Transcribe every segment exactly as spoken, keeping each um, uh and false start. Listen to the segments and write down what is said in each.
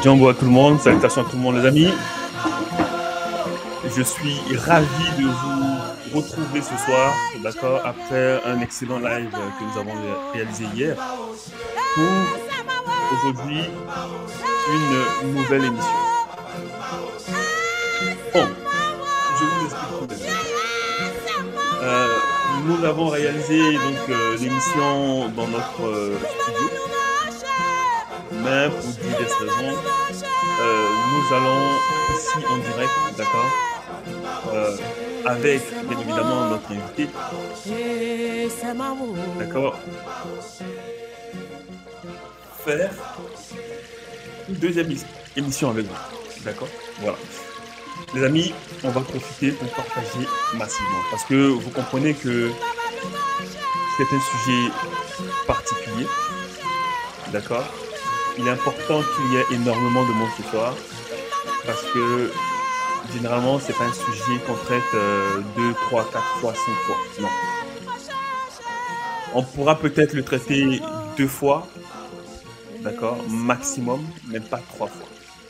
Django à tout le monde, salutations à tout le monde les amis. Je suis ravi de vous retrouver ce soir, d'accord, après un excellent live que nous avons réalisé hier pour aujourd'hui une nouvelle émission. Bon, je vous explique tout d'abord. Euh, nous avons réalisé donc euh, l'émission dans notre euh, studio, mais pour diverses raisons, euh, nous allons ici en direct, d'accord, euh, avec bien évidemment notre invité, d'accord, faire une deuxième émission avec vous, d'accord, voilà. Les amis, on va profiter pour partager massivement parce que vous comprenez que c'est un sujet particulier, d'accord. Il est important qu'il y ait énormément de monde ce soir parce que généralement, ce n'est pas un sujet qu'on traite euh, deux, trois, quatre fois, cinq fois. Non. On pourra peut-être le traiter deux fois, d'accord, maximum, même pas trois fois.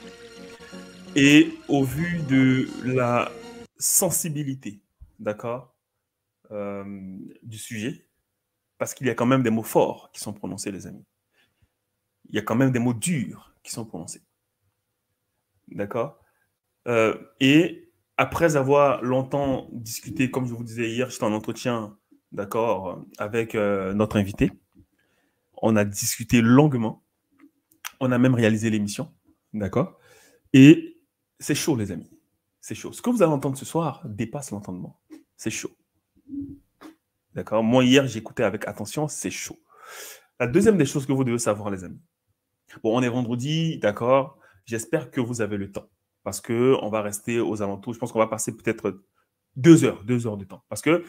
Et au vu de la sensibilité, d'accord, euh, du sujet, parce qu'il y a quand même des mots forts qui sont prononcés, les amis. Il y a quand même des mots durs qui sont prononcés. D'accord. Euh, et après avoir longtemps discuté, comme je vous disais hier, j'étais en entretien, d'accord, avec euh, notre invité. On a discuté longuement. On a même réalisé l'émission, d'accord. Et c'est chaud, les amis. C'est chaud. Ce que vous allez entendre ce soir dépasse l'entendement. C'est chaud. D'accord. Moi, hier, j'écoutais avec attention. C'est chaud. La deuxième des choses que vous devez savoir, les amis. Bon, on est vendredi, d'accord. J'espère que vous avez le temps. Parce qu'on va rester aux alentours. Je pense qu'on va passer peut-être deux heures, deux heures de temps. Parce que,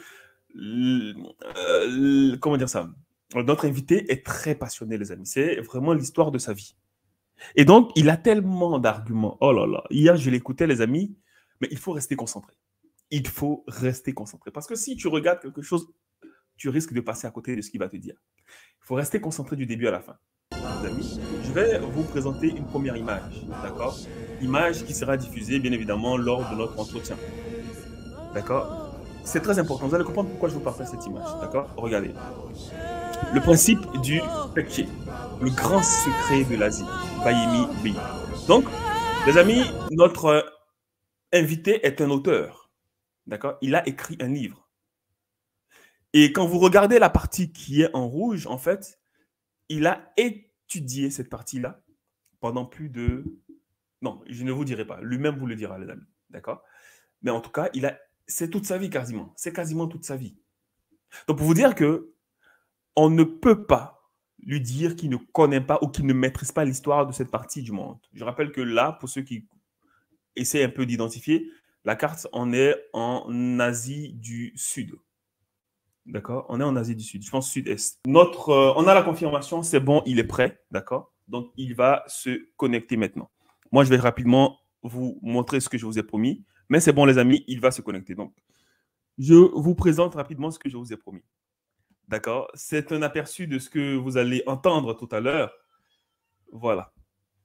euh, comment dire ça? Notre invité est très passionné, les amis. C'est vraiment l'histoire de sa vie. Et donc, il a tellement d'arguments. Oh là là. Hier, je l'écoutais, les amis. Mais il faut rester concentré. Il faut rester concentré. Parce que si tu regardes quelque chose, tu risques de passer à côté de ce qu'il va te dire. Il faut rester concentré du début à la fin. Les amis, je vais vous présenter une première image, d'accord? Image qui sera diffusée, bien évidemment, lors de notre entretien. D'accord? C'est très important. Vous allez comprendre pourquoi je vous partage cette image, d'accord? Regardez. Le principe du Pekche, le grand secret de l'Asie, Bayemi Bey. Donc, les amis, notre invité est un auteur, d'accord? Il a écrit un livre. Et quand vous regardez la partie qui est en rouge, en fait, il a étudié cette partie-là pendant plus de... Non, je ne vous dirai pas. Lui-même vous le dira, les amis. D'accord? Mais en tout cas, il a... c'est toute sa vie quasiment. C'est quasiment toute sa vie. Donc, pour vous dire que on ne peut pas lui dire qu'il ne connaît pas ou qu'il ne maîtrise pas l'histoire de cette partie du monde. Je rappelle que là, pour ceux qui essaient un peu d'identifier, la carte, on est en Asie du Sud. D'accord? On est en Asie du Sud, je pense sud-est. Notre, euh, on a la confirmation, c'est bon, il est prêt, d'accord? Donc, il va se connecter maintenant. Moi, je vais rapidement vous montrer ce que je vous ai promis, mais c'est bon, les amis, il va se connecter. Donc, je vous présente rapidement ce que je vous ai promis. D'accord? C'est un aperçu de ce que vous allez entendre tout à l'heure. Voilà.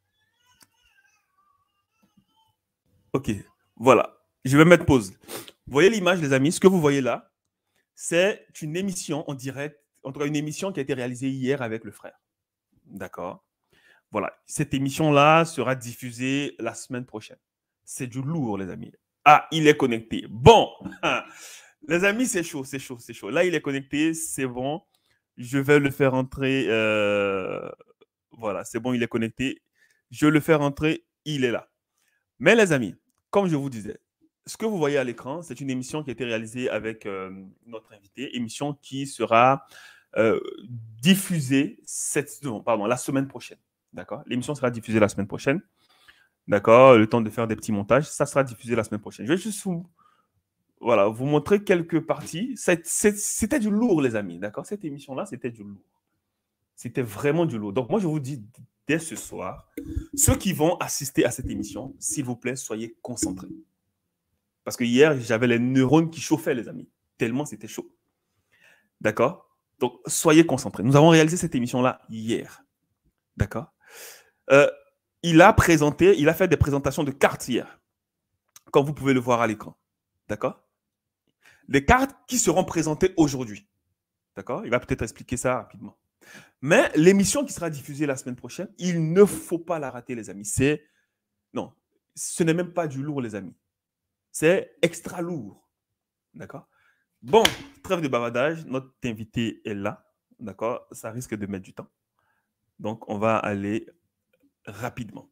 OK, voilà. Je vais mettre pause. Vous voyez l'image, les amis? Ce que vous voyez là, c'est une émission en direct, en tout cas une émission qui a été réalisée hier avec le frère. D'accord? Voilà. Cette émission-là sera diffusée la semaine prochaine. C'est du lourd, les amis. Ah, il est connecté. Bon. Les amis, c'est chaud, c'est chaud, c'est chaud. Là, il est connecté, c'est bon. Je vais le faire entrer. Euh... Voilà, c'est bon, il est connecté. Je vais le faire entrer, il est là. Mais les amis, comme je vous disais, ce que vous voyez à l'écran, c'est une émission qui a été réalisée avec euh, notre invité, émission qui sera euh, diffusée cette, non, pardon, la semaine prochaine. D'accord? L'émission sera diffusée la semaine prochaine. D'accord? Le temps de faire des petits montages, ça sera diffusé la semaine prochaine. Je vais juste vous, voilà, vous montrer quelques parties. C'était du lourd, les amis. D'accord? Cette émission-là, c'était du lourd. C'était vraiment du lourd. Donc, moi, je vous dis dès ce soir, ceux qui vont assister à cette émission, s'il vous plaît, soyez concentrés. Parce que hier, j'avais les neurones qui chauffaient, les amis. Tellement c'était chaud. D'accord? Donc, soyez concentrés. Nous avons réalisé cette émission-là hier. D'accord? euh, il a présenté, il a fait des présentations de cartes hier, comme vous pouvez le voir à l'écran. D'accord? Les cartes qui seront présentées aujourd'hui. D'accord? Il va peut-être expliquer ça rapidement. Mais l'émission qui sera diffusée la semaine prochaine, il ne faut pas la rater, les amis. C'est non, ce n'est même pas du lourd, les amis. C'est extra lourd. D'accord? Bon, trêve de bavardage. Notre invité est là. D'accord? Ça risque de mettre du temps. Donc, on va aller rapidement.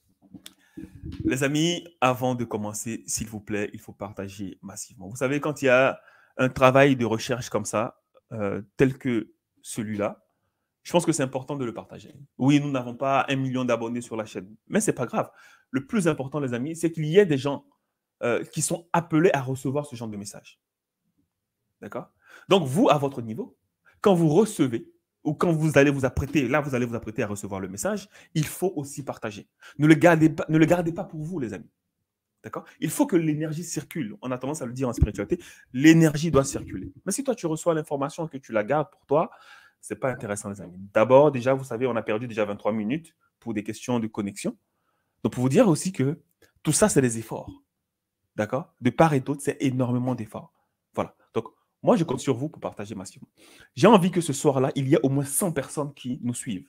Les amis, avant de commencer, s'il vous plaît, il faut partager massivement. Vous savez, quand il y a un travail de recherche comme ça, euh, tel que celui-là, je pense que c'est important de le partager. Oui, nous n'avons pas un million d'abonnés sur la chaîne, mais ce n'est pas grave. Le plus important, les amis, c'est qu'il y ait des gens euh, qui sont appelés à recevoir ce genre de message. D'accord? Donc, vous, à votre niveau, quand vous recevez ou quand vous allez vous apprêter, là, vous allez vous apprêter à recevoir le message, il faut aussi partager. Ne le gardez pas, ne le gardez pas pour vous, les amis. D'accord? Il faut que l'énergie circule. On a tendance à le dire en spiritualité, l'énergie doit circuler. Mais si toi, tu reçois l'information que tu la gardes pour toi, ce n'est pas intéressant, les amis. D'abord, déjà, vous savez, on a perdu déjà vingt-trois minutes pour des questions de connexion. Donc, pour vous dire aussi que tout ça, c'est des efforts. D'accord? De part et d'autre, c'est énormément d'efforts. Voilà. Donc, moi, je compte sur vous pour partager massivement. J'ai envie que ce soir-là, il y ait au moins cent personnes qui nous suivent.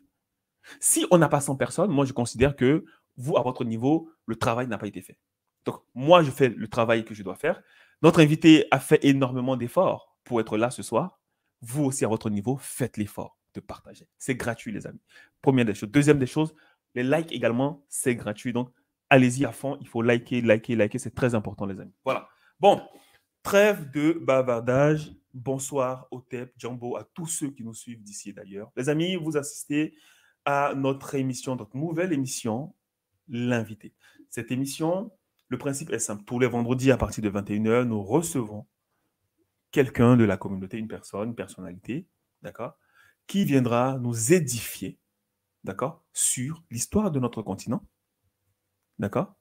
Si on n'a pas cent personnes, moi, je considère que vous, à votre niveau, le travail n'a pas été fait. Donc, moi, je fais le travail que je dois faire. Notre invité a fait énormément d'efforts pour être là ce soir. Vous aussi, à votre niveau, faites l'effort de partager. C'est gratuit, les amis. Première des choses. Deuxième des choses, les likes également, c'est gratuit. Donc, allez-y à fond. Il faut liker, liker, liker. C'est très important, les amis. Voilà. Bon, trêve de bavardage. Bonsoir, Otep, Djambo, à tous ceux qui nous suivent d'ici et d'ailleurs. Les amis, vous assistez à notre émission, notre nouvelle émission, L'invité. Cette émission, le principe est simple. Tous les vendredis, à partir de vingt et une heures, nous recevons quelqu'un de la communauté, une personne, une personnalité, d'accord, qui viendra nous édifier, d'accord, sur l'histoire de notre continent, d'accord,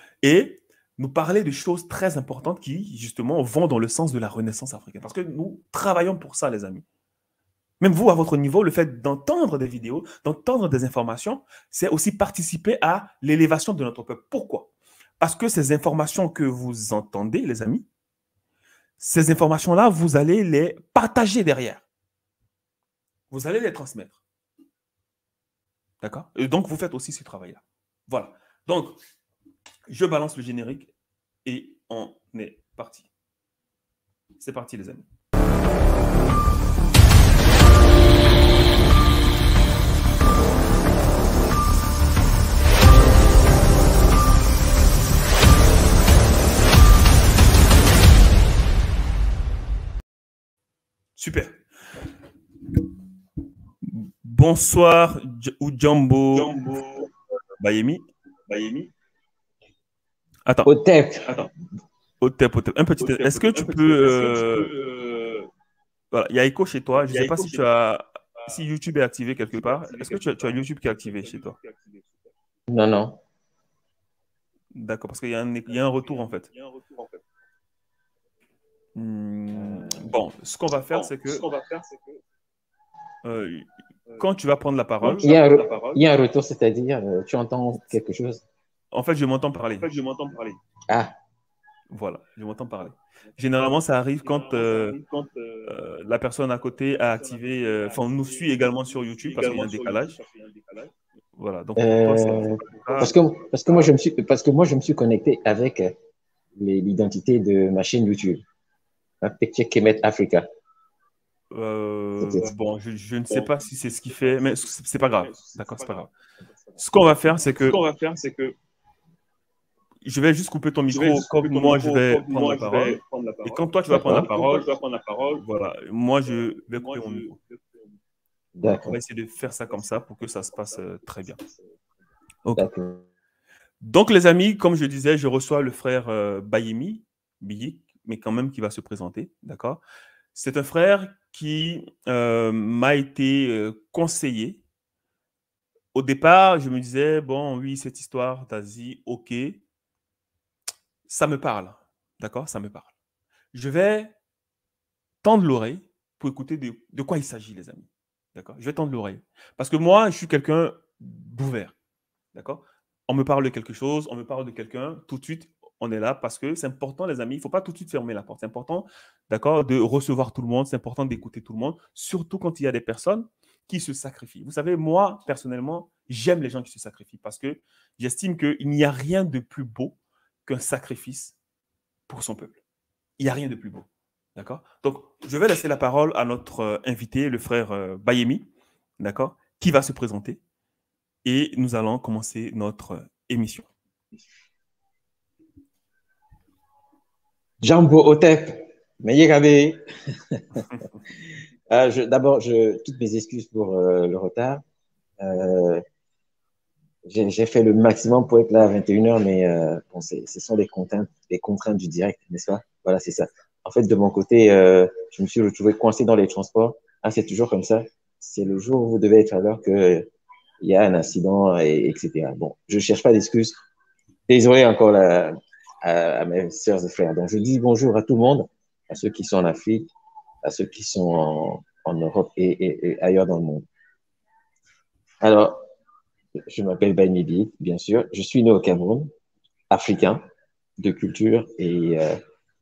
et nous parler de choses très importantes qui, justement, vont dans le sens de la renaissance africaine. Parce que nous travaillons pour ça, les amis. Même vous, à votre niveau, le fait d'entendre des vidéos, d'entendre des informations, c'est aussi participer à l'élévation de notre peuple. Pourquoi? Parce que ces informations que vous entendez, les amis, ces informations-là, vous allez les partager derrière. Vous allez les transmettre. D'accord? Et donc, vous faites aussi ce travail-là. Voilà. Donc, je balance le générique et on est parti. C'est parti, les amis. Super. Bonsoir, Djambo. Djambo. Bayemi. Bayemi. Attends. Otep. Attends. Otep, Otep. Un petit. Est-ce que tu peux. Euh... Voilà, il y a écho chez toi. Je ne sais pas si tu as. Si YouTube est activé quelque part. Est-ce que tu as, tu as YouTube qui est activé chez toi? Non, non. D'accord, parce qu'il y, y a un retour en fait. Hmm, bon, ce qu'on va faire, c'est que. Euh, quand tu vas prendre la parole. Il y a un, re il y a un retour, c'est-à-dire, euh, tu entends quelque chose? En fait, je m'entends parler. En fait, je m'entends parler. Ah. Voilà, je m'entends parler. Généralement, ça arrive quand, euh, euh, la personne à côté a activé, euh, enfin, nous suit également sur YouTube parce qu'il y a un décalage. Voilà. Donc, euh, toi, ça, parce que parce que moi je me suis parce que moi je me suis connecté avec l'identité de ma chaîne YouTube, Picture Kemet Africa. Euh, bon, je, je ne sais pas si c'est ce qu'il fait, mais c'est pas grave. D'accord, c'est pas grave. Ce qu'on va faire, c'est que. Ce qu'on va faire, c'est que. Je vais juste couper ton micro comme moi je vais prendre la parole. Et quand toi tu vas prendre la parole, voilà, moi je vais couper mon micro. On va essayer de faire ça comme ça pour que ça se passe très bien. Okay. Donc les amis, comme je disais, je reçois le frère euh, Bayemi, Biyik, mais quand même qui va se présenter, d'accord? C'est un frère qui euh, m'a été euh, conseillé. Au départ, je me disais, bon, oui, cette histoire d'Asie, ok. Ça me parle, d'accord? Ça me parle. Je vais tendre l'oreille pour écouter de, de quoi il s'agit, les amis. D'accord? Je vais tendre l'oreille. Parce que moi, je suis quelqu'un d'ouvert. D'accord? on me parle de quelque chose, on me parle de quelqu'un, tout de suite, on est là parce que c'est important, les amis. Il ne faut pas tout de suite fermer la porte. C'est important, d'accord, de recevoir tout le monde. C'est important d'écouter tout le monde, surtout quand il y a des personnes qui se sacrifient. Vous savez, moi, personnellement, j'aime les gens qui se sacrifient parce que j'estime qu'il n'y a rien de plus beau qu'un sacrifice pour son peuple. Il n'y a rien de plus beau. D'accord? Donc, je vais laisser la parole à notre euh, invité, le frère euh, Bayemi, d'accord, qui va se présenter et nous allons commencer notre euh, émission. Jambo Otep, Meyekabe. euh, D'abord, je, toutes mes excuses pour euh, le retard. Euh, J'ai fait le maximum pour être là à vingt et une heures, mais euh, bon, ce sont les contraintes, les contraintes du direct, n'est-ce pas? Voilà, c'est ça. En fait, de mon côté, euh, je me suis retrouvé coincé dans les transports. Ah, c'est toujours comme ça. C'est le jour où vous devez être à l'heure qu'il y a un incident, et, etc. Bon, je cherche pas d'excuses. Désolé encore là, à, à mes sœurs et frères. Donc, je dis bonjour à tout le monde, à ceux qui sont en Afrique, à ceux qui sont en, en Europe et, et, et ailleurs dans le monde. Alors, je m'appelle Bayemi, bien sûr. Je suis né au Cameroun, africain, de culture et euh,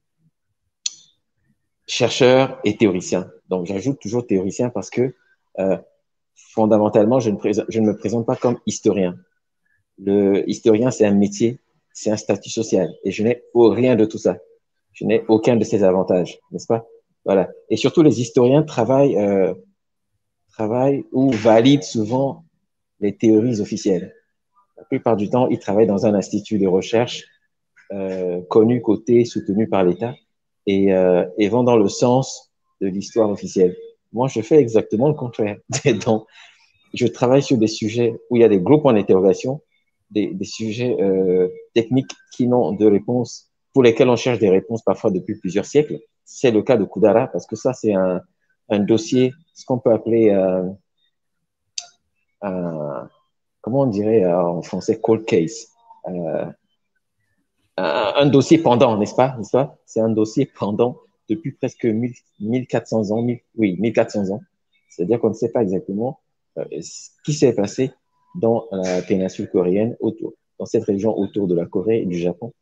chercheur et théoricien. Donc, j'ajoute toujours théoricien parce que euh, fondamentalement, je ne, je ne me présente pas comme historien. Le historien, c'est un métier, c'est un statut social et je n'ai rien de tout ça. Je n'ai aucun de ces avantages, n'est-ce pas? Voilà. Et surtout, les historiens travaillent, euh, travaillent ou valident souvent les théories officielles. La plupart du temps, ils travaillent dans un institut de recherche euh, connu, coté, soutenu par l'État et, euh, et vont dans le sens de l'histoire officielle. Moi, je fais exactement le contraire. Donc, je travaille sur des sujets où il y a des gros points d'interrogation, des, des sujets euh, techniques qui n'ont de réponse, pour lesquels on cherche des réponses parfois depuis plusieurs siècles. C'est le cas de Koudara, parce que ça, c'est un, un dossier, ce qu'on peut appeler euh, un, comment on dirait euh, en français, cold case. Euh, un, un dossier pendant, n'est-ce pas, n'est-ce pas? C'est un dossier pendant depuis presque mille quatre cents ans, mille, oui, mille quatre cents ans. C'est-à-dire qu'on ne sait pas exactement euh, ce qui s'est passé dans la péninsule coréenne, autour, dans cette région autour de la Corée et du Japon,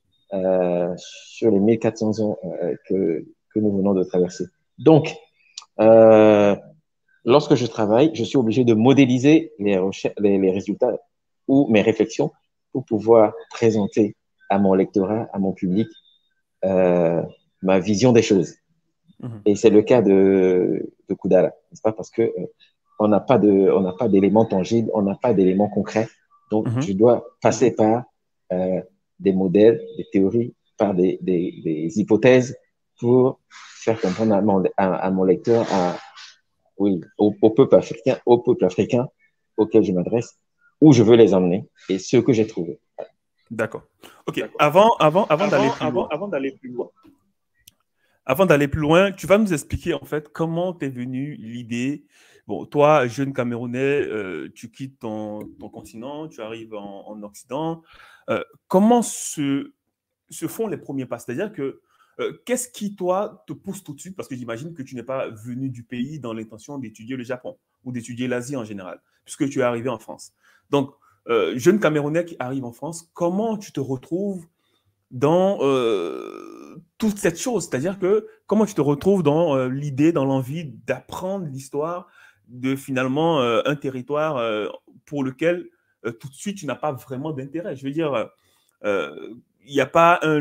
euh, sur les mille quatre cents ans euh, que, que nous venons de traverser. Donc, euh, lorsque je travaille, je suis obligé de modéliser les, les, les résultats ou mes réflexions pour pouvoir présenter à mon lectorat, à mon public, euh, ma vision des choses. Mmh. Et c'est le cas de, de Koudara, n'est-ce pas? Parce que euh, on n'a pas de, on n'a pas d'éléments tangibles, on n'a pas d'éléments concrets. Donc, mmh. je dois passer par euh, des modèles, des théories, par des, des, des hypothèses pour faire comprendre à mon, à, à mon lecteur, à, oui, au, au peuple africain, au peuple africain auquel je m'adresse, où je veux les emmener et ce que j'ai trouvé. D'accord. Ok. Avant, avant, avant, avant d'aller plus avant, loin. Avant d'aller plus loin. Avant d'aller plus loin, tu vas nous expliquer en fait comment t'es venue l'idée. Bon, toi, jeune Camerounais, euh, tu quittes ton, ton continent, tu arrives en, en Occident. Euh, comment se, se font les premiers pas? C'est-à-dire que euh, qu'est-ce qui, toi, te pousse tout de suite? Parce que j'imagine que tu n'es pas venu du pays dans l'intention d'étudier le Japon ou d'étudier l'Asie en général, puisque tu es arrivé en France. Donc, euh, jeune Camerounais qui arrive en France, comment tu te retrouves dans euh, toute cette chose? C'est-à-dire que comment tu te retrouves dans euh, l'idée, dans l'envie d'apprendre l'histoire de finalement euh, un territoire euh, pour lequel euh, tout de suite tu n'as pas vraiment d'intérêt? Je veux dire, il euh, n'y a pas un,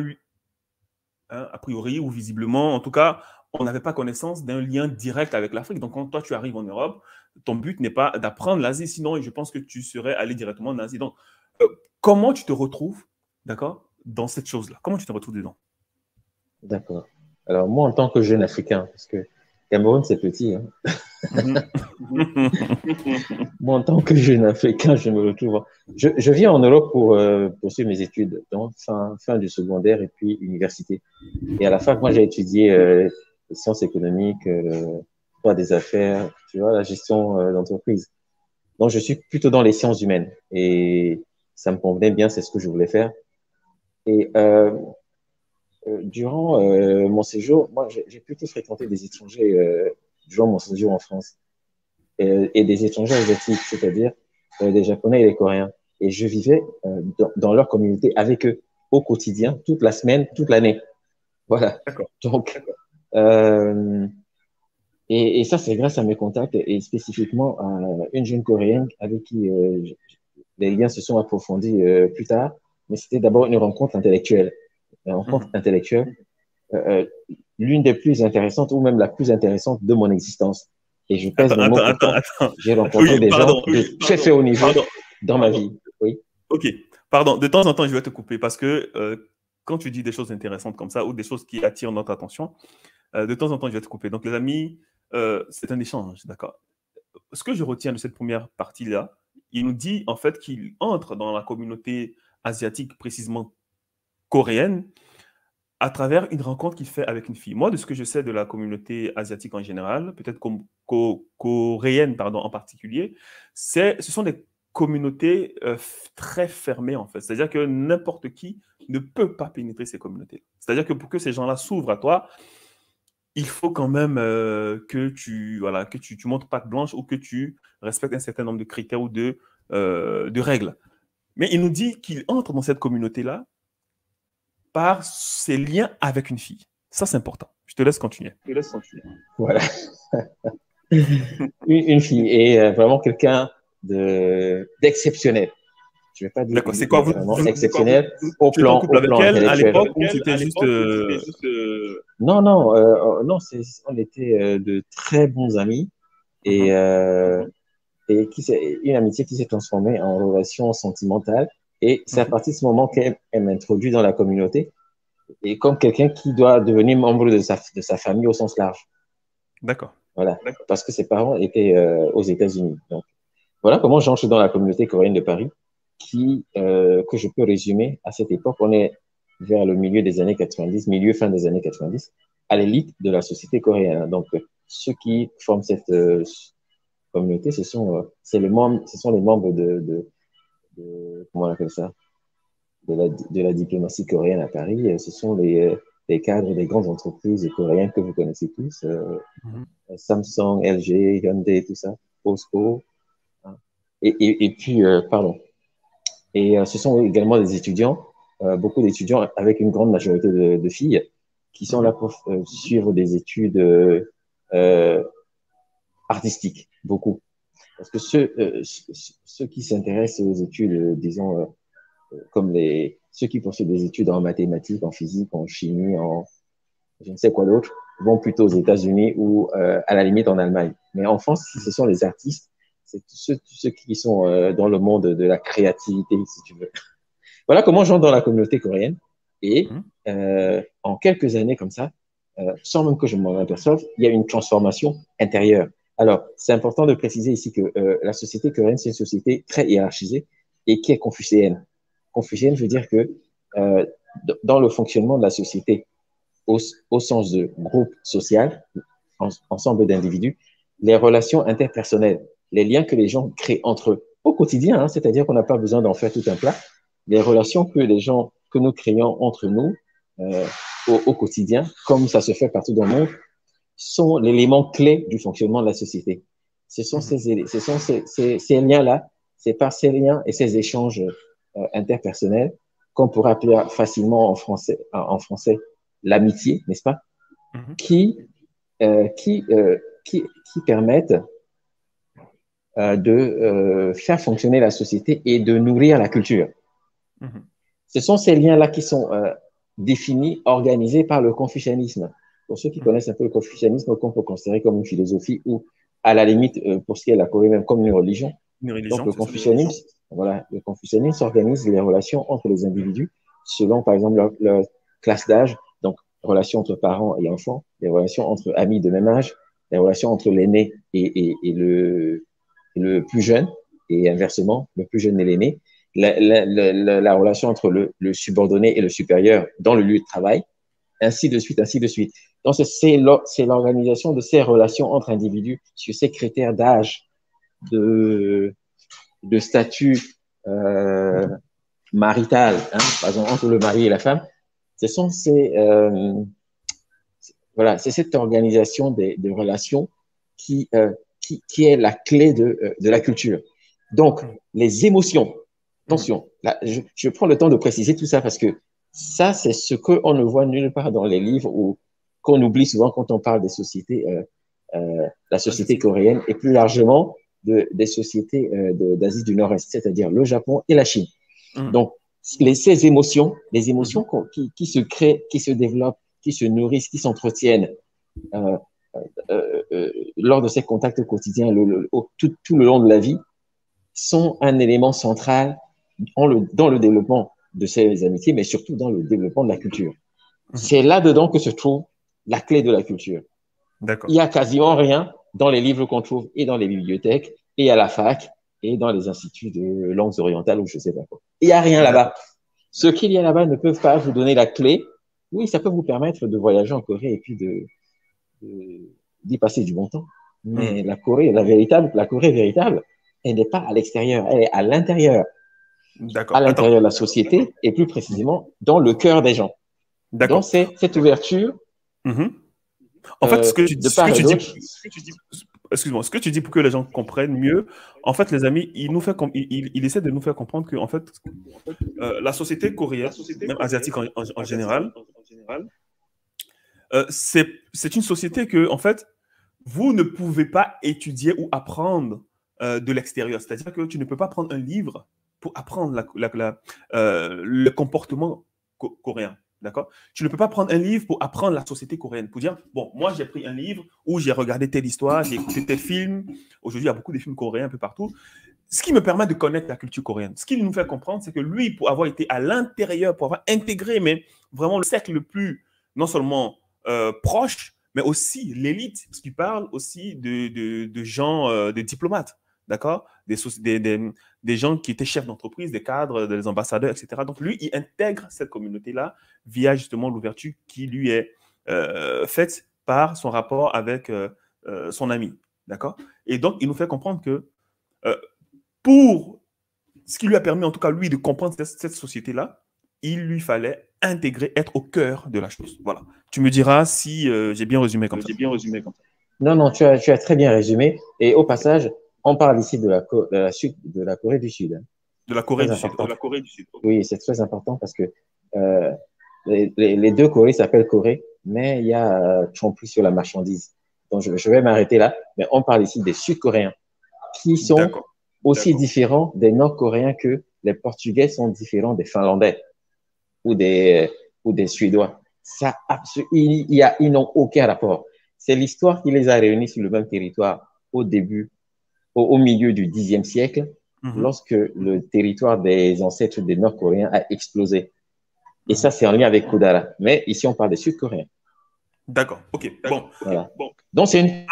hein, a priori ou visiblement, en tout cas, on n'avait pas connaissance d'un lien direct avec l'Afrique. Donc quand toi tu arrives en Europe, ton but n'est pas d'apprendre l'Asie, sinon je pense que tu serais allé directement en Asie. Donc euh, comment tu te retrouves, d'accord, dans cette chose-là? Comment tu te retrouves dedans? D'accord. Alors, moi, en tant que jeune Africain, parce que Cameroun, c'est petit, hein. Mm-hmm. Moi, en tant que jeune Africain, je me retrouve. Je, je viens en Europe pour euh, poursuivre mes études, donc fin, fin du secondaire et puis université. Et à la fac, moi, j'ai étudié euh, les sciences économiques, euh, le droit des affaires, tu vois, la gestion euh, d'entreprise. Donc, je suis plutôt dans les sciences humaines et ça me convenait bien, c'est ce que je voulais faire. Et euh, Euh, durant euh, mon séjour, moi, j'ai plutôt fréquenté des étrangers euh, durant mon séjour en France et, et des étrangers asiatiques, c'est-à-dire euh, des Japonais et des Coréens. et je vivais euh, dans, dans leur communauté avec eux au quotidien, toute la semaine, toute l'année. Voilà. D'accord. Donc, euh, et, et ça, c'est grâce à mes contacts et spécifiquement à une jeune Coréenne avec qui euh, les liens se sont approfondis euh, plus tard. Mais c'était d'abord une rencontre intellectuelle. Une rencontre Mhm. intellectuelle, euh, l'une des plus intéressantes ou même la plus intéressante de mon existence. Et je pèse Attends, mes mots attends, attends, pourtant. attends. J'ai rencontré Oui, des gens pardon. de Oui, très pardon. très haut niveau Pardon. dans ma vie. Oui. Ok, pardon. De temps en temps, je vais te couper parce que euh, quand tu dis des choses intéressantes comme ça ou des choses qui attirent notre attention, euh, de temps en temps, je vais te couper. Donc, les amis, euh, c'est un échange, d'accord. Ce que je retiens de cette première partie-là, il nous dit en fait qu'il entre dans la communauté asiatique, précisément coréenne, à travers une rencontre qu'il fait avec une fille. Moi, de ce que je sais de la communauté asiatique en général, peut-être com- co- coréenne pardon, en particulier, c'est, ce sont des communautés euh, f- très fermées en fait. C'est-à-dire que n'importe qui ne peut pas pénétrer ces communautés. C'est-à-dire que pour que ces gens-là s'ouvrent à toi, il faut quand même euh, que tu voilà que tu, tu montres patte blanche ou que tu respectes un certain nombre de critères ou de, euh, de règles. Mais il nous dit qu'il entre dans cette communauté-là par ses liens avec une fille. Ça, c'est important. Je te laisse continuer. Je te laisse continuer. Voilà. Une, une fille et euh, vraiment quelqu'un de d'exceptionnel. Je ne vais pas dire D'accord. C'est unique, quoi mais vous, vraiment vous, exceptionnel au Tu étais en plan, couple au avec plan elle à intellectuel. l'époque ou c'était juste. euh, Non, non, euh, non, c'est, on était euh, de très bons amis et, mhm, euh, et qui s'est, une amitié qui s'est transformée en relation sentimentale. Et c'est à mhm. partir de ce moment qu'elle elle m'introduit dans la communauté et comme quelqu'un qui doit devenir membre de sa, de sa famille au sens large. D'accord. Voilà, parce que ses parents étaient euh, aux États-Unis. Donc, voilà comment j'entre dans la communauté coréenne de Paris, qui, euh, que je peux résumer à cette époque. On est vers le milieu des années quatre-vingt-dix, milieu fin des années quatre-vingt-dix, à l'élite de la société coréenne. Donc, euh, ceux qui forment cette euh, communauté, ce sont, euh, c'est le membre, ce sont les membres de, de, de comment on appelle ça, de la, de la diplomatie coréenne à Paris. Ce sont les, euh, les cadres des grandes entreprises coréennes que vous connaissez tous, euh, Mhm, Samsung, L G, Hyundai, tout ça, POSCO. Hein. Et, et, et puis, euh, pardon. Et euh, ce sont également des étudiants, euh, beaucoup d'étudiants avec une grande majorité de, de filles qui sont mhm, là pour euh, suivre des études euh, euh, artistiques, beaucoup. Parce que ceux, euh, ceux qui s'intéressent aux études, euh, disons, euh, comme les, ceux qui poursuivent des études en mathématiques, en physique, en chimie, en je ne sais quoi d'autre, vont plutôt aux mhm. États-Unis ou euh, à la limite en Allemagne. Mais en France, si ce sont les artistes, c'est tous ceux, tous ceux qui sont euh, dans le monde de la créativité, si tu veux. Voilà comment j'entre dans la communauté coréenne. Et Mhm. euh, en quelques années comme ça, euh, sans même que je m'en aperçoive, il y a une transformation intérieure. Alors, c'est important de préciser ici que euh, la société coréenne, c'est une société très hiérarchisée et qui est confucéenne. Confucéenne veut dire que euh, dans le fonctionnement de la société, au, au sens de groupe social, en, ensemble d'individus, les relations interpersonnelles, les liens que les gens créent entre eux au quotidien, hein, c'est-à-dire qu'on n'a pas besoin d'en faire tout un plat, les relations que les gens, que nous créons entre nous euh, au, au quotidien, comme ça se fait partout dans le monde, sont l'élément clé du fonctionnement de la société. Ce sont Mhm. ces, ce sont ces, ces, ces liens-là, c'est par ces liens et ces échanges euh, interpersonnels qu'on pourrait appeler facilement en français, en français l'amitié, n'est-ce pas, Mhm. qui, euh, qui, euh, qui, qui permettent euh, de euh, faire fonctionner la société et de nourrir la culture. Mhm. Ce sont ces liens-là qui sont euh, définis, organisés par le confucianisme. Pour ceux qui Mhm. connaissent un peu le confucianisme, qu'on peut considérer comme une philosophie ou, à la limite, euh, pour ce qui est de la Corée, même comme une religion. Une Donc, religion, le c'est ça. confucianisme, voilà, le confucianisme organise les relations entre les individus selon, par exemple, leur, leur classe d'âge. Donc, relations entre parents et enfants, les relations entre amis de même âge, les relations entre l'aîné et, et, et, le, et le plus jeune, et inversement, le plus jeune et l'aîné, la, la, la, la relation entre le, le subordonné et le supérieur dans le lieu de travail, ainsi de suite, ainsi de suite. Donc, c'est l'organisation de ces relations entre individus sur ces critères d'âge, de, de statut euh, marital, hein, par exemple, entre le mari et la femme. Ce sont ces, euh, voilà, c'est cette organisation des, des relations qui, euh, qui, qui est la clé de, euh, de la culture. Donc, Mhm. les émotions, Attention, là, je, je prends le temps de préciser tout ça parce que ça, c'est ce qu'on ne voit nulle part dans les livres ou qu'on oublie souvent quand on parle des sociétés, euh, euh, la société coréenne et plus largement de, des sociétés euh, de- d'Asie du Nord-Est, c'est-à-dire le Japon et la Chine. Mhm. Donc, les, ces émotions, les émotions Mhm. qu'on- qui, qui se créent, qui se développent, qui se nourrissent, qui s'entretiennent euh, euh, euh, lors de ces contacts quotidiens le, le- au- tout, tout le long de la vie, sont un élément central dans le, dans le développement de ces amitiés, mais surtout dans le développement de la culture. Mhm. C'est là-dedans que se trouve la clé de la culture. Il D'accord. y a quasiment rien dans les livres qu'on trouve et dans les bibliothèques et à la fac et dans les instituts de langues orientales ou je sais pas quoi. Il y a rien là-bas. D'accord. Ce qu'il y a là-bas ne peuvent pas vous donner la clé. Oui, ça peut vous permettre de voyager en Corée et puis de, de- d'y passer du bon temps. Mhm. Mais la Corée, la véritable, la Corée véritable, elle n'est pas à l'extérieur, elle est à l'intérieur, à D'accord. Attends. l'intérieur de la société et plus précisément dans le cœur des gens. Donc, D'accord. c'est cette ouverture Mhm. En fait, ce euh, que tu, de ce que part et tu dis, d'autre. ce que tu dis, excuse-moi, ce que tu dis pour que les gens comprennent mieux, en fait, les amis, il nous fait, com- il, il- il essaie de nous faire comprendre que, en fait, euh, la société coréenne, même asiatique en, en- en général, euh, c'est, c'est une société que, en fait, vous ne pouvez pas étudier ou apprendre euh, de l'extérieur. C'est-à-dire que tu ne peux pas prendre un livre pour apprendre la- la- la- euh, le comportement co- coréen. D'accord? Tu ne peux pas prendre un livre pour apprendre la société coréenne. Pour dire, bon, moi j'ai pris un livre où j'ai regardé telle histoire, j'ai écouté tel film. Aujourd'hui, il y a beaucoup de films coréens un peu partout. Ce qui me permet de connaître la culture coréenne. Ce qui nous fait comprendre, c'est que lui, pour avoir été à l'intérieur, pour avoir intégré, mais vraiment le cercle le plus, non seulement euh, proche, mais aussi l'élite, parce qu'il parle aussi de, de, de gens, euh, de diplomates, d'accord, des, des, des, des gens qui étaient chefs d'entreprise, des cadres, des ambassadeurs, et cetera. Donc lui, il intègre cette communauté-là via justement l'ouverture qui lui est euh, faite par son rapport avec euh, euh, son ami, d'accord. Et donc, il nous fait comprendre que euh, pour ce qui lui a permis, en tout cas, lui, de comprendre cette, cette société-là, il lui fallait intégrer, être au cœur de la chose. Voilà. Tu me diras si euh, j'ai bien résumé comme ça. J'ai bien résumé comme ça. Non, non, tu as, tu as très bien résumé. Et au Ok. passage, on parle ici de la, Co- de la, Sud- de la Corée du Sud, hein. De la Corée Très du Sud. important. De Ok. la Corée du Sud. Oui, c'est très important parce que euh, les, les, les deux Corées s'appellent Corée, mais il y a euh, tromperie sur la marchandise. Donc, je, je vais m'arrêter là. Mais on parle ici des Sud-Coréens qui sont D'accord. aussi différents des Nord-Coréens que les Portugais sont différents des Finlandais ou des, ou des Suédois. Ça, il y a, ils n'ont aucun rapport. C'est l'histoire qui les a réunis sur le même territoire au début, au, au milieu du dixième siècle, Mhm. lorsque le territoire des ancêtres des Nord-Coréens a explosé. Et ça, Mhm. c'est en lien avec Kudara. Mais ici, on parle des Sud-Coréens. D'accord. OK. Bon. Voilà. Donc, c'est une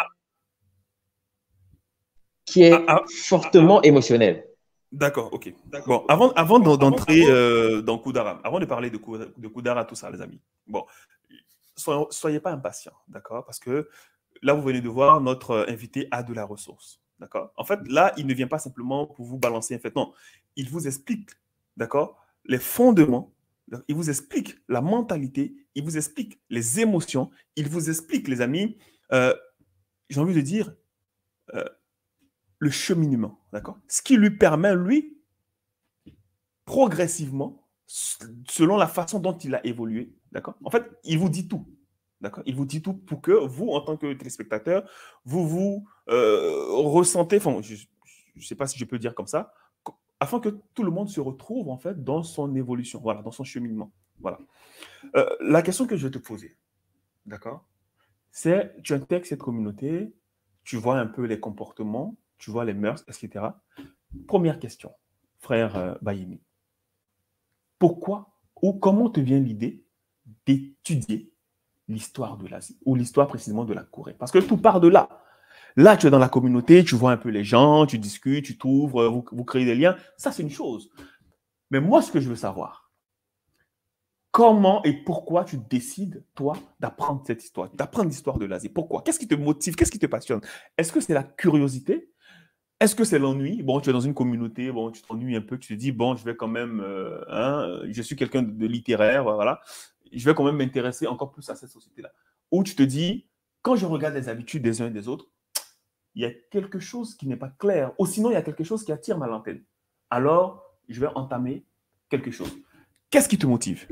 qui Ah, est ah, fortement émotionnelle. d'accord. OK. Bon, avant, avant d'en- d'entrer euh, dans Kudara, avant de parler de, Kou- de Kudara, tout ça, les amis, bon, soyons- soyez pas impatients, d'accord? Parce que là, vous venez de voir, notre euh, invité a de la ressource. D'accord? En fait, là, il ne vient pas simplement pour vous balancer un fait. Non, il vous explique, d'accord, les fondements, il vous explique la mentalité, il vous explique les émotions, il vous explique, les amis, euh, j'ai envie de dire, euh, le cheminement. D'accord? Ce qui lui permet, lui, progressivement, selon la façon dont il a évolué, d'accord? En fait, il vous dit tout. D'accord? Il vous dit tout pour que vous, en tant que téléspectateur, vous vous euh, ressentez, enfin, je ne sais pas si je peux dire comme ça, afin que tout le monde se retrouve en fait dans son évolution, voilà, dans son cheminement. Voilà. Euh, la question que je vais te poser, d'accord, c'est tu intègres cette communauté, tu vois un peu les comportements, tu vois les mœurs, et cetera. Première question, frère euh, Bayemi, pourquoi ou comment te vient l'idée d'étudier l'histoire de l'Asie ou l'histoire précisément de la Corée? Parce que tout part de là. Là, tu es dans la communauté, tu vois un peu les gens, tu discutes, tu t'ouvres, vous, vous créez des liens. Ça, c'est une chose. Mais moi, ce que je veux savoir, comment et pourquoi tu décides, toi, d'apprendre cette histoire, d'apprendre l'histoire de l'Asie? Pourquoi? Qu'est-ce qui te motive? Qu'est-ce qui te passionne? Est-ce que c'est la curiosité? Est-ce que c'est l'ennui? Bon, tu es dans une communauté, bon, tu t'ennuies un peu, tu te dis, bon, je vais quand même, euh, hein, je suis quelqu'un de, de littéraire, voilà, je vais quand même m'intéresser encore plus à cette société-là. Ou tu te dis, quand je regarde les habitudes des uns et des autres, il y a quelque chose qui n'est pas clair, ou sinon il y a quelque chose qui attire ma lanterne. Alors, je vais entamer quelque chose. Qu'est-ce qui te motive?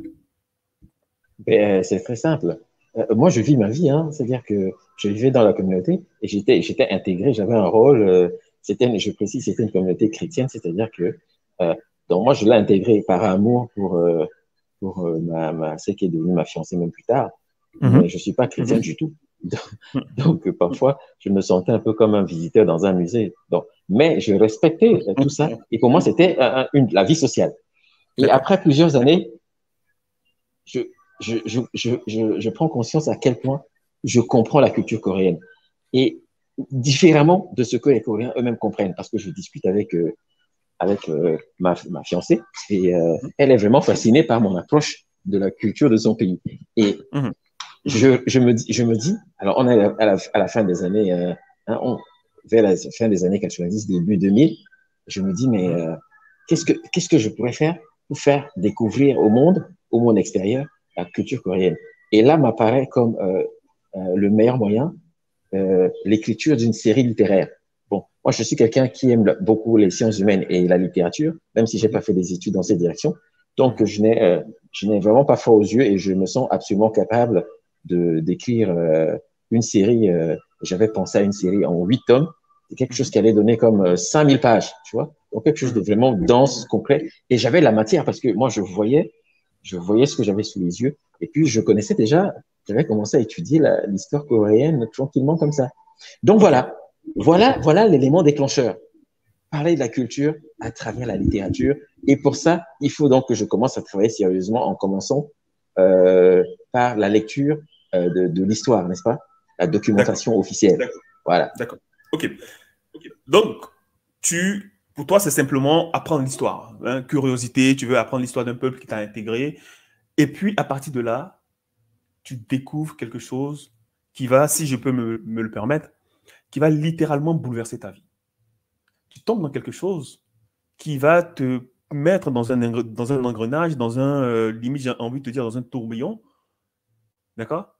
Ben, c'est très simple. Euh, moi, je vis ma vie, hein. C'est-à-dire que je vivais dans la communauté et j'étais, j'étais intégré, j'avais un rôle. Euh, c'était, une- je précise, c'était une communauté chrétienne, c'est-à-dire que euh, donc moi, je l'ai intégré par amour pour euh, pour euh, ma, ma, celle qui est devenue ma fiancée même plus tard, mais Mhm. je suis pas chrétien Mhm. du tout. Donc, euh, parfois, je me sentais un peu comme un visiteur dans un musée. Donc, mais je respectais euh, tout ça et pour moi, c'était euh, une, la vie sociale. Et D'accord. après plusieurs années, je, je, je, je, je, je prends conscience à quel point je comprends la culture coréenne. Et différemment de ce que les Coréens eux-mêmes comprennent, parce que je discute avec, euh, avec euh, ma, ma fiancée et euh, elle est vraiment fascinée par mon approche de la culture de son pays. Et Mhm. je, je, me, dis, je me dis, alors on est à la, à la fin des années, euh, hein, on, vers la fin des années quatre-vingt-dix, début deux mille, je me dis, mais Mhm. euh, qu'est-ce que, qu'est-ce que je pourrais faire pour faire découvrir au monde, au monde extérieur, la culture coréenne? Et là m'apparaît comme euh, euh, le meilleur moyen euh, l'écriture d'une série littéraire. Bon, moi, je suis quelqu'un qui aime beaucoup les sciences humaines et la littérature, même si j'ai Mhm. pas fait des études dans cette direction. Donc, Mhm. je n'ai, euh, je n'ai vraiment pas froid aux yeux et je me sens absolument capable de d'écrire euh, une série. Euh, j'avais pensé à une série en huit tomes, quelque chose Mhm. qui allait donner comme euh, cinq mille pages, tu vois. Donc, quelque chose de Mhm. vraiment dense, complet. Et j'avais la matière parce que moi, je voyais, je voyais ce que j'avais sous les yeux. Et puis, je connaissais déjà, j'avais commencé à étudier la- l'histoire coréenne tranquillement comme ça. Donc Ok. voilà, voilà, voilà l'élément déclencheur. Parler de la culture à travers la littérature. Et pour ça, il faut donc que je commence à travailler sérieusement en commençant euh, par la lecture euh, de, de l'histoire, n'est-ce pas? La D'accord. documentation officielle. Voilà. D'accord. Ok. Donc, tu, pour toi, c'est simplement apprendre l'histoire. Hein, curiosité, tu veux apprendre l'histoire d'un peuple qui t'a intégré. Et puis, à partir de là, tu découvres quelque chose qui va, si je peux me, me le permettre, qui va littéralement bouleverser ta vie. Tu tombes dans quelque chose qui va te mettre dans un, dans un engrenage, dans un, euh, limite, j'ai envie de te dire, dans un tourbillon, d'accord?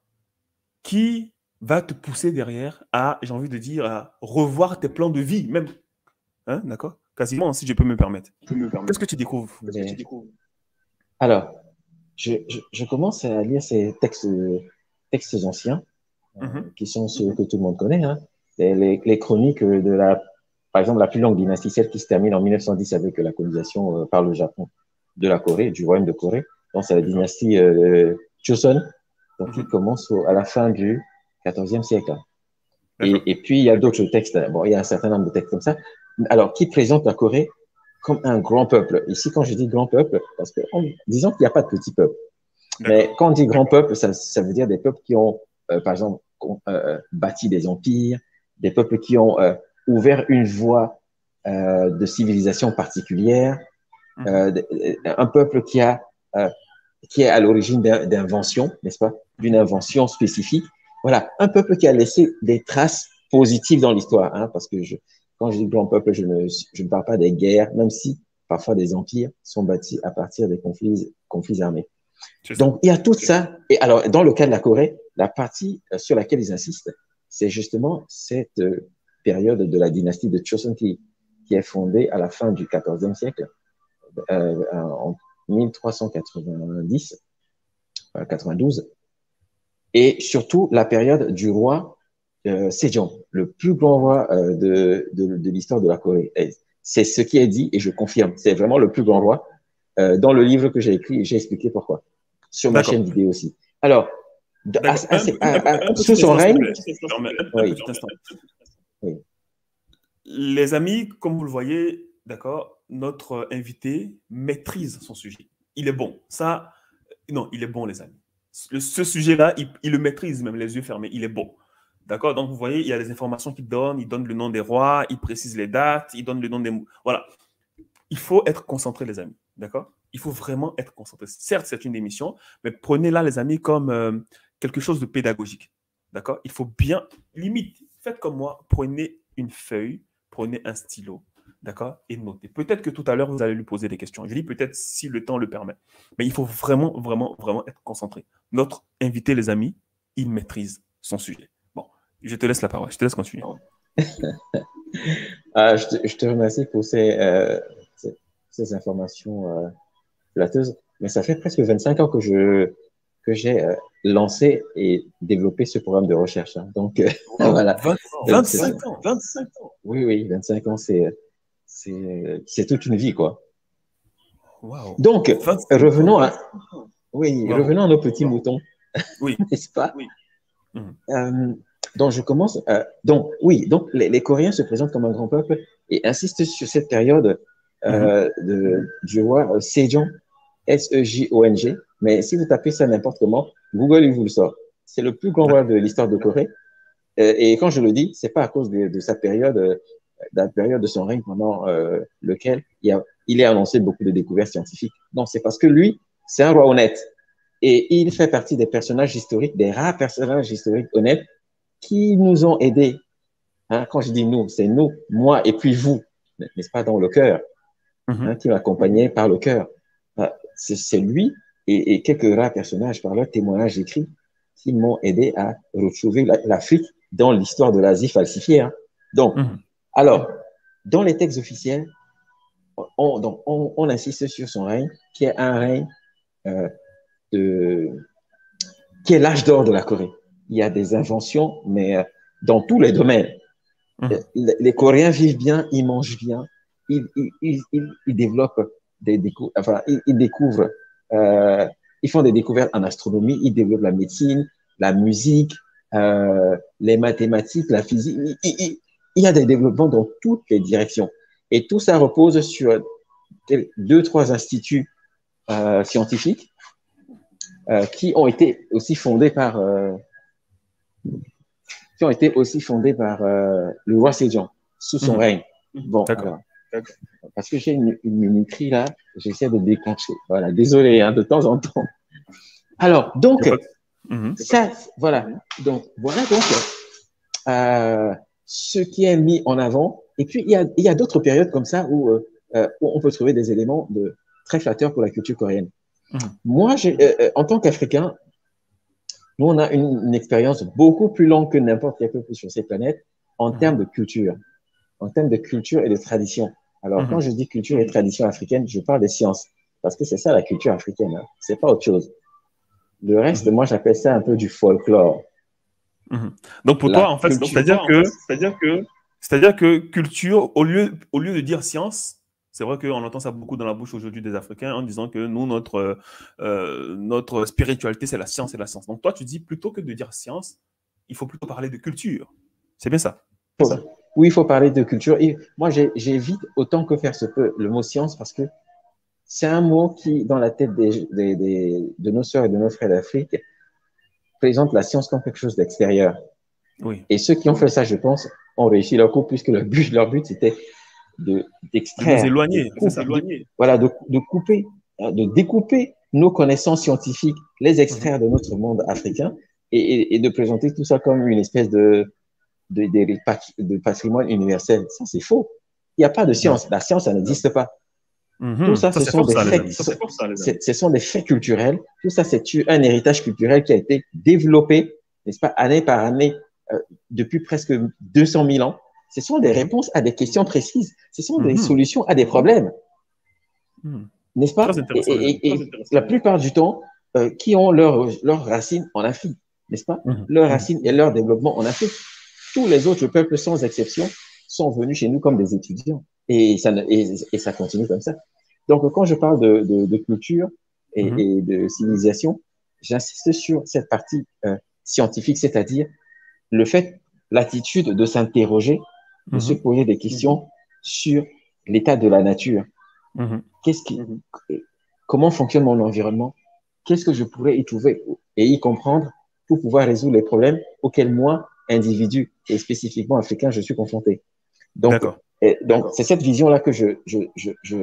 Qui va te pousser derrière à, j'ai envie de dire, à revoir tes plans de vie, même. Hein, d'accord? Quasiment, si je peux me permettre. Qu'est-ce que tu découvres? Mais, alors, je, je, je commence à lire ces textes, textes anciens, euh, Mhm. qui sont ceux que tout le monde connaît, hein. Les, les, les chroniques de la, par exemple, la plus longue dynastie, celle qui se termine en mille neuf cent dix avec la colonisation euh, par le Japon de la Corée, du royaume de Corée. Donc, c'est la D'accord. dynastie euh, Joseon, donc qui Mhm. commence au, à la fin du quatorzième siècle. D'accord. Et, et puis, il y a d'autres textes. Bon, il y a un certain nombre de textes comme ça. Alors, qui présentent la Corée comme un grand peuple. Ici, quand je dis grand peuple, parce que on, disons qu'il n'y a pas de petit peuple. Mais D'accord. quand on dit grand peuple, ça, ça veut dire des peuples qui ont, euh, par exemple, euh, bâti des empires, des peuples qui ont euh, ouvert une voie euh, de civilisation particulière, Mhm. euh, un peuple qui a euh, qui est à l'origine d'inventions, n'est-ce pas, d'une Mhm. invention spécifique. Voilà, un peuple qui a laissé des traces positives dans l'histoire, hein, parce que je, quand je dis grand peuple, je ne, je ne parle pas des guerres, même si parfois des empires sont bâtis à partir des conflits, conflits armés. C'est ça. Donc, il y a tout ça. Et alors, dans le cas de la Corée, la partie sur laquelle ils insistent, c'est justement cette euh, période de la dynastie de Chosun qui, qui est fondée à la fin du quatorzième siècle, euh, en mille trois cent quatre-vingt-dix, euh, quatre-vingt-douze, et surtout la période du roi euh, Sejong, le plus grand roi euh, de, de, de l'histoire de la Corée. C'est ce qui est dit et je confirme, c'est vraiment le plus grand roi. Euh, dans le livre que j'ai écrit, j'ai expliqué pourquoi. Sur ma chaîne D'accord. vidéo aussi. Alors, à, D'accord. à, Un, un- à, un sous petit son instant, s'il te règne, plaît. Si tu permets, Un, un oui, petit instant. oui, Les amis, comme vous le voyez, d'accord, notre invité maîtrise son sujet. Il est bon. Ça, non, il est bon, les amis. Le- ce sujet-là, il, il le maîtrise, même les yeux fermés. Il est bon. D'accord? Donc, vous voyez, il y a des informations qu'il donne. Il donne le nom des rois, il précise les dates, il donne le nom des... Voilà. Il faut être concentré, les amis. D'accord? Il faut vraiment être concentré. Certes, c'est une émission, mais prenez-la, les amis, comme euh, quelque chose de pédagogique. D'accord? Il faut bien, limite, faites comme moi, prenez une feuille, prenez un stylo, d'accord? Et notez. Peut-être que tout à l'heure, vous allez lui poser des questions. Je dis peut-être si le temps le permet. Mais il faut vraiment, vraiment, vraiment être concentré. Notre invité, les amis, il maîtrise son sujet. Bon, je te laisse la parole. Je te laisse continuer. ah, je, te, je te remercie pour ces, euh, ces, ces informations euh, flatteuses. Mais ça fait presque vingt-cinq ans que je que j'ai euh, lancé et développé ce programme de recherche. Hein. Donc euh, Wow. voilà. vingt, vingt-cinq ans. vingt-cinq ans. Oui, oui, vingt-cinq ans, c'est c'est c'est toute une vie, quoi. Wow. Donc, revenons à oui, wow. revenons à nos petits wow. moutons, oui. n'est-ce pas? Oui. Mmh. Euh, donc, je commence. Euh, donc, oui, donc les, les Coréens se présentent comme un grand peuple et insistent sur cette période euh, mmh. de, du roi Sejong, S E J O N G. Mais si vous tapez ça n'importe comment, Google, il vous le sort. C'est le plus grand roi de l'histoire de Corée. Euh, et quand je le dis, c'est pas à cause de, de sa période, euh, de la période de son règne pendant euh, lequel il, a, il a annoncé beaucoup de découvertes scientifiques. Non, c'est parce que lui, c'est un roi honnête. Et il fait partie des personnages historiques, des rares personnages historiques honnêtes qui nous ont aidés. Hein, quand je dis nous, c'est nous, moi et puis vous, n'est-ce pas, dans le cœur, mm-hmm. hein, qui m'accompagnait par le cœur. C'est lui et, et quelques rares personnages par leurs témoignages écrits qui m'ont aidé à retrouver l'Afrique dans l'histoire de l'Asie falsifiée. Hein. Donc, mm-hmm. alors, dans les textes officiels, on, donc, on, on insiste sur son règne, qui est un règne euh, de, qui est l'âge d'or de la Corée. Il y a des inventions, mais euh, dans tous les domaines. Mmh. Les, les Coréens vivent bien, ils mangent bien, ils, ils, ils, ils, ils développent des décou enfin, ils, ils découvrent, euh, ils font des découvertes en astronomie, ils développent la médecine, la musique, euh, les mathématiques, la physique. Il, il, il y a des développements dans toutes les directions. Et tout ça repose sur deux, trois instituts euh, scientifiques Euh, qui ont été aussi fondés par euh, qui ont été aussi fondés par euh, le roi Sejong sous son mmh. règne. Bon, alors, parce que j'ai une, une minuterie là, j'essaie de déclencher. Voilà, désolé, hein, de temps en temps. Alors, donc, mmh. ça, voilà. Donc, voilà donc euh, ce qui est mis en avant. Et puis, il y a, il y a d'autres périodes comme ça où, euh, où on peut trouver des éléments de, très flatteurs pour la culture coréenne. Mmh. Moi, euh, en tant qu'Africain, nous, on a une, une expérience beaucoup plus longue que n'importe quel peuple sur cette planète en mmh. termes de culture, en termes de culture et de tradition. Alors, mmh. quand je dis culture et tradition africaine, je parle des sciences, parce que c'est ça la culture africaine, hein. C'est pas autre chose. Le reste, mmh. moi, j'appelle ça un peu du folklore. Mmh. Donc, pour la toi, en fait, c'est-à-dire que, c'est-à-dire que, c'est-à-dire que culture, au lieu, au lieu de dire science, c'est vrai qu'on entend ça beaucoup dans la bouche aujourd'hui des Africains en disant que nous, notre, euh, notre spiritualité, c'est la science et la science. Donc toi, tu dis plutôt que de dire science, il faut plutôt parler de culture. C'est bien ça? Faut, ça Oui, il faut parler de culture. Et moi, j'évite autant que faire se peut le mot science parce que c'est un mot qui, dans la tête des, des, des, de nos sœurs et de nos frères d'Afrique, présente la science comme quelque chose d'extérieur. Oui. Et ceux qui ont fait ça, je pense, ont réussi leur coup puisque leur but, leur but c'était de d'extraire, de nous éloigner, de couper, de, voilà, de, de couper, de découper nos connaissances scientifiques, les extraire mmh. de notre monde africain et, et, et de présenter tout ça comme une espèce de de, de, de patrimoine universel. Ça, c'est faux. Il n'y a pas de science. La science, ça n'existe pas. Mmh. Tout ça, ça ce sont des ça, faits, ça, ce sont des faits culturels. Tout ça, c'est un héritage culturel qui a été développé, n'est-ce pas, année par année, euh, depuis presque deux cent mille ans. Ce sont des réponses à des questions précises. Ce sont des mmh. solutions à des problèmes. Mmh. N'est-ce pas? Et, et, et la plupart du temps, euh, qui ont leurs leur racines en Afrique, n'est-ce pas? Mmh. Leurs racines et leur développement en Afrique. Tous les autres peuples, sans exception, sont venus chez nous comme des étudiants. Et ça, et, et ça continue comme ça. Donc, quand je parle de, de, de culture et, mmh. et de civilisation, j'insiste sur cette partie euh, scientifique, c'est-à-dire le fait, l'attitude de s'interroger, de mmh. se poser des questions mmh. sur l'état de la nature. Mmh. Qu'est-ce qui, mmh. Comment fonctionne mon environnement? Qu'est-ce que je pourrais y trouver et y comprendre pour pouvoir résoudre les problèmes auxquels moi, individu et spécifiquement africain, je suis confronté. Donc, et, donc c'est cette vision-là que je, je, je, je,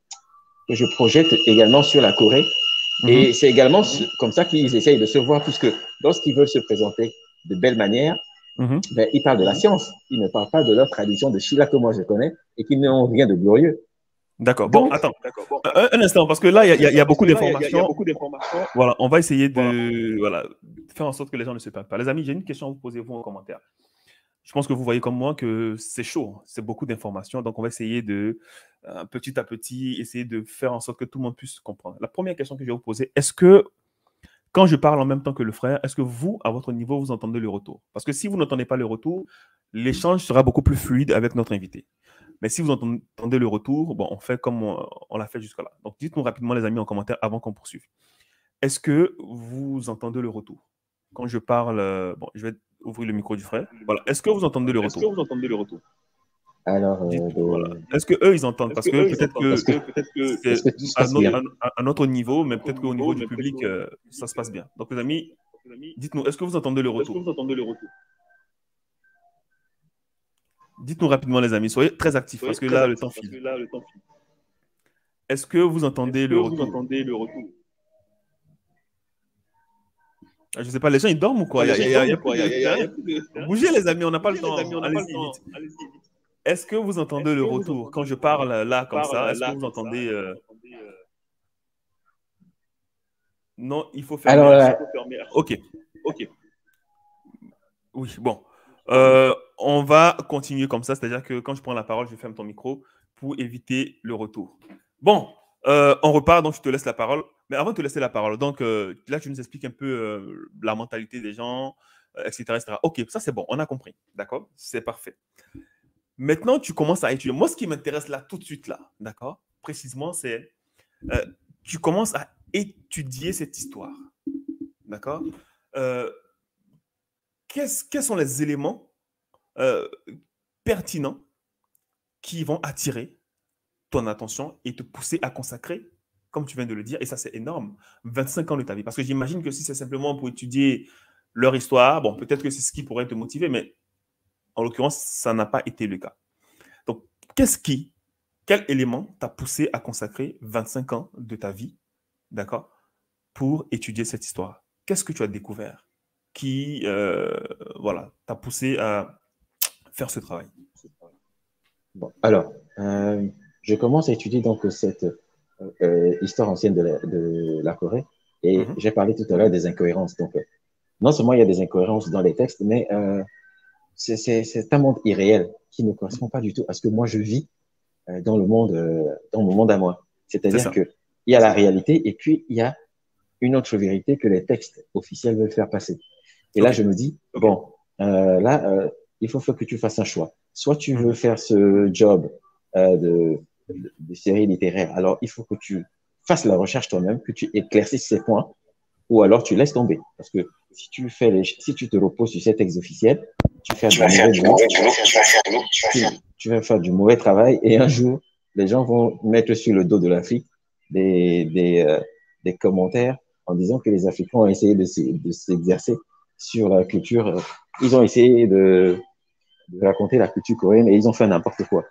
que je projette également sur la Corée. Mmh. Et c'est également mmh. comme ça qu'ils essayent de se voir, puisque lorsqu'ils veulent se présenter de belle manière, mmh. ben, ils parlent de la science. Ils ne parlent pas de leur tradition de Shila que moi je connais et qui n'ont rien de glorieux. D'accord. Bon, attends. Bon, un, un instant, parce que là, il y, y, y a beaucoup d'informations. Voilà, on va essayer de voilà. Voilà, faire en sorte que les gens ne se perdent pas. Les amis, j'ai une question à vous poser, vous en commentaire. je pense que vous voyez comme moi que c'est chaud, c'est beaucoup d'informations. Donc, on va essayer de, euh, petit à petit, essayer de faire en sorte que tout le monde puisse comprendre. La première question que je vais vous poser, est-ce que, quand je parle en même temps que le frère, est-ce que vous, à votre niveau, vous entendez le retour? Parce que si vous n'entendez pas le retour, l'échange sera beaucoup plus fluide avec notre invité. Mais si vous entendez le retour, bon, on fait comme on, on l'a fait jusque-là. Donc, dites-nous rapidement, les amis, en commentaire avant qu'on poursuive. Est-ce que vous entendez le retour? Quand je parle, euh, bon, je vais ouvrir le micro du frère. Voilà. Est-ce que vous entendez le Est-ce retour? que vous entendez le retour? Alors, euh, Voilà. de... Est-ce que eux ils entendent? est-ce Parce que que eux, ils peut-être entendent? Parce que que peut-être que c'est est-ce que tout se à passe notre, bien? à, à notre niveau, mais Notre peut-être qu'au niveau, niveau du mais peut-être public, qu'au euh, niveau du ça public, se passe euh, bien. Donc, les amis, les amis, dites-nous, est-ce que vous entendez le est-ce que retour? vous entendez le retour? Dites-nous rapidement, les amis. Soyez très actifs parce Soyez que très là, le actifs temps parce que file. là, le temps file. Est-ce que vous Est-ce entendez que le vous retour? entendez le retour? Ah, je ne sais pas, les gens ils dorment ou quoi? Pas Il y les a, gens il ils y a- il y dorment a ou plus quoi? Il y a, de. il y a- il y Hein? a plus de. Hein? Bougez, les amis, on n'a pas le Bougez, les amis, temps. on n'a pas le Allez-y, temps. vite. Allez-y, vite. Est-ce que vous entendez Est-ce le que vous retour? Quand entendez je le retour? parle Quand là je comme parle ça, euh, est-ce que là vous comme ça, entendez est-ce que euh, vous entendez euh, Non, il faut fermer Alors à là, chaque. il faut fermer. Ok, Ok. oui, bon. Bon. Euh, on va continuer comme ça, c'est-à-dire que quand je prends la parole, je ferme ton micro pour éviter le retour. Bon, euh, on repart, donc je te laisse la parole. Mais avant de te laisser la parole, donc euh, là, tu nous expliques un peu euh, la mentalité des gens, euh, et cetera, et cetera. Ok, ça c'est bon, on a compris. D'accord? C'est parfait. Maintenant, tu commences à étudier. Moi, ce qui m'intéresse là, tout de suite, là, d'accord? Précisément, c'est euh, tu commences à étudier cette histoire. D'accord? Euh, qu'est-ce- quels sont les éléments euh, pertinents qui vont attirer ton attention et te pousser à consacrer, comme tu viens de le dire, et ça c'est énorme, vingt-cinq ans de ta vie. Parce que j'imagine que si c'est simplement pour étudier leur histoire, bon, peut-être que c'est ce qui pourrait te motiver, mais en l'occurrence, ça n'a pas été le cas. Donc, qu'est-ce qui, quel élément t'a poussé à consacrer vingt-cinq ans de ta vie, d'accord, pour étudier cette histoire? Qu'est-ce que tu as découvert qui, euh, voilà, t'a poussé à faire ce travail? Bon, alors, euh, je commence à étudier donc cette euh, euh, histoire ancienne de la, de la Corée et Mhm. j'ai parlé tout à l'heure des incohérences. Donc, euh, non seulement il y a des incohérences dans les textes, mais euh, c'est c'est- c'est un monde irréel qui ne correspond pas du tout à ce que moi je vis euh, dans le monde, euh, dans mon monde à moi. C'est C'est-à-dire ça. que il y a la réalité et puis il y a une autre vérité que les textes officiels veulent faire passer. Et là, OK. je me dis, bon, euh, là, euh, il faut faire que tu fasses un choix. Soit tu veux Mhm. faire ce job euh, de, de, de série littéraire, alors il faut que tu fasses la recherche toi-même, que tu éclaircisses ces points, ou alors tu laisses tomber. Parce que si tu fais les, si tu te reposes sur ces textes officiels, tu fais Tu du vas faire mauvais du boulot, mauvais boulot, tu vas faire du mauvais tu, tu vas faire du mauvais travail, et un jour, les gens vont mettre sur le dos de l'Afrique des, des, euh, des commentaires en disant que les Africains ont essayé de, de s'exercer sur la culture. Ils ont essayé de, de raconter la culture coréenne et ils ont fait n'importe quoi.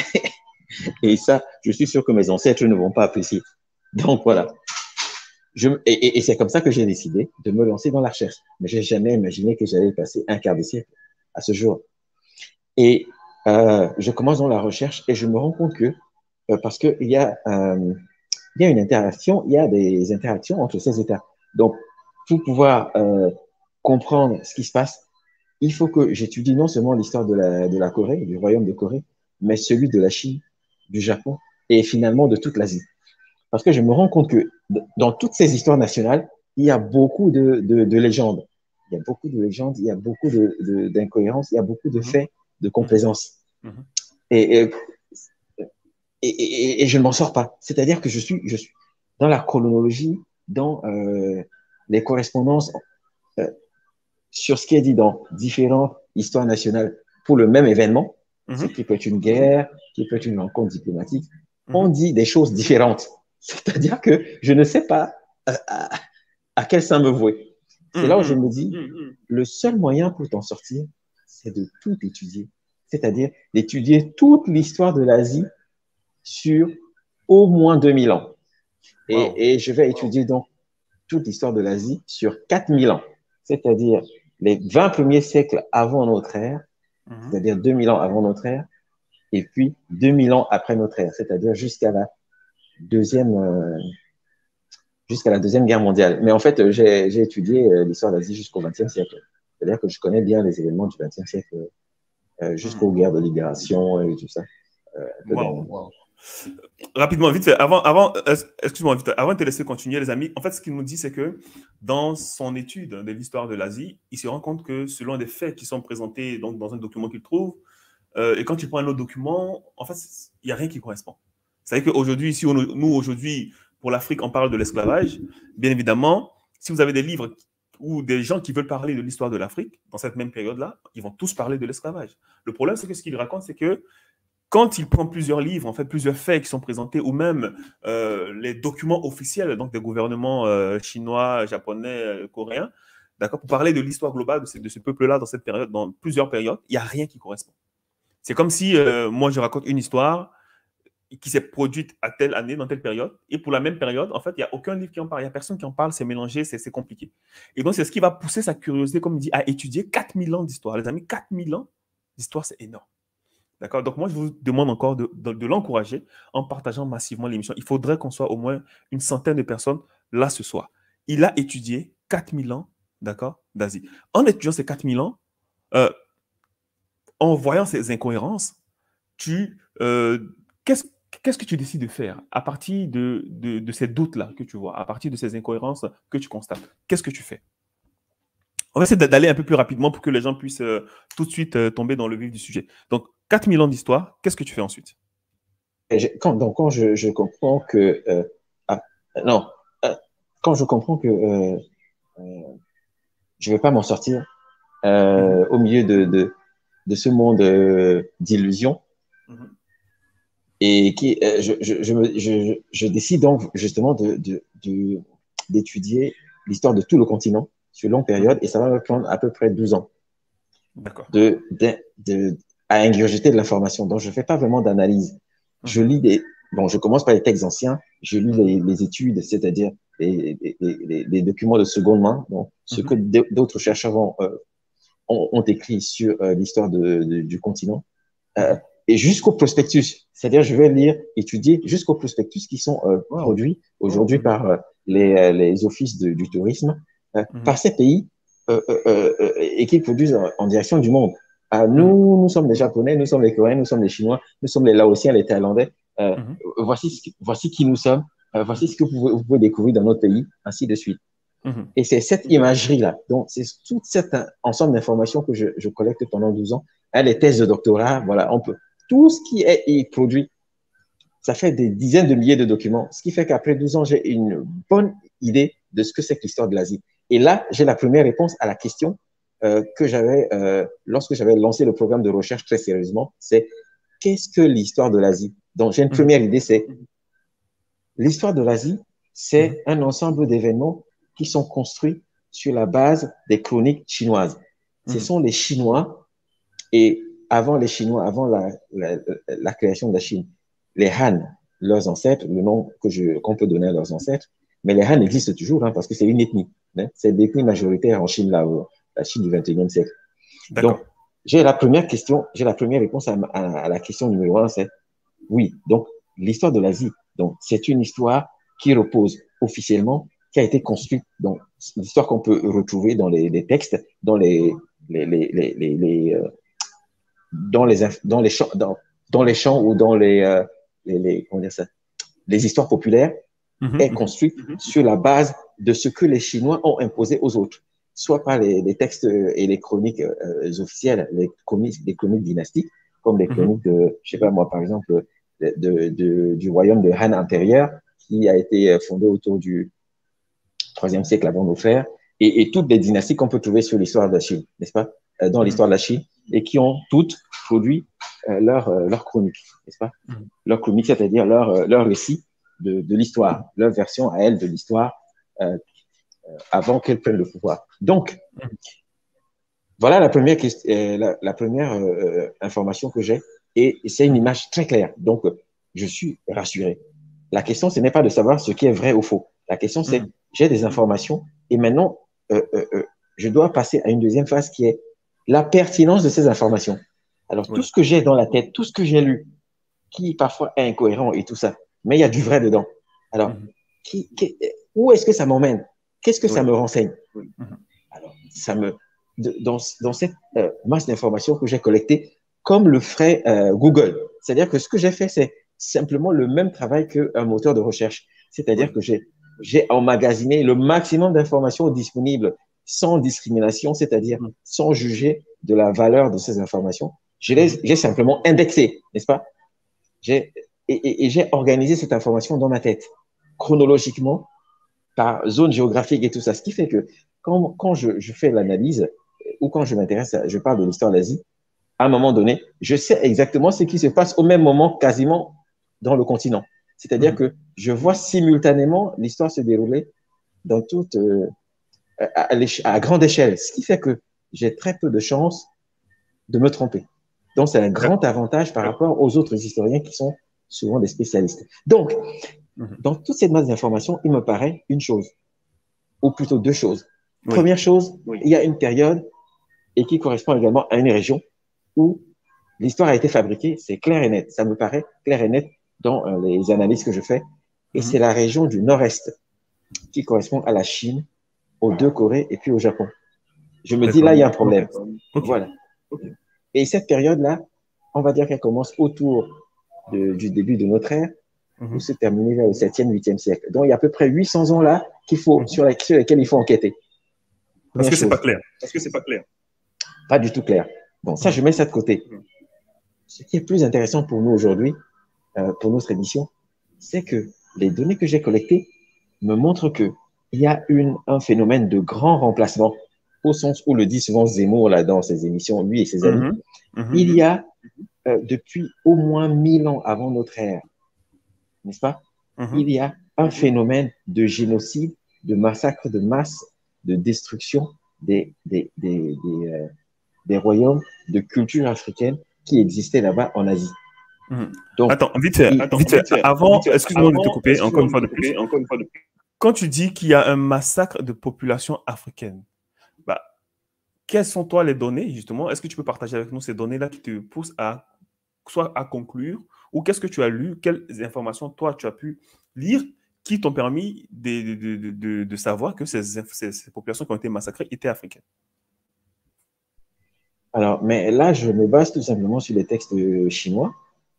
Et ça, je suis sûr que mes ancêtres ne vont pas apprécier. Donc voilà. Je, et et, et c'est comme ça que j'ai décidé de me lancer dans la recherche. Mais j'ai jamais imaginé que j'allais passer un quart de siècle à ce jour. Et euh, je commence dans la recherche et je me rends compte que, euh, parce qu'il y a, euh, il y a une interaction, il y a des interactions entre ces États. Donc, pour pouvoir euh, comprendre ce qui se passe, il faut que j'étudie non seulement l'histoire de la, de la Corée, du royaume de Corée, mais celui de la Chine, du Japon et finalement de toute l'Asie. Parce que je me rends compte que dans toutes ces histoires nationales, il y a beaucoup de, de, de légendes. Il y a beaucoup de légendes, il y a beaucoup de, de, d'incohérences, il y a beaucoup de Mhm. faits de Mhm. complaisance. Mhm. Et, et, et, et, et je ne m'en sors pas. C'est-à-dire que je suis, je suis dans la chronologie, dans euh, les correspondances euh, sur ce qui est dit dans différentes histoires nationales pour le même événement, ce Mhm. qui peut être une guerre, qui peut être une rencontre diplomatique. On Mhm. dit des choses différentes. C'est-à-dire que je ne sais pas à, à, à quel sein me vouer. C'est là où je Mhm. me dis, le seul moyen pour t'en sortir, c'est de tout étudier. C'est-à-dire d'étudier toute l'histoire de l'Asie sur au moins deux mille ans. Wow. Et, et je vais étudier donc toute l'histoire de l'Asie sur quatre mille ans. C'est-à-dire les vingt premiers siècles avant notre ère, Mhm. c'est-à-dire deux mille ans avant notre ère, et puis deux mille ans après notre ère, c'est-à-dire jusqu'à la deuxième, euh, jusqu'à la deuxième guerre mondiale. Mais en fait, j'ai, j'ai étudié l'histoire d'Asie jusqu'au vingtième siècle. C'est-à-dire que je connais bien les événements du vingtième siècle euh, jusqu'aux guerres de libération et tout ça. Euh, wow, wow. Rapidement, vite fait, avant, avant, excuse-moi, vite, avant de te laisser continuer, les amis, en fait, ce qu'il nous dit, c'est que dans son étude de l'histoire de l'Asie, il se rend compte que selon des faits qui sont présentés donc, dans un document qu'il trouve, euh, et quand il prend un autre document, en fait, il n'y a rien qui correspond. C'est-à-dire qu'aujourd'hui, si on, nous, aujourd'hui, pour l'Afrique, on parle de l'esclavage, bien évidemment, si vous avez des livres ou des gens qui veulent parler de l'histoire de l'Afrique, dans cette même période-là, ils vont tous parler de l'esclavage. Le problème, c'est que ce qu'il raconte, c'est que quand il prend plusieurs livres, en fait, plusieurs faits qui sont présentés, ou même euh, les documents officiels donc des gouvernements euh, chinois, japonais, euh, coréens, d'accord, pour parler de l'histoire globale de ce, de ce peuple-là dans cette période, dans plusieurs périodes, il n'y a rien qui correspond. C'est comme si euh, moi, je raconte une histoire qui s'est produite à telle année, dans telle période, et pour la même période, en fait, il n'y a aucun livre qui en parle, il n'y a personne qui en parle, c'est mélangé, c'est compliqué. Et donc, c'est ce qui va pousser sa curiosité, comme il dit, à étudier quatre mille ans d'histoire. Les amis, quatre mille ans d'histoire, c'est énorme. D'accord? Donc, moi, je vous demande encore de, de, de l'encourager en partageant massivement l'émission. Il faudrait qu'on soit au moins une centaine de personnes là ce soir. Il a étudié quatre mille ans, d'accord, d'Asie. En étudiant ces quatre mille ans, euh, en voyant ces incohérences, tu, euh, qu'est-ce, qu'est-ce que tu décides de faire à partir de, de, de ces doutes-là que tu vois, à partir de ces incohérences que tu constates? Qu'est-ce que tu fais? On va essayer d'aller un peu plus rapidement pour que les gens puissent euh, tout de suite euh, tomber dans le vif du sujet. Donc, quatre mille ans d'histoire, qu'est-ce que tu fais ensuite? Et je, quand, donc, quand je, je comprends que... Euh, ah, non, euh, quand je comprends que euh, euh, je ne vais pas m'en sortir euh, mm-hmm. au milieu de, de, de ce monde euh, d'illusions, mm-hmm. et qui, euh, je, je, je, me, je, je décide donc justement de, de, de, d'étudier l'histoire de tout le continent sur une longue période, et ça va me prendre à peu près douze ans. D'accord. De, de, de, à ingurgiter de l'information. Donc, je ne fais pas vraiment d'analyse. Mm-hmm. Je lis des... Bon, je commence par les textes anciens, je lis les, les études, c'est-à-dire les, les, les, les documents de seconde main, donc ce mm-hmm. que d'autres chercheurs ont, euh, ont, ont écrit sur euh, l'histoire de, de, du continent. Euh, et jusqu'au prospectus, c'est-à-dire je vais lire, étudier jusqu'au prospectus qui sont euh, wow. produits aujourd'hui wow. par euh, les, les offices de, du tourisme, euh, mm-hmm. par ces pays euh, euh, euh, et qui produisent en, en direction du monde. Euh, nous, mm-hmm. nous sommes les Japonais, nous sommes les Coréens, nous sommes les Chinois, nous sommes les Laotiens, les Thaïlandais. Euh, mm-hmm. voici, ce, voici qui nous sommes, euh, voici ce que vous, vous pouvez découvrir dans notre pays, ainsi de suite. Mm-hmm. Et c'est cette imagerie-là, donc c'est tout cet ensemble d'informations que je, je collecte pendant douze ans. Hein, les thèses de doctorat, voilà, on peut. Tout ce qui est, est produit, ça fait des dizaines de milliers de documents, ce qui fait qu'après douze ans, j'ai une bonne idée de ce que c'est que l'histoire de l'Asie. Et là, j'ai la première réponse à la question euh, que j'avais euh, lorsque j'avais lancé le programme de recherche très sérieusement, c'est qu'est-ce que l'histoire de l'Asie? Donc, j'ai une première idée, c'est l'histoire de l'Asie, c'est un ensemble d'événements qui sont construits sur la base des chroniques chinoises. Ce sont les Chinois, et avant les Chinois, avant la, la, la création de la Chine, les Han, leurs ancêtres, le nom que je, qu'on peut donner à leurs ancêtres, mais les Han existent toujours, hein, parce que c'est une ethnie. Hein, c'est l'ethnie majoritaire en Chine, là, la Chine du vingt et unième siècle. Donc, j'ai la première question, j'ai la première réponse à, à, à la question numéro un, c'est oui. Donc, l'histoire de l'Asie, donc, c'est une histoire qui repose officiellement, qui a été construite, donc, l'histoire qu'on peut retrouver dans les, les textes, dans les, les, les, les, les, les euh, dans les, dans les champs, dans, dans les champs ou dans les, euh, les, les, comment dire ça, les histoires populaires, mmh, est construite mmh. sur la base de ce que les Chinois ont imposé aux autres, soit par les, les textes et les chroniques euh, officielles, les chroniques, les chroniques dynastiques, comme les chroniques de, je sais pas moi, par exemple, de, de, de, du royaume de Han antérieur, qui a été fondé autour du troisième siècle avant nos frères, et, et toutes les dynasties qu'on peut trouver sur l'histoire de la Chine, n'est-ce pas, euh, dans mmh. l'histoire de la Chine, et qui ont toutes produit euh, leur, euh, leur chronique, n'est-ce pas, mmh. leur chronique, c'est-à-dire leur, euh, leur récit de, de l'histoire, leur version à elle de l'histoire euh, euh, avant qu'elle prenne le pouvoir. Donc, mmh. voilà la première, question, euh, la, la première euh, information que j'ai, et, et c'est une image très claire. Donc, euh, je suis rassuré. La question, ce n'est pas de savoir ce qui est vrai ou faux. La question, c'est, mmh. j'ai des informations, et maintenant, euh, euh, euh, je dois passer à une deuxième phase qui est la pertinence de ces informations. Alors, oui. tout ce que j'ai dans la tête, tout ce que j'ai lu, qui parfois est incohérent et tout ça, mais il y a du vrai dedans. Alors, mmh. qui, qui, où est-ce que ça m'emmène? Qu'est-ce que oui. ça me renseigne? Oui. Mmh. Alors, ça me, de, dans, dans cette euh, masse d'informations que j'ai collectées, comme le ferait euh, Google. C'est-à-dire que ce que j'ai fait, c'est simplement le même travail qu'un moteur de recherche. C'est-à-dire Oui. que j'ai j'ai emmagasiné le maximum d'informations disponibles sans discrimination, c'est-à-dire Mhm. sans juger de la valeur de ces informations. Je les, Mhm. j'ai simplement indexé, n'est-ce pas? J'ai, et, et, et j'ai organisé cette information dans ma tête, chronologiquement, par zone géographique et tout ça. Ce qui fait que quand, quand je, je fais l'analyse ou quand je m'intéresse, à- je parle de l'histoire d'Asie, à un moment donné, je sais exactement ce qui se passe au même moment, quasiment dans le continent. C'est-à-dire Mhm. que je vois simultanément l'histoire se dérouler dans toute, euh, à, à, à grande échelle, ce qui fait que j'ai très peu de chances de me tromper. Donc, c'est un grand D'accord. avantage par rapport aux autres historiens qui sont souvent des spécialistes. Donc, Mhm. dans toute cette masse d'informations, il me paraît une chose, ou plutôt deux choses. Oui. Première chose, oui, il y a une période et qui correspond également à une région où l'histoire a été fabriquée, c'est clair et net. Ça me paraît clair et net dans euh, les analyses que je fais. Et Mhm. c'est la région du Nord-Est qui correspond à la Chine, aux deux Corées et puis au Japon. Je me dis, D'accord. là, il y a un Ok. problème. Ok. Voilà. Et cette période-là, on va dire qu'elle commence autour de, du début de notre ère pour Mhm. se terminer vers le septième, huitième siècle. Donc, il y a à peu près huit cents ans là qu'il faut, Mhm. sur, la, sur lesquels il faut enquêter. Parce Première que c'est pas chose. clair. Parce que c'est pas clair. Pas du tout clair. Bon, ça, Mhm. je mets ça de côté. Ce qui est plus intéressant pour nous aujourd'hui, euh, pour notre émission, c'est que les données que j'ai collectées me montrent que il y a une, un phénomène de grand remplacement, au sens où le dit souvent Zemmour là, dans ses émissions, lui et ses amis. Mhm. Mhm. Il y a, euh, depuis au moins mille ans avant notre ère, n'est-ce pas? Mhm. Il y a un phénomène de génocide, de massacre de masse, de destruction des, des, des, des, euh, des royaumes de culture africaine qui existaient là-bas en Asie. Mhm. Donc, Attends, vite fait, il, Attends, vite fait. vite fait, Avant, vite fait, excuse-moi de te avant, couper encore excuse-moi une de fois te de plus. couper encore une fois de plus. Quand tu dis qu'il y a un massacre de population africaine, bah, quelles sont toi les données, justement? Est-ce que tu peux partager avec nous ces données-là qui te poussent à soit à conclure, ou qu'est-ce que tu as lu, quelles informations toi tu as pu lire qui t'ont permis de, de, de, de, de savoir que ces, ces, ces populations qui ont été massacrées étaient africaines? Alors, mais là, je me base tout simplement sur les textes chinois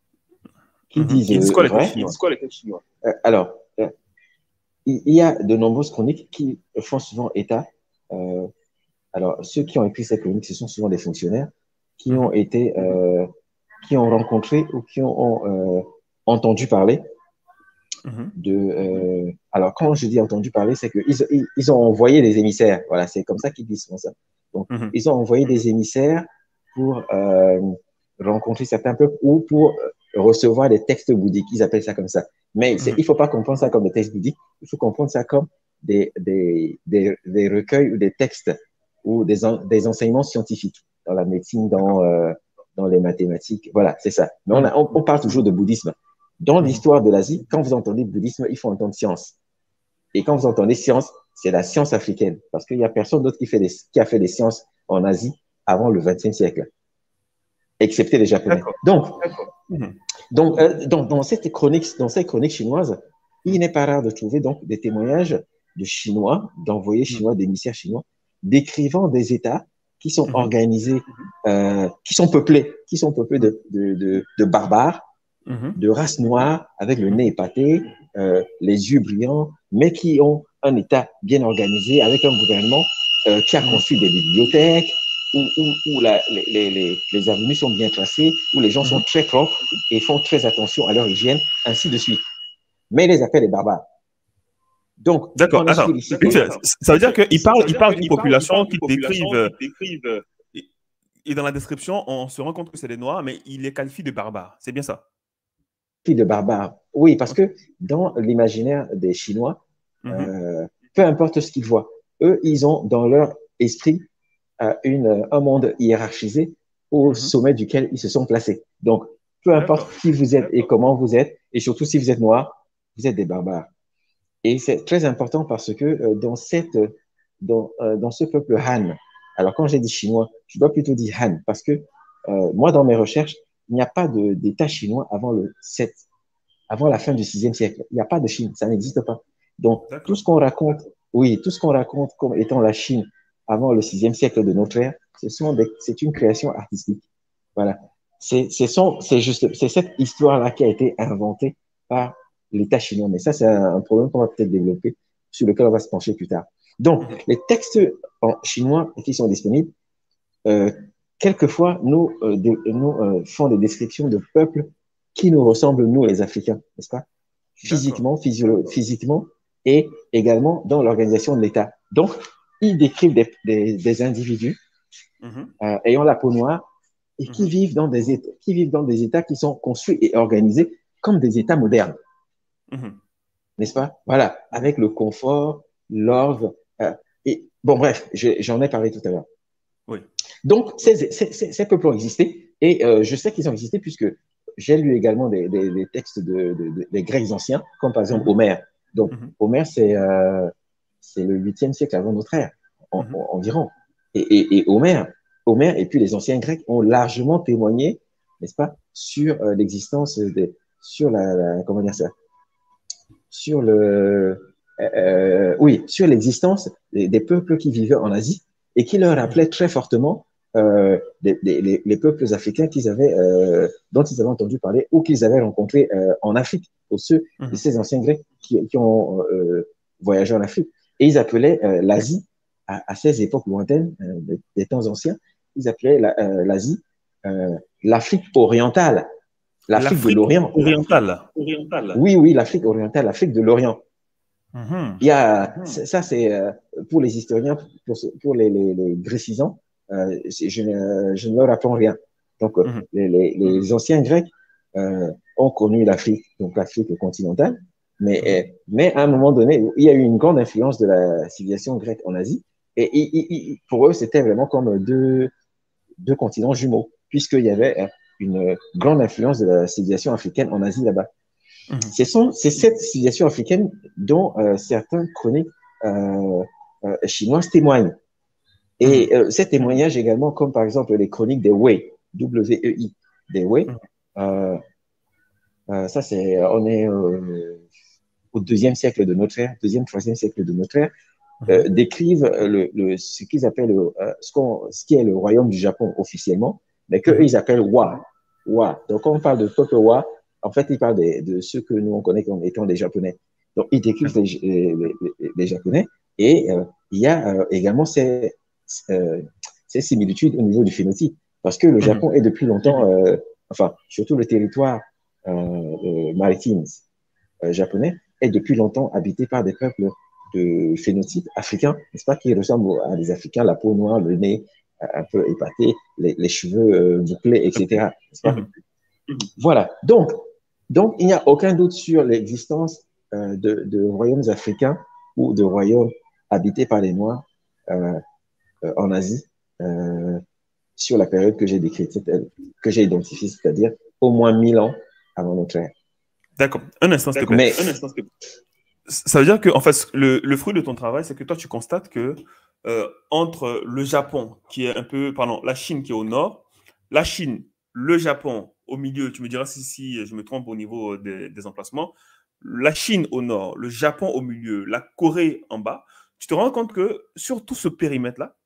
qui Mhm. disent Ils disent quoi euh, les textes vrai. chinois? Quoi les textes chinois? Euh, alors, euh, il y a de nombreuses chroniques qui font souvent état. Euh, alors, ceux qui ont écrit ces chroniques, ce sont souvent des fonctionnaires qui ont Mhm. été, euh, qui ont rencontré ou qui ont euh, entendu parler Mhm. de. Euh, alors, quand je dis entendu parler, c'est qu'ils ils, ils ont envoyé des émissaires. Voilà, c'est comme ça qu'ils disent souvent ça. Donc, Mhm. ils ont envoyé des émissaires pour euh, rencontrer certains peuples ou pour euh, recevoir des textes bouddhiques. Ils appellent ça comme ça. Mais c'est, Mhm. il ne faut pas comprendre ça comme des textes bouddhiques. Il faut comprendre ça comme des, des, des, des recueils ou des textes ou des, en, des enseignements scientifiques dans la médecine, D'accord. dans, euh, dans les mathématiques. Voilà, c'est ça. Mais on, Mhm. a, on, on parle toujours de bouddhisme. Dans Mhm. l'histoire de l'Asie, quand vous entendez bouddhisme, il faut entendre science. Et quand vous entendez science, c'est la science africaine. Parce qu'il n'y a personne d'autre qui, fait des, qui a fait des sciences en Asie avant le vingtième siècle, excepté les Japonais. D'accord. Donc, Mhm. donc, euh, dans, dans, cette chronique, dans cette chronique chinoise, il n'est pas rare de trouver donc des témoignages de Chinois, d'envoyés Mhm. chinois, d'émissaires chinois, décrivant des États qui sont Mhm. organisés, euh, qui sont peuplés, qui sont peuplés de, de, de, de barbares, Mhm. de race noire, avec le nez Mhm. épaté, euh, les yeux brillants, mais qui ont un État bien organisé, avec un gouvernement euh, qui a Mhm. conçu des bibliothèques, où, où, où la, les, les, les avenues sont bien tracées, où les gens sont Mhm. très propres et font très attention à leur hygiène, ainsi de suite. Mais ils les appellent les barbares. Donc, D'accord. on est sur Attends. ici. Vite fait, ça veut dire qu'ils Ça parlent, veut ils dire parlent d'une qu'ils parlent, ils population parlent d'une qu'ils population décrivent, euh, qu'ils décrivent. et et dans la description, on se rend compte que c'est des Noirs, mais ils les qualifient de barbares. C'est bien ça? De barbares. Oui, parce Ok. que dans l'imaginaire des Chinois, Mhm. euh, peu importe ce qu'ils voient, eux, ils ont dans leur esprit euh, une, un monde hiérarchisé au Mhm. sommet duquel ils se sont placés. Donc, peu importe D'accord. qui vous êtes et comment vous êtes, et surtout si vous êtes noir, vous êtes des barbares. Et c'est très important parce que euh, dans, cette, dans, euh, dans ce peuple Han, alors quand j'ai dit chinois, je dois plutôt dire Han parce que euh, moi, dans mes recherches, il n'y a pas d'État chinois avant le sept, avant la fin du sixième siècle. Il n'y a pas de Chine, ça n'existe pas. Donc, tout D'accord. ce qu'on raconte, oui, tout ce qu'on raconte comme étant la Chine avant le sixième siècle de notre ère, ce sont des, c'est une création artistique. Voilà. c'est c'est juste, c'est cette histoire-là qui a été inventée par l'État chinois. Mais ça, c'est un, un problème qu'on va peut-être développer, sur lequel on va se pencher plus tard. Donc, les textes en chinois qui sont disponibles, euh, quelquefois, nous, euh, de, nous euh, font des descriptions de peuples qui nous ressemblent, nous, les Africains, n'est-ce pas? Physiquement, physiquement, et également dans l'organisation de l'État. Donc, ils décrivent des, des, des individus mm-hmm. euh, ayant la peau noire et qui, mm-hmm. vivent dans des états, qui vivent dans des États qui sont construits et organisés comme des États modernes. Mm-hmm. N'est-ce pas? Voilà, avec le confort, l'ordre. Euh, et bon, bref, j'en ai parlé tout à l'heure. Oui. Donc, ces, ces, ces, ces peuples ont existé et euh, je sais qu'ils ont existé puisque j'ai lu également des, des, des textes de, de, de, des Grecs anciens, comme par exemple mm-hmm. Homère. Donc, mm-hmm. Homère, c'est euh, le huitième siècle avant notre ère, en, mm-hmm. en, environ. Et, et, et Homère, Homère et puis les anciens Grecs ont largement témoigné, n'est-ce pas, sur euh, l'existence, sur la, la, comment dire ça, sur le, euh, oui, sur l'existence des, des peuples qui vivaient en Asie et qui leur rappelaient très fortement euh, des, des, les, les peuples africains qu'ils avaient, euh, dont ils avaient entendu parler ou qu'ils avaient rencontrés euh, en Afrique, pour ceux mm-hmm. de ces anciens Grecs qui, qui ont euh, voyagé en Afrique. Et ils appelaient euh, l'Asie, à, à ces époques lointaines, euh, des, des temps anciens, ils appelaient l'Asie la, euh, euh, l'Afrique orientale, l'Afrique de l'Orient. Orientale. orientale. Oui, oui, l'Afrique orientale, l'Afrique de l'Orient. Mm-hmm. Il y a, mm-hmm. ça c'est euh, pour les historiens, pour, pour les, les, les grécisants, euh, je, ne, je ne leur apprends rien. Donc, mm-hmm. les, les, les anciens Grecs euh, ont connu l'Afrique, donc l'Afrique continentale, mais, mm-hmm. euh, mais à un moment donné, il y a eu une grande influence de la civilisation grecque en Asie, et, et, et, et pour eux, c'était vraiment comme deux, deux continents jumeaux, puisqu'il y avait une grande influence de la civilisation africaine en Asie là-bas. Mmh. C'est cette civilisation africaine dont euh, certains chroniques euh, euh, chinoises témoignent. Et mmh. euh, ces témoignages également, comme par exemple les chroniques des Wei, W E I, des Wei, mmh. euh, euh, ça c'est, on est euh, au deuxième siècle de notre ère, deuxième, troisième siècle de notre ère, euh, décrivent le, le, ce qu'ils appellent, euh, ce, qu'on, ce qui est le royaume du Japon officiellement, mais qu'eux ils appellent Wa. Wa. Donc quand on parle de peuple Wa, en fait, ils parlent de, de ceux que nous, on connaît comme étant des Japonais. Donc, ils décrivent les, les, les, les Japonais. Et euh, il y a euh, également ces, euh, ces similitudes au niveau du phénotype. Parce que le Japon est depuis longtemps, euh, enfin, surtout le territoire euh, euh, maritime euh, japonais, est depuis longtemps habité par des peuples de phénotype africain, n'est-ce pas, qui ressemblent à des Africains, la peau noire, le nez un peu épaté, les, les cheveux euh, bouclés, et cetera. N'est-ce pas? Voilà. Donc, Donc, il n'y a aucun doute sur l'existence euh, de, de royaumes africains ou de royaumes habités par les Noirs euh, euh, en Asie euh, sur la période que j'ai décrite, que j'ai identifiée, c'est-à-dire au moins mille ans avant notre ère. D'accord. Un instant, s'il te plaît. Mais... Un instant, s'il te plaît. Ça veut dire que, en fait, le, le fruit de ton travail, c'est que toi, tu constates que euh, entre le Japon, qui est un peu, pardon, la Chine qui est au nord, la Chine, le Japon au milieu, tu me diras si, si je me trompe au niveau des, des emplacements, la Chine au nord, le Japon au milieu, la Corée en bas, tu te rends compte que sur tout ce périmètre-là,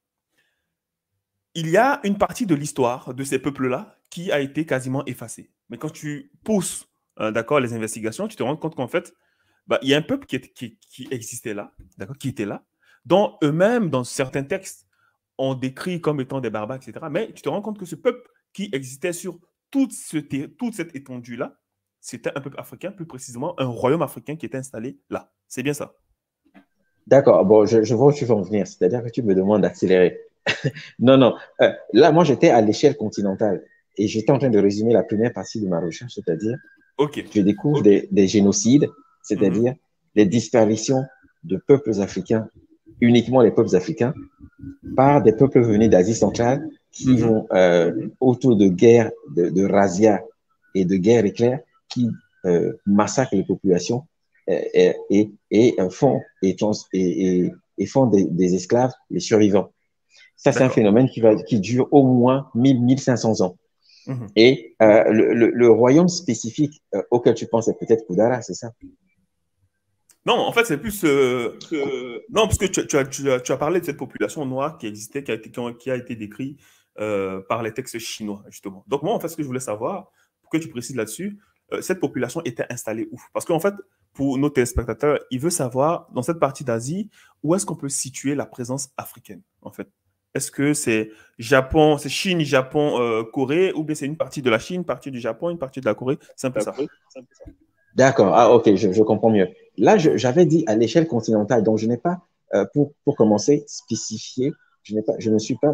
il y a une partie de l'histoire de ces peuples-là qui a été quasiment effacée. Mais quand tu pousses euh, d'accord, les investigations, tu te rends compte qu'en fait, bah, il y a un peuple qui, est, qui, qui existait là, d'accord, qui était là, dont eux-mêmes, dans certains textes, on décrit comme étant des barbares, et cetera. Mais tu te rends compte que ce peuple qui existait sur toute, ce, toute cette étendue-là, c'était un peuple africain, plus précisément un royaume africain qui était installé là. C'est bien ça. D'accord, bon, je, je vois où tu vas en venir. C'est-à-dire que tu me demandes d'accélérer. non, non. Euh, là, moi, j'étais à l'échelle continentale et j'étais en train de résumer la première partie de ma recherche, c'est-à-dire okay. je découvre okay. des, des génocides, c'est-à-dire mm-hmm. des disparitions de peuples africains, uniquement les peuples africains, par des peuples venus d'Asie centrale qui mm-hmm. vont euh, autour de guerres, de, de razzias et de guerres éclairs qui euh, massacrent les populations et, et, et, et font, et, et, et font des, des esclaves les survivants. Ça, c'est un phénomène qui, va, qui dure au moins mille, mille cinq cents ans. Mmh. Et euh, le, le, le royaume spécifique euh, auquel tu penses, c'est peut-être Koudara, c'est ça? Non, en fait, c'est plus... Euh, que... Non, parce que tu, tu, as, tu, as, tu as parlé de cette population noire qui existait, qui a été, qui a été décrite euh, par les textes chinois, justement. Donc, moi, en fait, ce que je voulais savoir, pour que tu précises là-dessus, euh, cette population était installée où? Parce qu'en fait, pour nos téléspectateurs, il veut savoir, dans cette partie d'Asie, où est-ce qu'on peut situer la présence africaine, en fait? Est-ce que c'est Japon, c'est Chine, Japon, euh, Corée, ou bien c'est une partie de la Chine, une partie du Japon, une partie de la Corée? C'est un peu ça. D'accord, ah, ok, je, je comprends mieux. Là, je- j'avais dit à l'échelle continentale, donc je n'ai pas, euh, pour, pour commencer, spécifié, je n'ai pas, je ne suis pas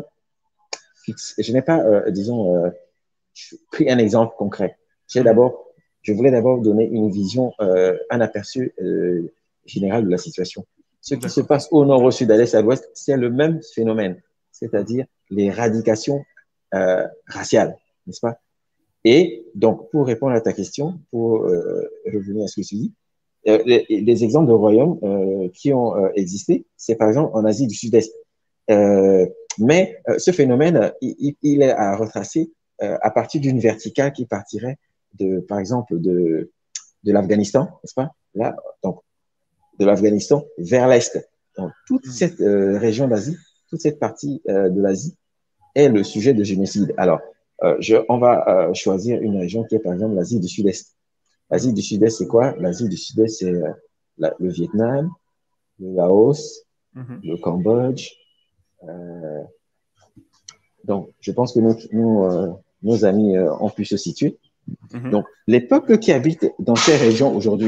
fixe, je n'ai pas, euh, disons, euh, pris un exemple concret. J'ai Mhm. d'abord, je voulais d'abord donner une vision, euh, un aperçu euh, général de la situation. Ce qui se D'accord. passe au nord, au sud, à l'est, à l'ouest, c'est le même phénomène, Mhm. c'est-à-dire l'éradication euh, raciale, n'est-ce pas? Et donc, pour répondre à ta question, pour euh, revenir à ce que tu dis, euh, les, les exemples de royaumes euh, qui ont euh, existé, c'est par exemple en Asie du Sud-Est. Euh, mais euh, ce phénomène, il, il est à retracer euh, à partir d'une verticale qui partirait de, par exemple, de, de l'Afghanistan, n'est-ce pas? Là, donc, de l'Afghanistan vers l'Est. Donc, toute Mhm. cette euh, région d'Asie, toute cette partie euh, de l'Asie est le sujet de génocide. Alors, euh, je, on va euh, choisir une région qui est, par exemple, l'Asie du Sud-Est. L'Asie Mhm. du Sud-Est, c'est quoi? L'Asie du Sud-Est, c'est euh, la, le Vietnam, le Laos, Mhm. le Cambodge. Euh, donc, je pense que nous, nous, euh, nos amis euh, ont pu se situer. Mhm. Donc, les peuples qui habitent dans ces régions aujourd'hui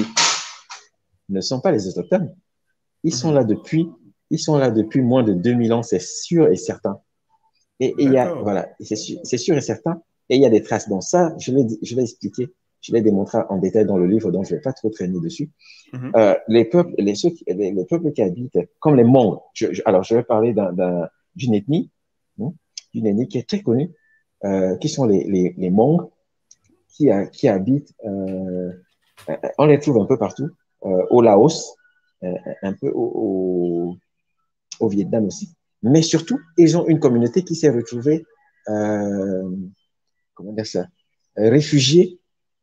ne sont pas les autochtones. Ils sont Mhm. là depuis, ils sont là depuis moins de deux mille ans, c'est sûr et certain. Et il y a, D'accord. voilà, c'est sûr, c'est sûr et certain. Et il y a des traces. Donc ça, je l'ai, je l'ai expliqué, je l'ai démontré en détail dans le livre, donc je ne vais pas trop traîner dessus. Mhm. Euh, les peuples, les, ceux qui, les, les peuples qui habitent, comme les Hmong, je, je, alors je vais parler d'un, d'un, d'une ethnie, hein, d'une ethnie qui est très connue, euh, qui sont les, les, les Hmong, qui, a, qui habitent, euh, on les trouve un peu partout, euh, au Laos, euh, un peu au, au, au Vietnam aussi. Mais surtout, ils ont une communauté qui s'est retrouvée, euh, comment dire ça, réfugiée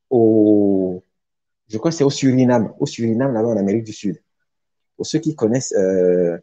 au, je crois que c'est au Suriname, au Suriname, là-bas en Amérique du Sud. Pour ceux qui connaissent euh,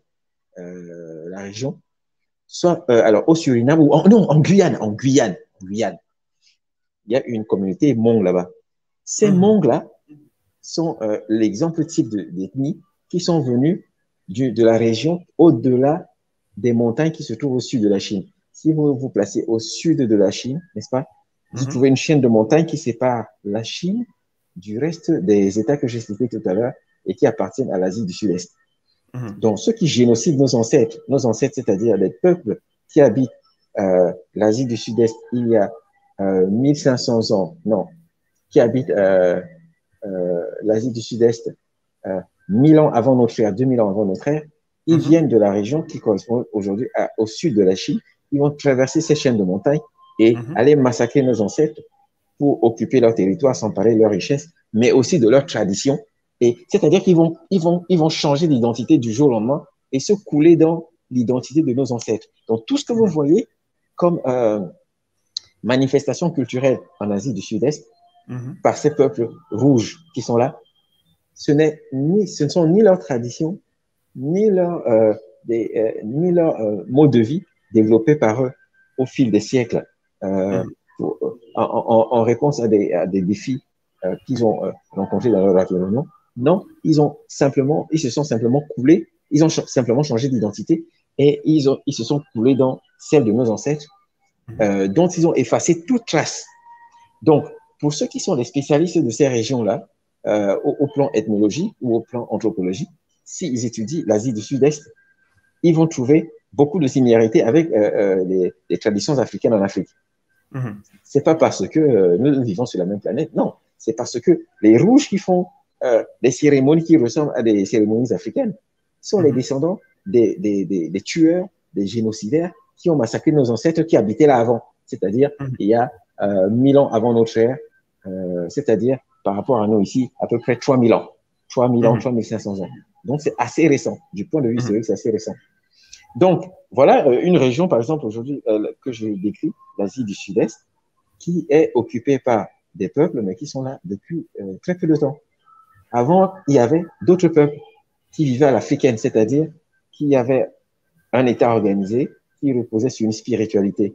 euh, la région, soit, euh, alors au Suriname, ou en, non, en Guyane, en Guyane, en Guyane, il y a une communauté Hmong là-bas. Ces Mhm. Hmongs-là sont euh, l'exemple type d'ethnie qui sont venus du, de la région au-delà des montagnes qui se trouvent au sud de la Chine. Si vous vous placez au sud de la Chine, n'est-ce pas, vous Mhm. trouvez une chaîne de montagnes qui sépare la Chine du reste des États que j'ai cités tout à l'heure et qui appartiennent à l'Asie du Sud-Est. Mhm. Donc, ceux qui génocident nos ancêtres, nos ancêtres, c'est-à-dire les peuples qui habitent euh, l'Asie du Sud-Est il y a euh, mille cinq cents ans, non, qui habitent euh, euh, l'Asie du Sud-Est euh, mille ans avant notre ère, deux mille ans avant notre ère, ils Mhm. viennent de la région qui correspond aujourd'hui au sud de la Chine. Ils vont traverser ces chaînes de montagnes et Mhm. aller massacrer nos ancêtres pour occuper leur territoire, s'emparer de leurs richesses, mais aussi de leurs traditions. Et c'est-à-dire qu'ils vont, ils vont, ils vont changer d'identité du jour au lendemain et se couler dans l'identité de nos ancêtres. Donc tout ce que vous Mhm. voyez comme euh, manifestation culturelle en Asie du Sud-Est Mhm. par ces peuples rouges qui sont là, ce, n'est ni, ce ne sont ni leurs traditions, ni leurs euh, euh, ni leur, euh, mode de vie développés par eux au fil des siècles euh, Mhm. pour, en, en, en, réponse à des, à des défis euh, qu'ils ont euh, rencontrés dans leur environnement. Non, ils ont simplement, ils se sont simplement coulés, ils ont ch simplement changé d'identité et ils, ont, ils se sont coulés dans celle de nos ancêtres Mhm. euh, dont ils ont effacé toute trace. Donc, pour ceux qui sont les spécialistes de ces régions-là, euh, au, au plan ethnologie ou au plan anthropologie, s'ils étudient l'Asie du Sud-Est, ils vont trouver beaucoup de similarités avec euh, euh, les, les traditions africaines en Afrique. Mhm. C'est pas parce que euh, nous vivons sur la même planète, non. C'est parce que les rouges qui font euh, des cérémonies qui ressemblent à des cérémonies africaines sont les Mhm. descendants des, des, des, des tueurs, des génocidaires qui ont massacré nos ancêtres qui habitaient là avant, c'est-à-dire Mhm. il y a euh, mille ans avant notre ère, euh, c'est-à-dire par rapport à nous ici, à peu près trois mille ans, trois mille ans, Mhm. trois mille cinq cents ans. Donc c'est assez récent, du point de vue Mhm. historique, c'est assez récent. Donc voilà euh, une région, par exemple, aujourd'hui, euh, que je décris, l'Asie du Sud-Est, qui est occupée par des peuples, mais qui sont là depuis euh, très peu de temps. Avant, il y avait d'autres peuples qui vivaient à l'africaine, c'est-à-dire qui avaient un État organisé qui reposait sur une spiritualité.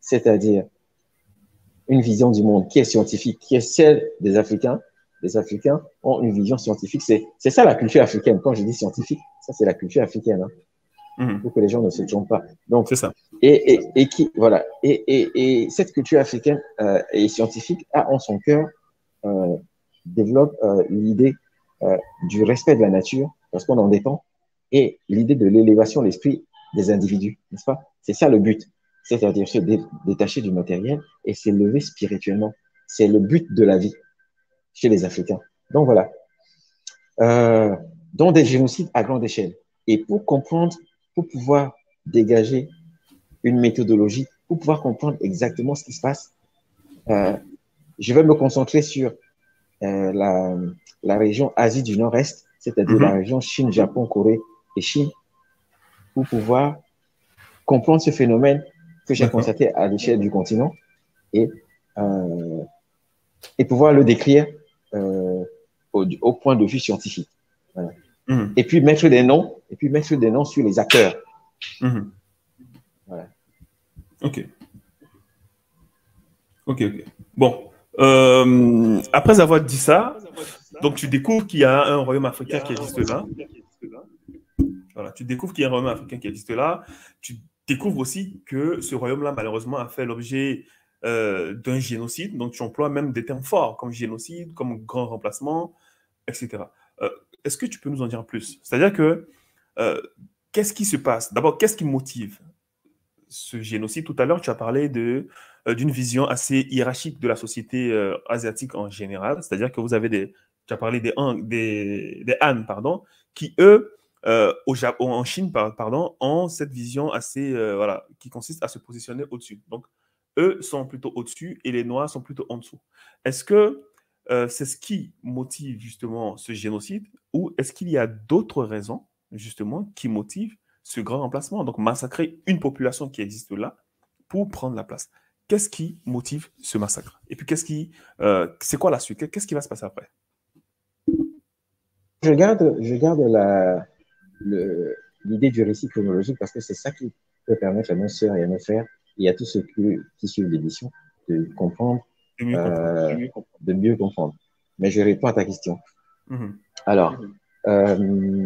c'est-à-dire une vision du monde qui est scientifique, qui est celle des Africains. Les Africains ont une vision scientifique. C'est ça la culture africaine. Quand je dis scientifique, ça c'est la culture africaine. Hein. Mm-hmm. Pour que les gens ne se trompent pas. Donc, c'est ça. Et, et, et, qui, voilà. et, et, et cette culture africaine euh, et scientifique a en son cœur, euh, développe euh, l'idée euh, du respect de la nature, parce qu'on en dépend, et l'idée de l'élévation de l'esprit des individus, n'est-ce pas? C'est ça le but. C'est-à-dire se dé détacher du matériel et s'élever spirituellement. C'est le but de la vie chez les Africains. Donc voilà. Euh, donc des génocides à grande échelle. Et pour comprendre, pour pouvoir dégager une méthodologie, pour pouvoir comprendre exactement ce qui se passe, euh, je vais me concentrer sur euh, la, la région Asie du Nord-Est, c'est-à-dire mm-hmm. la région Chine, Japon, Corée et Chine, pour pouvoir comprendre ce phénomène que j'ai constaté à l'échelle du continent et, euh, et pouvoir le décrire euh, au, au point de vue scientifique. Voilà. Mm-hmm. Et puis mettre des noms, et puis mettre des noms sur les acteurs. Mm-hmm. Voilà. Ok. Ok, ok. Bon. Euh, après avoir dit ça, donc tu découvres qu'il y a un royaume africain qui existe là. Voilà, tu découvres qu'il y a un royaume africain qui existe là. Tu découvres aussi que ce royaume-là, malheureusement, a fait l'objet euh, d'un génocide. Donc, tu emploies même des termes forts comme génocide, comme grand remplacement, et cetera. Euh, Est-ce que tu peux nous en dire plus? C'est-à-dire que, euh, qu'est-ce qui se passe? D'abord, qu'est-ce qui motive ce génocide? Tout à l'heure, tu as parlé de, euh, d'une vision assez hiérarchique de la société euh, asiatique en général. C'est-à-dire que vous avez des... Tu as parlé des Han, des, des Han pardon, qui, eux, Euh, au Japon, en Chine, pardon, ont cette vision assez, euh, voilà, qui consiste à se positionner au-dessus. Donc, eux sont plutôt au-dessus et les Noirs sont plutôt en dessous. Est-ce que euh, c'est ce qui motive justement ce génocide ou est-ce qu'il y a d'autres raisons justement qui motivent ce grand remplacement? Donc, massacrer une population qui existe là pour prendre la place. Qu'est-ce qui motive ce massacre? Et puis, qu'est-ce qui, euh, c'est quoi la suite? Qu'est-ce qui va se passer après? Je garde, je garde la... l'idée du récit chronologique parce que c'est ça qui peut permettre à nos sœurs et à nos frères et à tous ceux qui, qui suivent l'édition de comprendre, de mieux, euh, comprendre. de mieux comprendre. Mais je réponds à ta question. Mm-hmm. Alors, euh,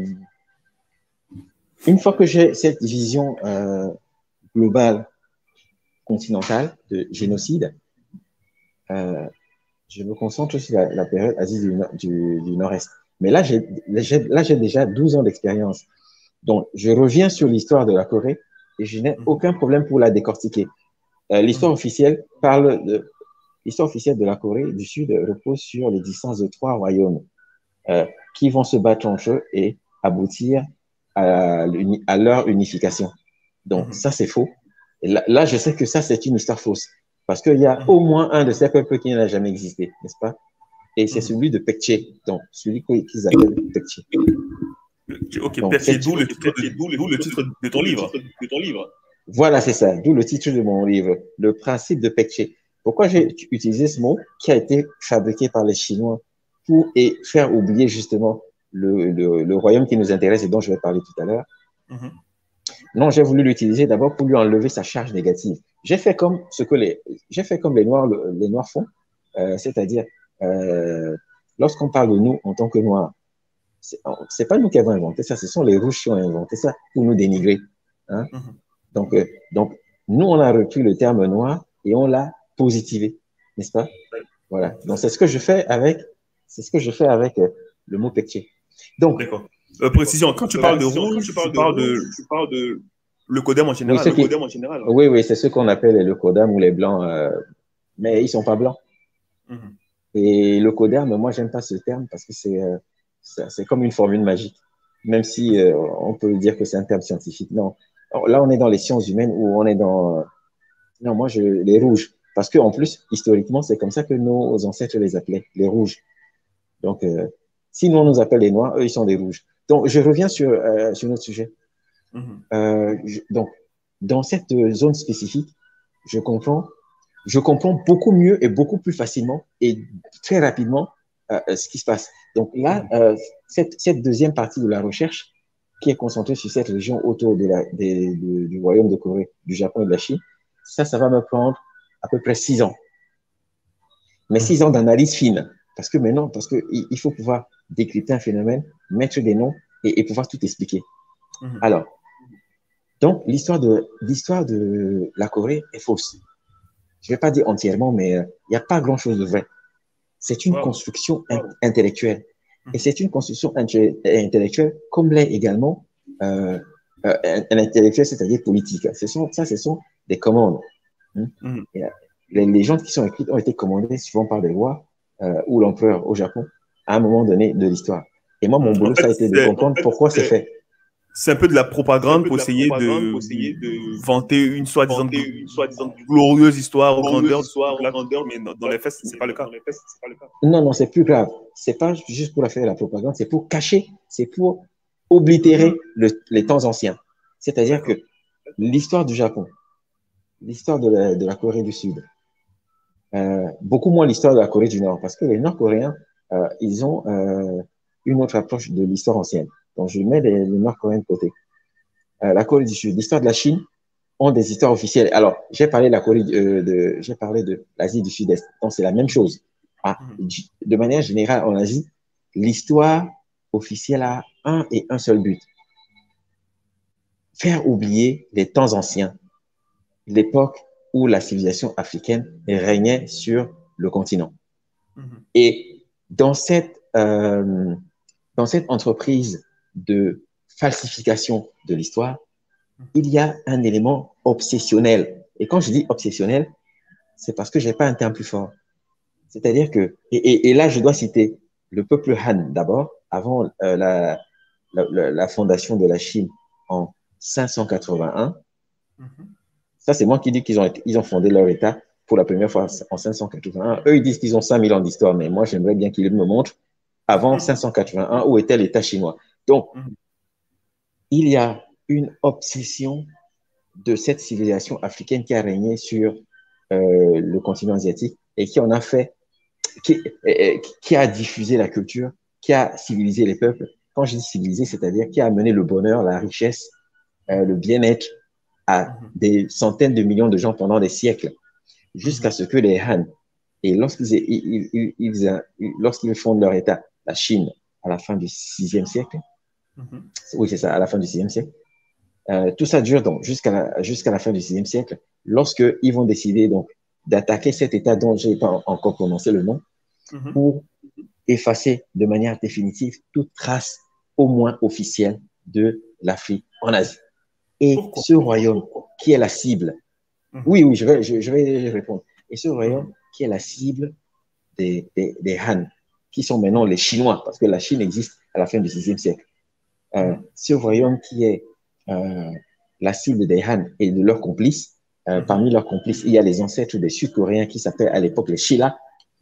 une fois que j'ai cette vision euh, globale, continentale de génocide, euh, je me concentre sur la, la période Asie du, du, du Nord-Est. Mais là, j'ai là, j'ai déjà douze ans d'expérience. Donc, je reviens sur l'histoire de la Corée et je n'ai aucun problème pour la décortiquer. Euh, l'histoire officielle parle de l'histoire officielle de la Corée du Sud repose sur l'existence de trois royaumes euh, qui vont se battre entre eux et aboutir à, à leur unification. Donc, ça, c'est faux. Et là, là, je sais que ça, c'est une histoire fausse parce qu'il y a au moins un de ces peuples qui n'a jamais existé, n'est-ce pas? Et c'est celui de Pekché, donc celui qu'ils appellent Pekché. Ok, Pekché, d'où le, le titre de ton livre. De ton livre. Voilà, c'est ça, d'où le titre de mon livre, le principe de Pekché. Pourquoi j'ai utilisé ce mot qui a été fabriqué par les Chinois pour et faire oublier justement le, le, le royaume qui nous intéresse et dont je vais parler tout à l'heure. Mm-hmm. Non, j'ai voulu l'utiliser d'abord pour lui enlever sa charge négative. J'ai fait comme ce que les, j'ai fait comme les Noirs, les Noirs font, euh, c'est-à-dire Euh, lorsqu'on parle de nous en tant que Noirs, c'est pas nous qui avons inventé ça, ce sont les Rouges qui ont inventé ça pour nous dénigrer. Hein? Mm-hmm. Donc, euh, donc, nous, on a repris le terme noir et on l'a positivé, n'est-ce pas? Voilà. Donc, c'est ce que je fais avec, c'est ce que je fais avec euh, le mot Pekché. Donc, d'accord. Euh, précision, quand tu parles de rouge, tu parles de, de, tu parles de le codem en général. Oui, le qui, codem en général. Hein. Oui, oui, c'est ce qu'on appelle le codem ou les blancs, euh, mais ils sont pas blancs. Mm-hmm. Et le coderme, moi, j'aime pas ce terme parce que c'est euh, c'est comme une formule magique, même si euh, on peut dire que c'est un terme scientifique. Non, alors, là, on est dans les sciences humaines où on est dans... Euh, non, moi, je les rouges. Parce qu'en plus, historiquement, c'est comme ça que nos ancêtres les appelaient, les rouges. Donc, euh, si nous, on nous appelle les noirs, eux, ils sont des rouges. Donc, je reviens sur, euh, sur notre sujet. Mm-hmm. euh, je, donc, dans cette zone spécifique, je comprends je comprends beaucoup mieux et beaucoup plus facilement et très rapidement euh, ce qui se passe. Donc là, euh, cette, cette deuxième partie de la recherche qui est concentrée sur cette région autour de la, des, de, du royaume de Corée, du Japon et de la Chine, ça, ça va me prendre à peu près six ans. Mais six ans d'analyse fine. Parce que maintenant, parce que il faut pouvoir décrypter un phénomène, mettre des noms et, et pouvoir tout expliquer. Mm-hmm. Alors, donc, l'histoire de, l'histoire de la Corée est fausse. Je ne vais pas dire entièrement, mais il euh, n'y a pas grand-chose de vrai. C'est une wow. construction in intellectuelle. Mm-hmm. Et c'est une construction intellectuelle comme l'est également euh, euh, un, un intellectuel, c'est-à-dire politique. Ce sont, ça, ce sont des commandes. Hein? Mm-hmm. Et, euh, les légendes qui sont écrites ont été commandées souvent par des rois euh, ou l'empereur au Japon à un moment donné de l'histoire. Et moi, mon boulot, en fait, ça a été de comprendre en fait, pourquoi c'est fait. C'est un peu de la propagande pour essayer de, pour essayer de vanter une soi-disant soi glorieuse histoire ou grandeur, histoire, grandeur, mais dans, dans les faits, c'est pas le cas. Non, non, c'est plus grave. C'est pas juste pour faire la propagande, c'est pour cacher, c'est pour oblitérer mmh. le, les temps anciens. C'est-à-dire que l'histoire du Japon, l'histoire de la, de la Corée du Sud, euh, beaucoup moins l'histoire de la Corée du Nord, parce que les Nord-Coréens, euh, ils ont euh, une autre approche de l'histoire ancienne. Donc, je mets les, les Nord-Coréens de côté. Euh, la Corée du Sud, l'histoire de la Chine ont des histoires officielles. Alors, j'ai parlé de la Corée, euh, de, j'ai parlé de l'Asie du Sud-Est. Donc, c'est la même chose. Ah, de manière générale, en Asie, l'histoire officielle a un et un seul but. Faire oublier les temps anciens, l'époque où la civilisation africaine régnait sur le continent. Mm-hmm. Et dans cette, euh, dans cette entreprise de falsification de l'histoire, il y a un élément obsessionnel. Et quand je dis obsessionnel, c'est parce que je n'ai pas un terme plus fort. C'est-à-dire que, et, et, et là, je dois citer le peuple Han d'abord, avant euh, la, la, la fondation de la Chine en cinq cent quatre-vingt-un. Mm-hmm. Ça, c'est moi qui dis qu'ils ont, ils ont fondé leur État pour la première fois en cinq cent quatre-vingt-un. Eux, ils disent qu'ils ont cinq mille ans d'histoire, mais moi, j'aimerais bien qu'ils me montrent avant cinq cent quatre-vingt-un où était l'État chinois. Donc, mm-hmm. il y a une obsession de cette civilisation africaine qui a régné sur euh, le continent asiatique et qui en a fait, qui, euh, qui a diffusé la culture, qui a civilisé les peuples. Quand je dis civilisé, c'est-à-dire qui a amené le bonheur, la richesse, euh, le bien-être à des centaines de millions de gens pendant des siècles, jusqu'à ce que les Han, et lorsqu'ils ils, ils, ils, ils, lorsqu'ils fondent leur État, la Chine, à la fin du sixième siècle, mm-hmm. oui, c'est ça, à la fin du sixième siècle, euh, tout ça dure donc jusqu'à la, jusqu'à la fin du sixième siècle, lorsqu'ils vont décider donc d'attaquer cet État dont je n'ai pas encore prononcé le nom, mm-hmm. pour effacer de manière définitive toute trace, au moins officielle, de l'Afrique en Asie. Et Pourquoi? ce royaume qui est la cible, mmh. oui, oui, je vais, je, je vais répondre. Et ce royaume mmh. qui est la cible des, des, des Han, qui sont maintenant les Chinois, parce que la Chine existe à la fin du sixième siècle. Euh, mmh. Ce royaume qui est euh, la cible des Han et de leurs complices, euh, mmh. parmi leurs complices, il y a les ancêtres des Sud-Coréens qui s'appellent à l'époque les Shilla.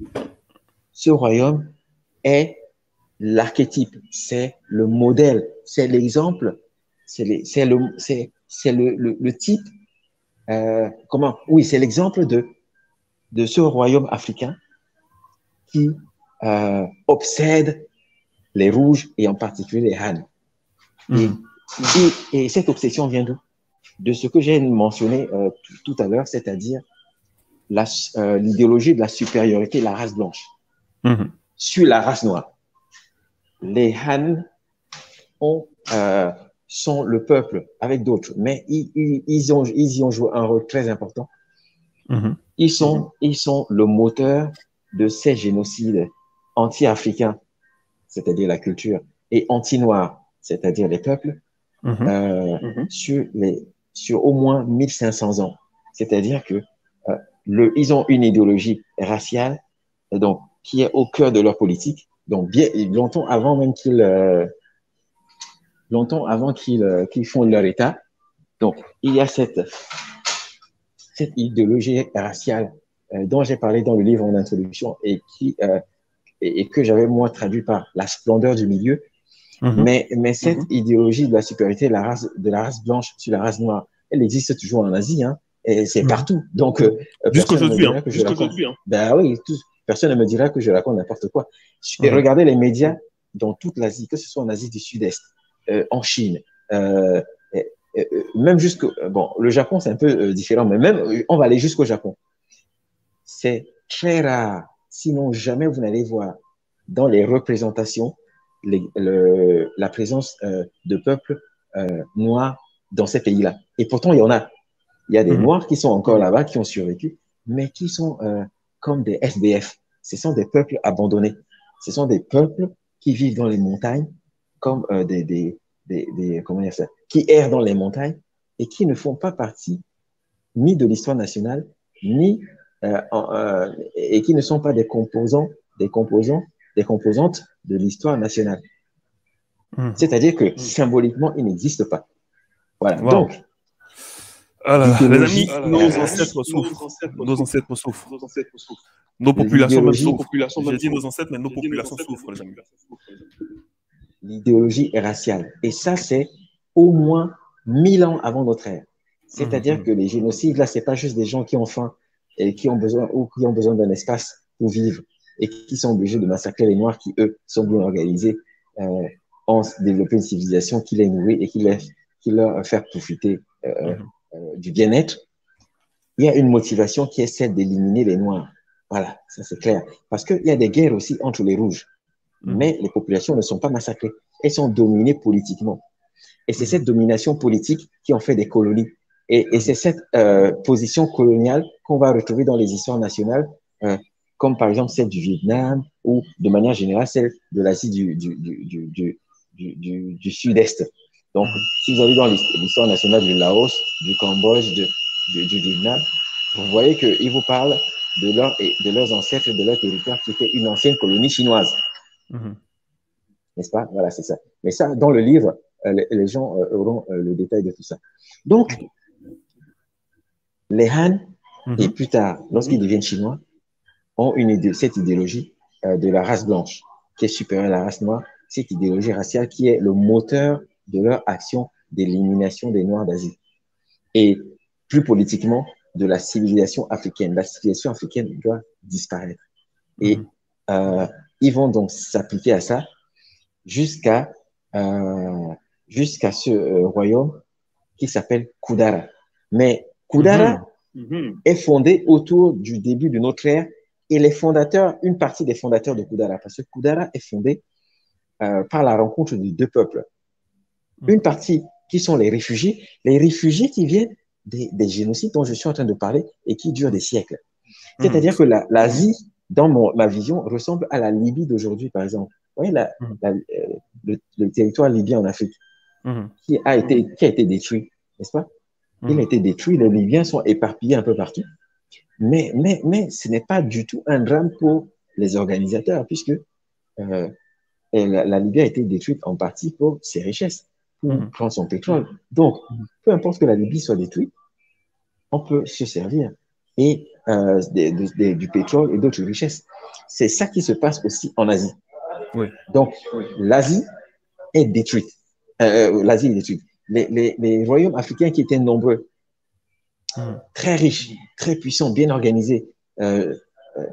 Ce royaume est l'archétype, c'est le modèle, c'est l'exemple. C'est le, le, le, le type, euh, comment, oui, c'est l'exemple de, de ce royaume africain qui euh, obsède les rouges et en particulier les Han. Mmh. Et, et, et cette obsession vient d'où? De ce que j'ai mentionné euh, tout, tout à l'heure, c'est-à-dire euh, l'idéologie de la supériorité de la race blanche mmh. sur la race noire. Les Han ont euh, sont le peuple avec d'autres, mais ils, ils, ils, ont, ils y ont joué un rôle très important. Mm-hmm. Ils sont, mm-hmm. ils sont le moteur de ces génocides anti-africains, c'est-à-dire la culture, et anti-noirs, c'est-à-dire les peuples, mm-hmm. Euh, mm-hmm. sur, les, sur au moins mille cinq cents ans. C'est-à-dire que euh, le, ils ont une idéologie raciale donc, qui est au cœur de leur politique, donc bien longtemps avant même qu'ils... Euh, longtemps avant qu'ils euh, qu'ils fondent leur État. Donc, il y a cette, cette idéologie raciale euh, dont j'ai parlé dans le livre en introduction et, qui, euh, et, et que j'avais moi traduit par la splendeur du milieu. Mm-hmm. Mais, mais cette mm-hmm. idéologie de la supériorité de la, race, de la race blanche sur la race noire, elle existe toujours en Asie, hein, et c'est mm-hmm. partout. Donc, euh, jusqu'aujourd'hui, hein. Jusqu'aujourd'hui. Hein. Ben oui, tout, personne ne me dira que je raconte n'importe quoi. Et mm-hmm. regardez les médias dans toute l'Asie, que ce soit en Asie du Sud-Est, Euh, en Chine, euh, euh, même jusqu'au... Bon, le Japon, c'est un peu euh, différent, mais même, on va aller jusqu'au Japon. C'est très rare, sinon jamais vous n'allez voir dans les représentations les, le, la présence euh, de peuples euh, noirs dans ces pays-là. Et pourtant, il y en a. Il y a des Mhm. Noirs qui sont encore là-bas, qui ont survécu, mais qui sont euh, comme des S D F. Ce sont des peuples abandonnés. Ce sont des peuples qui vivent dans les montagnes, comme euh, des, des, des, des, comment dire ça, qui errent dans les montagnes et qui ne font pas partie ni de l'histoire nationale, ni euh, en, euh, et qui ne sont pas des composants, des composants, des composantes de l'histoire nationale. Mhm. C'est-à-dire que symboliquement, ils n'existent pas. Voilà. Wow. Donc, Ah là là, les amis, l'idéologie, ah là là, nos les ancêtres amis, nos souffrent. ancêtres Nos souffrent. ancêtres souffrent. Nos ancêtres souffrent. Nos populations même L'idéologie, souffrent. J'ai dit nos ancêtres, mais nos populations souffrent, les amis. l'idéologie est raciale. Et ça, c'est au moins mille ans avant notre ère. C'est-à-dire Mhm. que les génocides, là, c'est pas juste des gens qui ont faim et qui ont besoin, ou qui ont besoin d'un espace pour vivre et qui sont obligés de massacrer les Noirs qui, eux, sont bien organisés, euh, ont développé une civilisation qui les nourrit et qui, les, qui leur fait profiter euh, Mhm. euh, du bien-être. Il y a une motivation qui est celle d'éliminer les Noirs. Voilà, ça c'est clair. Parce qu'il y a des guerres aussi entre les Rouges. Mhm. Mais les populations ne sont pas massacrées. Elles sont dominées politiquement. Et c'est cette Mhm. domination politique qui en fait des colonies. Et, et Mhm. c'est cette euh, position coloniale qu'on va retrouver dans les histoires nationales, euh, comme par exemple celle du Vietnam ou de manière générale celle de l'Asie du, du, du, du, du, du, du, du Sud-Est. Donc, Mhm. si vous allez dans l'histoire nationale du Laos, du Cambodge, de, du, du Vietnam, vous voyez qu'ils vous parlent de, leur, de leurs ancêtres, de leur territoire qui était une ancienne colonie chinoise. Mhm. N'est-ce pas? Voilà, c'est ça. Mais ça, dans le livre, euh, les, les, gens euh, auront euh, le détail de tout ça. Donc, les Han, et Mhm. plus tard, lorsqu'ils deviennent chinois, ont une idée, cette idéologie euh, de la race blanche, qui est supérieure à la race noire, cette idéologie raciale qui est le moteur de leur action d'élimination des Noirs d'Asie. Et plus politiquement, de la civilisation africaine. La civilisation africaine doit disparaître. Et Mhm. euh, ils vont donc s'appliquer à ça jusqu'à euh, jusqu'à ce euh, royaume qui s'appelle Kudara. Mais Kudara Mhm. mm-hmm. est fondé autour du début de notre ère et les fondateurs, une partie des fondateurs de Kudara, parce que Kudara est fondé euh, par la rencontre de deux peuples. Une partie qui sont les réfugiés, les réfugiés qui viennent des, des génocides dont je suis en train de parler et qui durent des siècles. Mhm. C'est-à-dire que l'Asie, la, dans mon, ma vision, ressemble à la Libye d'aujourd'hui, par exemple. Vous voyez, la, Mhm. la, euh, le, le territoire libyen en Afrique, Mhm. qui a été, qui a été détruit, n'est-ce pas? Il a Mhm. été détruit, les Libyens sont éparpillés un peu partout. Mais, mais, mais ce n'est pas du tout un drame pour les organisateurs, puisque euh, la, la Libye a été détruite en partie pour ses richesses, pour Mhm. prendre son pétrole. Donc, peu importe que la Libye soit détruite, on peut se servir et euh, de, de, de, du pétrole et d'autres richesses. C'est ça qui se passe aussi en Asie. Oui. Donc, l'Asie est détruite. Euh, L'Asie est détruite. Les, les, les royaumes africains qui étaient nombreux, Mhm. très riches, très puissants, bien organisés, euh, euh,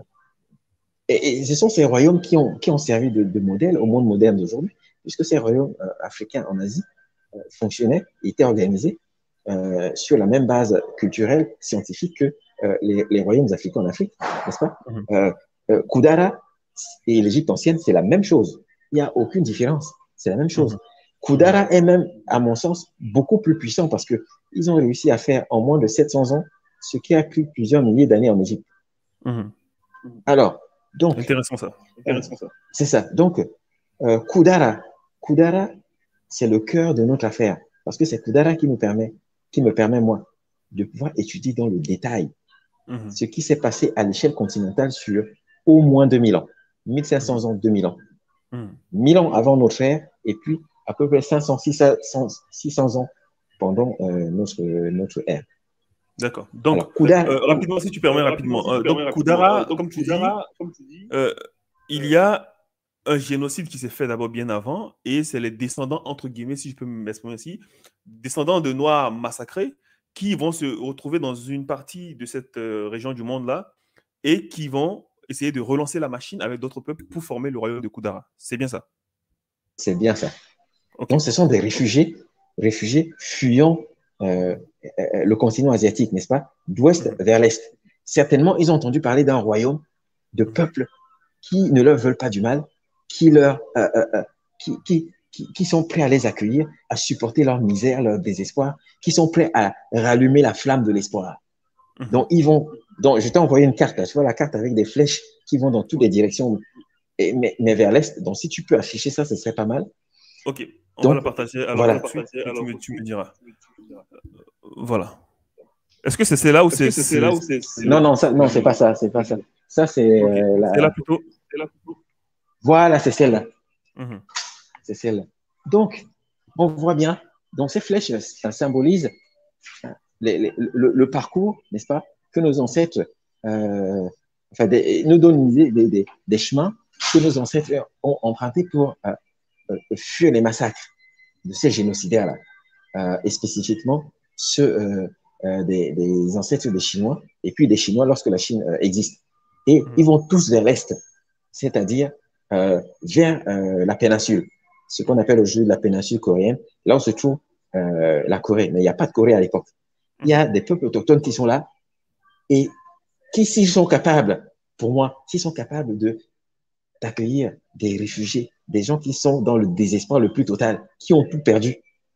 et, et ce sont ces royaumes qui ont, qui ont servi de, de modèle au monde moderne d'aujourd'hui, puisque ces royaumes euh, africains en Asie euh, fonctionnaient, étaient organisés euh, sur la même base culturelle, scientifique que euh, les, les royaumes africains en Afrique, n'est-ce pas? Mhm. euh, euh, Kudara et l'Égypte ancienne, c'est la même chose. Il n'y a aucune différence. C'est la même chose. Mhm. Kudara est même, à mon sens, beaucoup plus puissant parce qu'ils ont réussi à faire en moins de sept cents ans ce qui a pris plusieurs milliers d'années en Égypte. Mhm. Alors, donc, Intéressant ça. euh, c'est ça. Donc, euh, Kudara, Kudara, c'est le cœur de notre affaire parce que c'est Kudara qui nous permet, qui me permet, moi, de pouvoir étudier dans le détail Mhm. ce qui s'est passé à l'échelle continentale sur au moins deux mille ans, mille cinq cents ans, deux mille ans. Mhm. mille ans avant notre ère, et puis à peu près cinq cents, six cents ans pendant euh, notre, notre ère. D'accord. Donc, Alors, Kudara, euh, rapidement, si tu permets, rapidement. Euh, donc, Kudara, comme tu dis, euh, il y a un génocide qui s'est fait d'abord bien avant, et c'est les descendants, entre guillemets, si je peux m'exprimer ainsi, descendants de Noirs massacrés, qui vont se retrouver dans une partie de cette euh, région du monde-là, et qui vont essayer de relancer la machine avec d'autres peuples pour former le royaume de Kudara. C'est bien ça. c'est bien ça. Ok. Donc, ce sont des réfugiés, réfugiés fuyant euh, euh, le continent asiatique, n'est-ce pas, d'ouest Mhm. vers l'est. Certainement, ils ont entendu parler d'un royaume de peuples qui ne leur veulent pas du mal, qui, leur, euh, euh, euh, qui, qui, qui, qui sont prêts à les accueillir, à supporter leur misère, leur désespoir, qui sont prêts à rallumer la flamme de l'espoir. Mhm. Donc, ils vont. Donc, je t'ai envoyé une carte, là, tu vois la carte avec des flèches qui vont dans toutes les directions, et, mais, mais vers l'est. Donc, si tu peux afficher ça, ce serait pas mal. Ok, on va Donc, la partager alors tout voilà. de suite et tu me, tu me diras. Voilà. Est-ce que c'est c'est là ou c'est c'est c'est Non, l'autre? non, ça, non, c'est pas ça, c'est pas ça. Ça, c'est Ok, euh, c'est là la. plutôt. Voilà, c'est celle-là. Mhm. C'est celle-là. Donc, on voit bien. Donc, ces flèches, ça symbolise les- les- le, le parcours, n'est-ce pas, que nos ancêtres euh, enfin, des- nous donnent une idée des, des, des chemins que nos ancêtres ont empruntés pour euh, euh, fuir les massacres de ces génocidaires-là, euh, et spécifiquement ceux euh, euh, des, des ancêtres des Chinois, et puis des Chinois lorsque la Chine euh, existe. Et Mhm. ils vont tous vers l'Est, c'est-à-dire euh, vers euh, la péninsule, ce qu'on appelle aujourd'hui la péninsule coréenne, là où se trouve euh, la Corée. Mais il n'y a pas de Corée à l'époque. Il y Mhm. a des peuples autochtones qui sont là et qui, s'ils sont capables, pour moi, s'ils sont capables de d'accueillir des réfugiés, des gens qui sont dans le désespoir le plus total, qui ont tout perdu,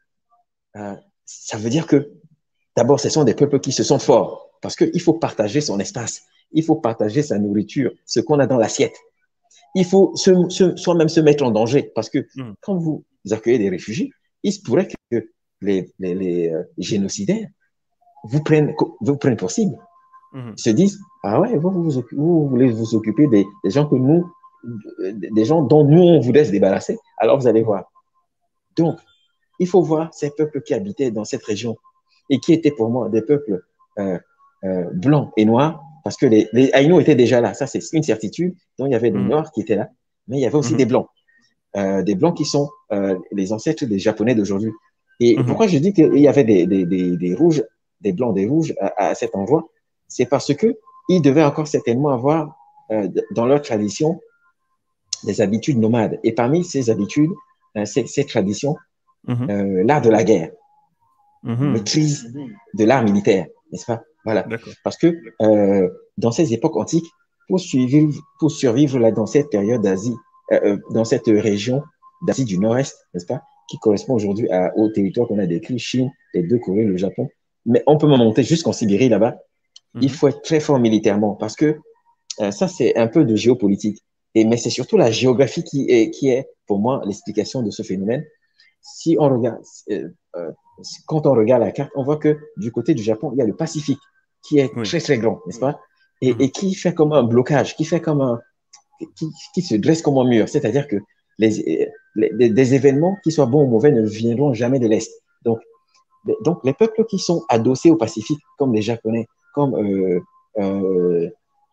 euh, ça veut dire que d'abord, ce sont des peuples qui se sentent forts parce qu'il faut partager son espace, il faut partager sa nourriture, ce qu'on a dans l'assiette. Il faut se, se, soi-même se mettre en danger parce que Mhm. quand vous accueillez des réfugiés, il se pourrait que les, les, les euh, génocidaires vous prennent, vous prennent pour cible, Mhm. se disent, ah ouais, vous, vous, vous voulez vous occuper des, des gens que nous, des gens dont nous, on voulait se débarrasser, alors vous allez voir. Donc, il faut voir ces peuples qui habitaient dans cette région et qui étaient pour moi des peuples euh, euh, blancs et noirs, parce que les, les Aïnous étaient déjà là, ça c'est une certitude. Donc, il y avait des Mhm. Noirs qui étaient là, mais il y avait aussi des Mhm. Blancs, euh, des Blancs qui sont euh, les ancêtres des Japonais d'aujourd'hui. Et Mhm. pourquoi je dis qu'il y avait des, des, des, des rouges, des blancs, des rouges à, à cet endroit, c'est parce que ils devaient encore certainement avoir euh, dans leur tradition des habitudes nomades. Et parmi ces habitudes, euh, ces, ces traditions, Mhm. euh, l'art de la guerre, Mhm. maîtrise de l'art militaire, n'est-ce pas? Voilà. D'accord. Parce que euh, dans ces époques antiques, pour survivre, pour survivre là, dans cette période d'Asie, euh, dans cette région d'Asie du Nord-Est, n'est-ce pas? Qui correspond aujourd'hui au territoire qu'on a décrit, Chine, les deux Corées, le Japon. Mais on peut monter jusqu'en Sibérie là-bas. Il Mhm. faut être très fort militairement parce que euh, ça, c'est un peu de géopolitique. Et, mais c'est surtout la géographie qui est, qui est, pour moi, l'explication de ce phénomène. Si on regarde, euh, euh, quand on regarde la carte, on voit que du côté du Japon, il y a le Pacifique qui est Oui. très, très grand, n'est-ce pas? Et, Mhm. et qui fait comme un blocage, qui fait comme un, qui, qui se dresse comme un mur. C'est-à-dire que les, les, des événements, qui soient bons ou mauvais, ne viendront jamais de l'Est. Donc, donc, les peuples qui sont adossés au Pacifique, comme les Japonais, comme euh, euh,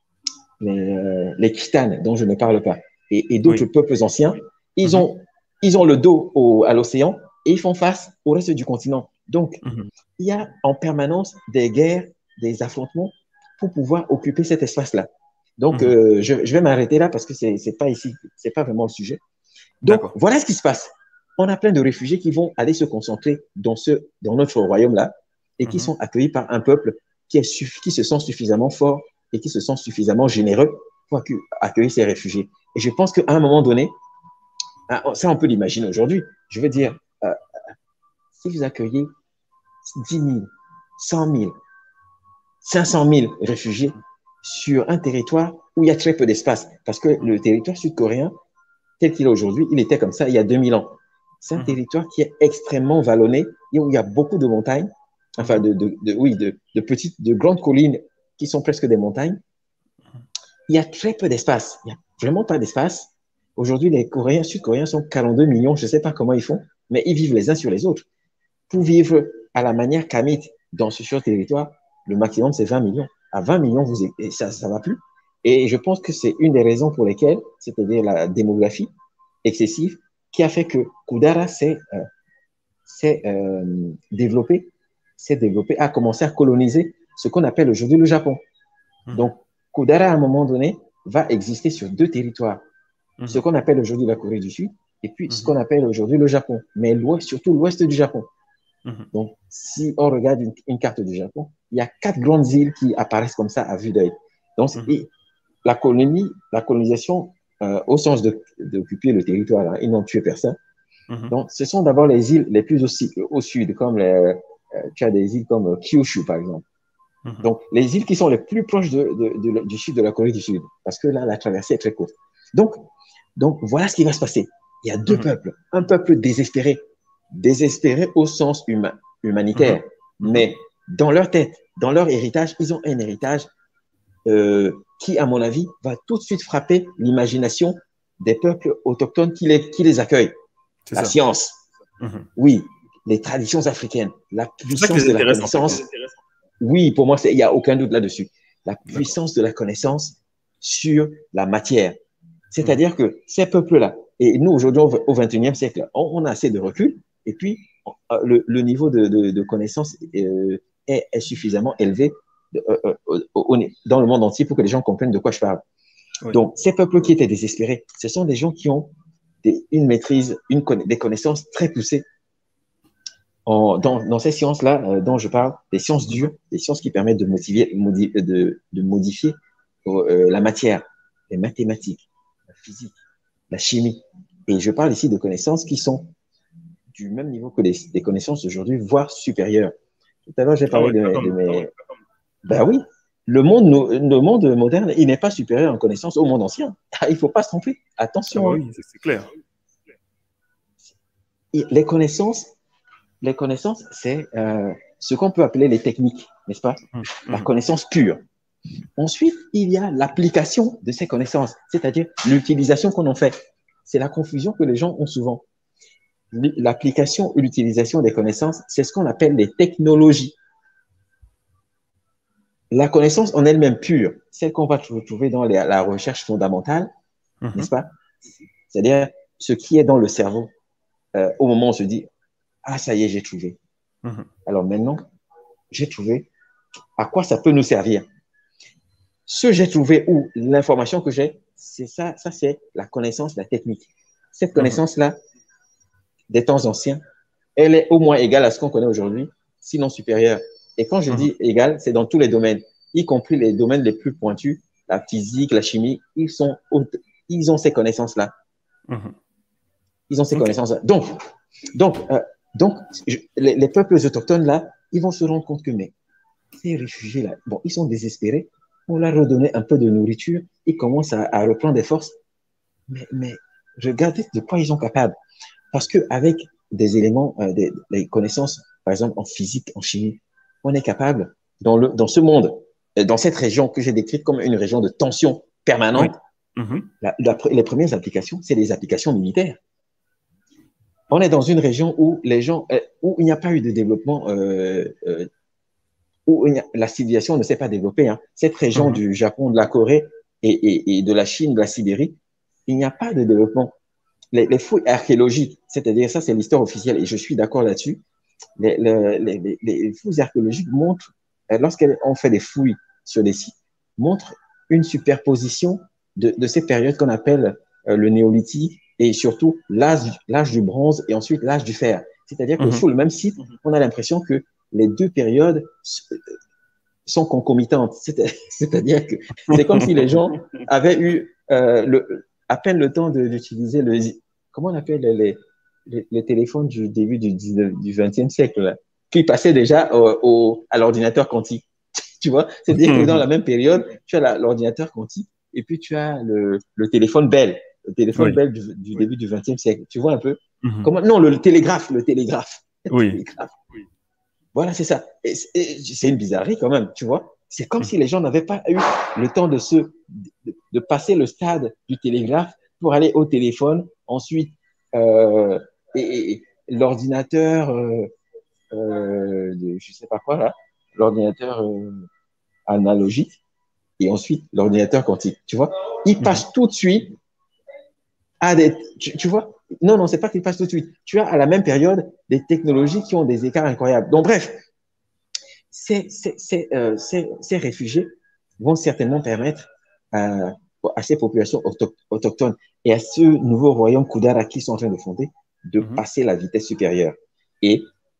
les, euh, les Khitanes, dont je ne parle pas, et, et d'autres Oui. peuples anciens, ils Mhm. ont, ils ont le dos au, à l'océan et ils font face au reste du continent. Donc, Mhm. il y a en permanence des guerres, des affrontements pour pouvoir occuper cet espace-là. Donc, Mhm. euh, je, je vais m'arrêter là parce que c'est c'est pas ici, c'est pas vraiment le sujet. Donc, D'accord. voilà ce qui se passe. On a plein de réfugiés qui vont aller se concentrer dans, ce, dans notre royaume-là et qui Mhm. sont accueillis par un peuple qui, est, qui se sent suffisamment fort et qui se sent suffisamment généreux pour accueillir ces réfugiés. Et je pense qu'à un moment donné, ça on peut l'imaginer aujourd'hui, je veux dire, Mhm. euh, si vous accueillez dix mille, cent mille, cinq cent mille réfugiés sur un territoire où il y a très peu d'espace, parce que le territoire sud-coréen, tel qu'il est aujourd'hui, il était comme ça il y a deux mille ans. C'est un Mhm. territoire qui est extrêmement vallonné et où il y a beaucoup de montagnes, enfin, Mhm. de, de, de oui, de, de petites, de grandes collines qui sont presque des montagnes. Il y a très peu d'espace. Il n'y a vraiment pas d'espace. Aujourd'hui, les Coréens, Sud-Coréens sont quarante-deux millions. Je ne sais pas comment ils font, mais ils vivent les uns sur les autres. Pour vivre à la manière kamite dans ce sur territoire, le maximum, c'est vingt millions. À vingt millions, vous, ça ne va plus. Et je pense que c'est une des raisons pour lesquelles, c'est-à-dire la démographie excessive, qui a fait que Kudara s'est euh, euh, développé, s'est développé, a commencé à coloniser ce qu'on appelle aujourd'hui le Japon. Mhm. Donc, Kudara, à un moment donné, va exister sur deux territoires. Ce Mhm. qu'on appelle aujourd'hui la Corée du Sud et puis ce qu'on Mhm. appelle aujourd'hui le Japon, mais l'ouest, surtout l'ouest du Japon. Mhm. Donc, si on regarde une, une carte du Japon, il y a quatre grandes îles qui apparaissent comme ça à vue d'œil. Donc, Mhm. et la colonie, la colonisation, euh, au sens d'occuper le territoire, hein, ils n'ont tué personne. Mhm. Donc, ce sont d'abord les îles les plus au, au sud, comme les, euh, tu as des îles comme Kyushu, par exemple. Mhm. Donc, les îles qui sont les plus proches de, de, de, du sud de la Corée du Sud, parce que là, la traversée est très courte. Donc, donc voilà ce qui va se passer. Il y a deux Mhm. peuples. Un peuple désespéré, désespéré au sens humain, humanitaire, Mhm. mais dans leur tête, dans leur héritage, ils ont un héritage euh, qui, à mon avis, va tout de suite frapper l'imagination des peuples autochtones qui les, qui les accueillent. C'est La ça. science, Mhm. oui, les traditions africaines, la C'est pour ça que puissance les de la intéresse, en fait. connaissance. Oui, pour moi, il n'y a aucun doute là-dessus. La D'accord. puissance de la connaissance sur la matière. Mhm. C'est-à-dire que ces peuples-là, et nous, aujourd'hui, au vingt et unième siècle, on, on a assez de recul, et puis le, le niveau de, de, de connaissance euh, est, est suffisamment élevé de, euh, euh, dans le monde entier pour que les gens comprennent de quoi je parle. Oui. Donc, ces peuples qui étaient désespérés, ce sont des gens qui ont des, une maîtrise, une, des connaissances très poussées en, dans, dans ces sciences-là euh, dont je parle, des sciences dures, des sciences qui permettent de, motiver, modi, de, de modifier euh, la matière, les mathématiques, la physique, la chimie. Et je parle ici de connaissances qui sont du même niveau que les, les connaissances d'aujourd'hui, voire supérieures. Tout à l'heure, j'ai Ah parlé ouais, de, comme... de mes... Ben Mhm. oui, le monde, le monde moderne, il n'est pas supérieur en connaissances au monde ancien. Il ne faut pas se tromper. Ah bah Attention. oui, c'est clair. Les connaissances, les connaissances, c'est euh, ce qu'on peut appeler les techniques, n'est-ce pas? Mhm. La Mhm. connaissance pure. Ensuite, il y a l'application de ces connaissances, c'est-à-dire l'utilisation qu'on en fait. C'est la confusion que les gens ont souvent. L'application et l'utilisation des connaissances, c'est ce qu'on appelle les technologies. La connaissance en elle-même pure, celle qu'on va trouver dans les, la recherche fondamentale, n'est-ce Mhm. pas? C'est-à-dire ce qui est dans le cerveau euh, au moment où on se dit « Ah, ça y est, j'ai trouvé. Mhm. » Alors maintenant, j'ai trouvé. À quoi ça peut nous servir? Ce j'ai trouvé ou l'information que j'ai, c'est ça, ça c'est la connaissance, la technique. Cette Mhm. connaissance-là, des temps anciens, elle est au moins égale à ce qu'on connaît aujourd'hui, sinon supérieure. Et quand je Mhm. dis égale, c'est dans tous les domaines, y compris les domaines les plus pointus, la physique, la chimie, ils, sont, ils ont ces connaissances-là. Mhm. Ils ont ces Ok. connaissances-là. Donc, donc, euh, donc je, les, les peuples autochtones, là, ils vont se rendre compte que mais, ces réfugiés-là, bon, ils sont désespérés. On leur redonner un peu de nourriture, ils commencent à, à reprendre des forces. Mais, mais regardez de quoi ils sont capables. Parce qu'avec des éléments, euh, des, des connaissances, par exemple en physique, en chimie, on est capable, dans, le, dans ce monde, dans cette région que j'ai décrite comme une région de tension Oui. permanente, Mhm. la, la, les premières applications, c'est les applications militaires. On est dans une région où les gens, euh, où il n'y a pas eu de développement, euh, euh, où il a, la civilisation ne s'est pas développée. Hein. Cette région Mhm. du Japon, de la Corée et, et, et de la Chine, de la Sibérie, il n'y a pas de développement. Les, les fouilles archéologiques, c'est-à-dire ça, c'est l'histoire officielle, et je suis d'accord là-dessus. Les, les, les, les fouilles archéologiques montrent, lorsqu'on fait des fouilles sur des sites, montrent une superposition de, de ces périodes qu'on appelle euh, le néolithique et surtout l'âge du bronze et ensuite l'âge du fer. C'est-à-dire que Mhm. sur le même site, on a l'impression que les deux périodes sont concomitantes. C'est-à-dire que c'est comme si les gens avaient eu euh, le, à peine le temps d'utiliser le, comment on appelle les, les, les téléphones du début du, du vingtième siècle, là, qui passaient déjà au, au, à l'ordinateur quantique. Tu vois, c'est-à-dire que dans la même période, tu as l'ordinateur quantique et puis tu as le, le téléphone Bell, le téléphone Oui. Bell du, du début du vingtième siècle. Tu vois un peu? Mhm. Comment? Non, le, le télégraphe, le télégraphe. Le Oui. télégraphe. Voilà, c'est ça. Et, et c'est une bizarrerie quand même, tu vois. C'est comme Mhm. si les gens n'avaient pas eu le temps de, se, de, de passer le stade du télégraphe pour aller au téléphone. Ensuite, euh, et, et l'ordinateur, euh, euh, je sais pas quoi là, l'ordinateur euh, analogique et ensuite l'ordinateur quantique. Tu vois, ils Mhm. passent tout de suite à des, tu, tu vois. Non, non, c'est pas qu'ils passent tout de suite. Tu as à la même période des technologies qui ont des écarts incroyables. Donc bref. Ces, ces, ces, euh, ces, ces réfugiés vont certainement permettre à, à ces populations autochtones et à ce nouveau royaume Kudara qu'ils sont en train de fonder de Mhm. passer la vitesse supérieure et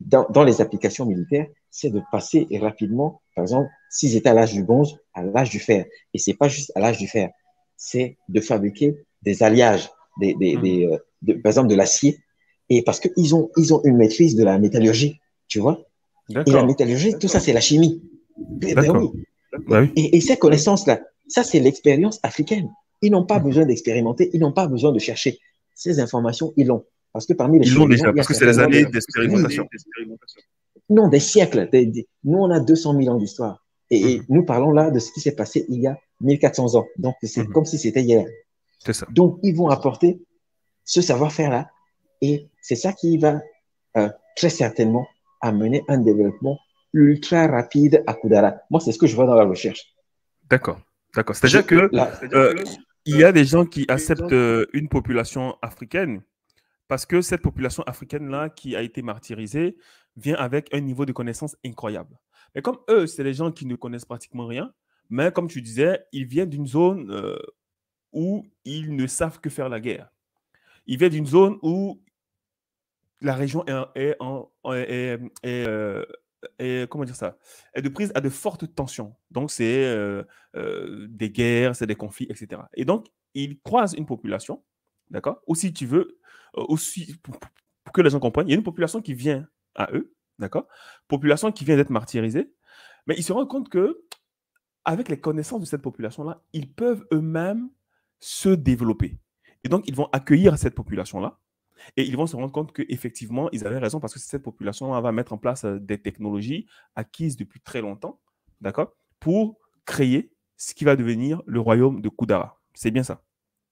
dans, dans les applications militaires, c'est de passer rapidement, par exemple, s'ils étaient à l'âge du bronze, à l'âge du fer. Et c'est pas juste à l'âge du fer, c'est de fabriquer des alliages, des, des, Mhm. des, euh, de, par exemple de l'acier, et parce qu'ils ont, ils ont une maîtrise de la métallurgie, tu vois. Et la D'accord. métallurgie, tout ça, c'est la chimie. Ben, ben D'accord. oui. Bah oui. Et, et ces connaissances-là, ça, c'est l'expérience africaine. Ils n'ont pas Mhm. besoin d'expérimenter, ils n'ont pas besoin de chercher. Ces informations, ils l'ont. Parce que parmi les Ils l'ont survivants, déjà, il y a parce que c'est les certainement années des... Oui, d'expérimentation. non, des siècles. Des, des... Nous, on a deux cent mille ans d'histoire. Et, et Mhm. nous parlons là de ce qui s'est passé il y a mille quatre cents ans. Donc, c'est Mhm. comme si c'était hier. C'est ça. Donc, ils vont apporter ce savoir-faire-là. Et c'est ça qui va euh, très certainement amener un développement ultra rapide à Koudara. Moi, c'est ce que je vois dans la recherche. D'accord. D'accord. Je, C'est-à-dire que là, euh, il y a des gens qui acceptent euh, une population africaine parce que cette population africaine-là qui a été martyrisée vient avec un niveau de connaissance incroyable. Mais comme eux, c'est les gens qui ne connaissent pratiquement rien, mais comme tu disais, ils viennent d'une zone euh, où ils ne savent que faire la guerre. Ils viennent d'une zone où la région est, est, en, est, est, euh, est- comment dire ça, est de prise à de fortes tensions. Donc, c'est euh, euh, des guerres, c'est des conflits, et cetera. Et donc, ils croisent une population, d'accord? Ou si tu veux, euh, aussi, pour, pour que les gens comprennent, il y a une population qui vient à eux, d'accord? Population qui vient d'être martyrisée, mais ils se rendent compte que avec les connaissances de cette population-là, ils peuvent eux-mêmes se développer. Et donc, ils vont accueillir cette population-là et ils vont se rendre compte qu'effectivement, ils avaient raison parce que cette population va mettre en place euh, des technologies acquises depuis très longtemps, d'accord, pour créer ce qui va devenir le royaume de Koudara. C'est bien ça.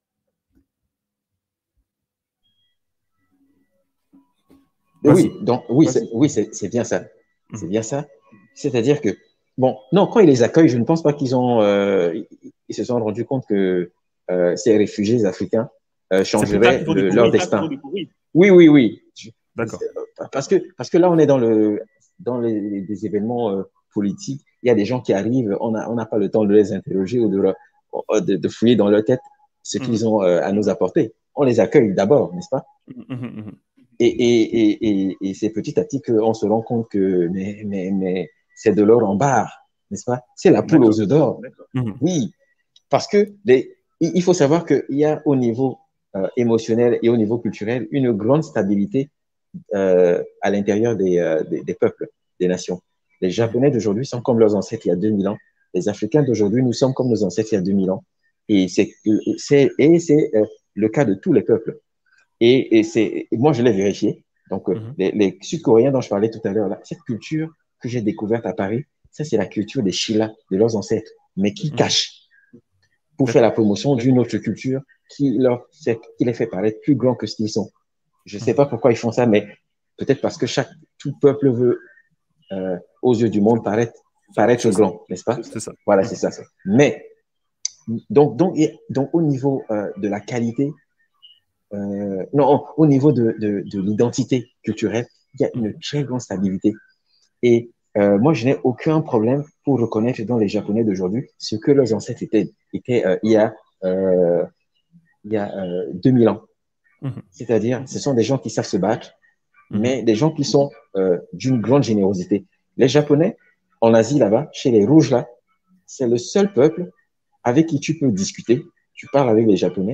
oui, Vas-y. donc oui, c'est, oui, c'est, c'est bien ça. C'est Mhm. bien ça. C'est-à-dire que, bon, non, quand ils les accueillent, je ne pense pas qu'ils ont, euh, ils, ils se sont rendus compte que euh, ces réfugiés africains euh, C'est plus tard changeraient qu'ils vont le- leur découvrir. destin. Oui, oui, oui. Je- D'accord. parce que, parce que là, on est dans le, dans les, les- des événements euh, politiques. Il y a des gens qui arrivent, on n'a on n'a pas le temps de les interroger ou de, leur- de, de fouiller dans leur tête ce Mhm. qu'ils ont euh, à nous apporter. On les accueille d'abord, n'est-ce pas? Mhm, mhm, mhm. Et, et, et, et, et c'est petit à petit qu'on se rend compte que mais, mais, mais c'est de l'or en barre, n'est-ce pas? C'est la poule D'accord. aux œufs d'or. Mhm. Oui, parce que les, il faut savoir qu'il y a au niveau euh, émotionnel et au niveau culturel une grande stabilité euh, à l'intérieur des, euh, des, des peuples, des nations. Les Mhm. Japonais d'aujourd'hui sont comme leurs ancêtres il y a deux mille ans. Les Africains d'aujourd'hui, nous sommes comme nos ancêtres il y a deux mille ans. Et c'est c'est et c'est euh, le cas de tous les peuples. Et, et c'est moi je l'ai vérifié. Donc euh, Mhm. les, les Sud-Coréens dont je parlais tout à l'heure là, cette culture que j'ai découverte à Paris, ça c'est la culture des Shilla, de leurs ancêtres, mais qui Mhm. cachent pour faire la D'accord. promotion d'une autre culture qui leur fait, qui les fait paraître plus grands que ce qu'ils sont. Je ne sais Mhm. pas pourquoi ils font ça, mais peut-être parce que chaque tout peuple veut, euh, aux yeux du monde, paraître, paraître C'est ça. grand, n'est-ce pas? C'est ça. Voilà, c'est Mhm. ça. Mais donc, donc, donc au niveau euh, de la qualité, euh, non, au niveau de, de, de l'identité culturelle, il y a une Mhm. très grande stabilité. Et euh, moi, je n'ai aucun problème pour reconnaître dans les Japonais d'aujourd'hui ce que leurs ancêtres étaient, étaient euh, il y a, euh, il y a euh, deux mille ans. Mhm. C'est-à-dire, ce sont des gens qui savent se battre, Mhm. mais des gens qui sont euh, d'une grande générosité. Les Japonais, en Asie là-bas, chez les Rouges là, c'est le seul peuple avec qui tu peux discuter. Tu parles avec les Japonais,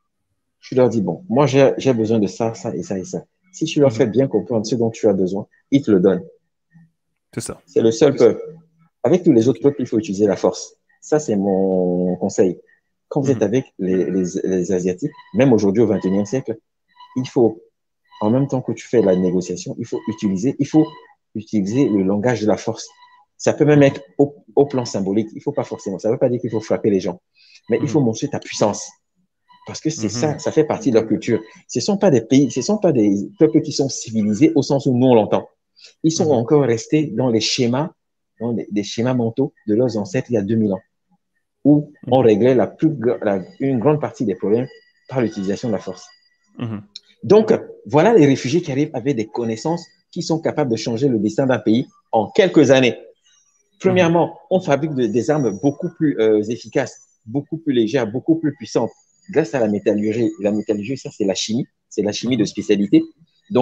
tu leur dis, bon, moi j'ai besoin de ça, ça et ça et ça. Si tu leur fais Mhm. bien comprendre ce dont tu as besoin, ils te le donnent. C'est ça. C'est le seul peuple. Avec tous les autres Ok. peuples, il faut utiliser la force. Ça, c'est mon conseil. Quand vous êtes Mhm. avec les, les, les Asiatiques, même aujourd'hui au vingt et unième siècle, il faut, en même temps que tu fais la négociation, il faut utiliser, il faut utiliser le langage de la force. Ça peut même Mhm. être au, au plan symbolique. Il faut pas forcément. Ça ne veut pas dire qu'il faut frapper les gens, mais il faut Mhm. montrer ta puissance. Parce que c'est ça, Mhm. ça fait partie de leur culture. Ce ne sont pas des pays, ce ne sont pas des peuples qui sont civilisés au sens où nous on l'entend. Ils sont Mhm. encore restés dans les schémas, dans les, les schémas mentaux de leurs ancêtres il y a deux mille ans, où on Mhm. réglait la plus, la, une grande partie des problèmes par l'utilisation de la force. Mhm. Donc, voilà les réfugiés qui arrivent avec des connaissances qui sont capables de changer le destin d'un pays en quelques années. Mhm. Premièrement, on fabrique de, des armes beaucoup plus euh, efficaces, beaucoup plus légères, beaucoup plus puissantes, grâce à la métallurgie. La métallurgie, ça, c'est la chimie, c'est la chimie de Mhm. spécialité. Donc, Mhm.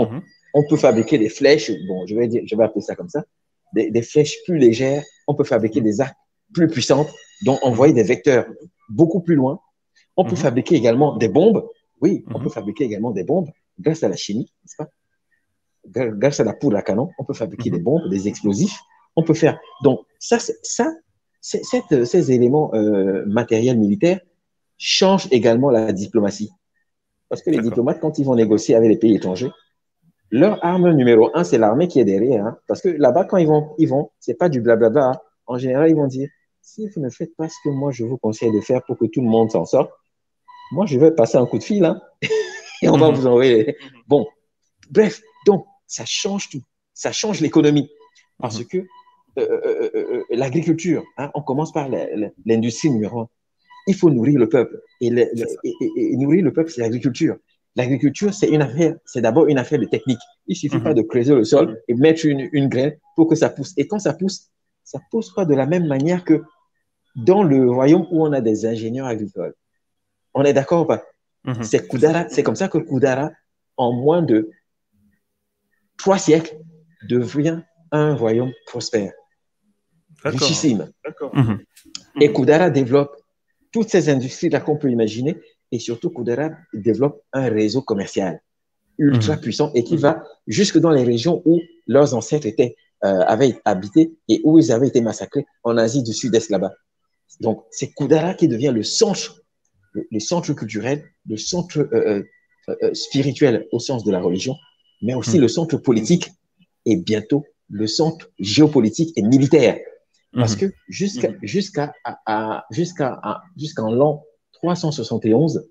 On peut fabriquer des flèches, bon, je vais dire, je vais appeler ça comme ça, des, des flèches plus légères. On peut fabriquer des arcs plus puissantes, dont envoyer des vecteurs beaucoup plus loin. On peut Mhm. fabriquer également des bombes. Oui, on Mhm. peut fabriquer également des bombes grâce à la chimie, n'est-ce pas? Grâce à la poudre à canon, on peut fabriquer Mhm. des bombes, des explosifs. On peut faire. Donc, ça, ça c'est, cette, ces éléments euh, matériels militaires changent également la diplomatie. Parce que les D'accord. diplomates, quand ils vont négocier avec les pays étrangers, leur arme numéro un, c'est l'armée qui est derrière. Hein. Parce que là-bas, quand ils vont, ils vont, c'est pas du blablabla. Hein. En général, ils vont dire, si vous ne faites pas ce que moi je vous conseille de faire pour que tout le monde s'en sorte, moi je vais passer un coup de fil hein, et on va Mhm. vous envoyer. Bon, bref, donc ça change tout. Ça change l'économie. Parce Mhm. que euh, euh, euh, l'agriculture, hein, on commence par l'industrie numéro un. Il faut nourrir le peuple. Et, le, le, et, et, et nourrir le peuple, c'est l'agriculture. L'agriculture, c'est une affaire, c'est d'abord une affaire de technique. Il ne suffit Mhm. pas de creuser le sol et mettre une, une graine pour que ça pousse. Et quand ça pousse, ça ne pousse pas de la même manière que dans le royaume où on a des ingénieurs agricoles. On est d'accord ou pas? Mhm. C'est C'est ça. Koudara, c'est comme ça que Koudara, en moins de trois siècles, devient un royaume prospère, D'accord. richissime. Mhm. Et Koudara développe toutes ces industries-là qu'on peut imaginer, et surtout Koudara développe un réseau commercial ultra Mhm. puissant et qui va jusque dans les régions où leurs ancêtres étaient, euh, avaient habité et où ils avaient été massacrés, en Asie du Sud-Est là-bas. Donc, c'est Koudara qui devient le centre, le, le centre culturel, le centre euh, euh, euh, spirituel au sens de la religion, mais aussi Mhm. le centre politique et bientôt le centre géopolitique et militaire. Parce Mhm. que jusqu'à, jusqu'à, à, jusqu'à, à, jusqu'en l'an trois cent soixante et onze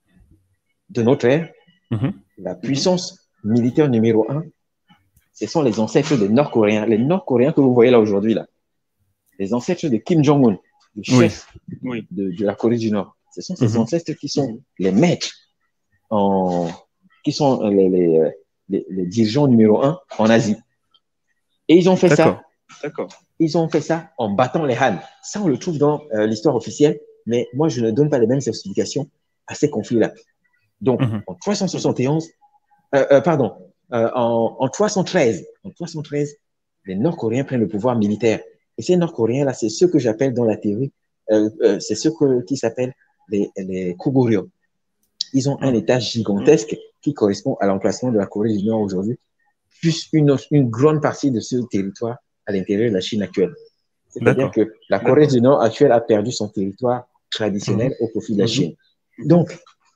de notre ère, Mhm. la puissance militaire numéro un, ce sont les ancêtres des Nord-Coréens. Les Nord-Coréens que vous voyez là aujourd'hui, là, les ancêtres de Kim Jong-un, le Oui. chef de, de la Corée du Nord. Ce sont ces Mhm. ancêtres qui sont les maîtres, en, qui sont les, les, les, les dirigeants numéro un en Asie. Et ils ont fait D'accord. ça. Ils ont fait ça en battant les Han. Ça, on le trouve dans euh, l'histoire officielle, mais moi, je ne donne pas les mêmes explications à ces conflits-là. Donc, Mhm. en trois cent soixante et onze, euh, euh, pardon, euh, en, en trois cent treize, en trois cent treize, les Nord-Coréens prennent le pouvoir militaire. Et ces Nord-Coréens-là, c'est ceux que j'appelle dans la théorie, euh, euh, c'est ceux que, qui s'appellent les, les Koguryo. Ils ont un Mhm. État gigantesque qui correspond à l'emplacement de la Corée du Nord aujourd'hui, plus une, une grande partie de ce territoire à l'intérieur de la Chine actuelle. C'est-à-dire D'accord. que la Corée du Nord actuelle a perdu son territoire traditionnel Mhm. au profit de la Chine. Donc,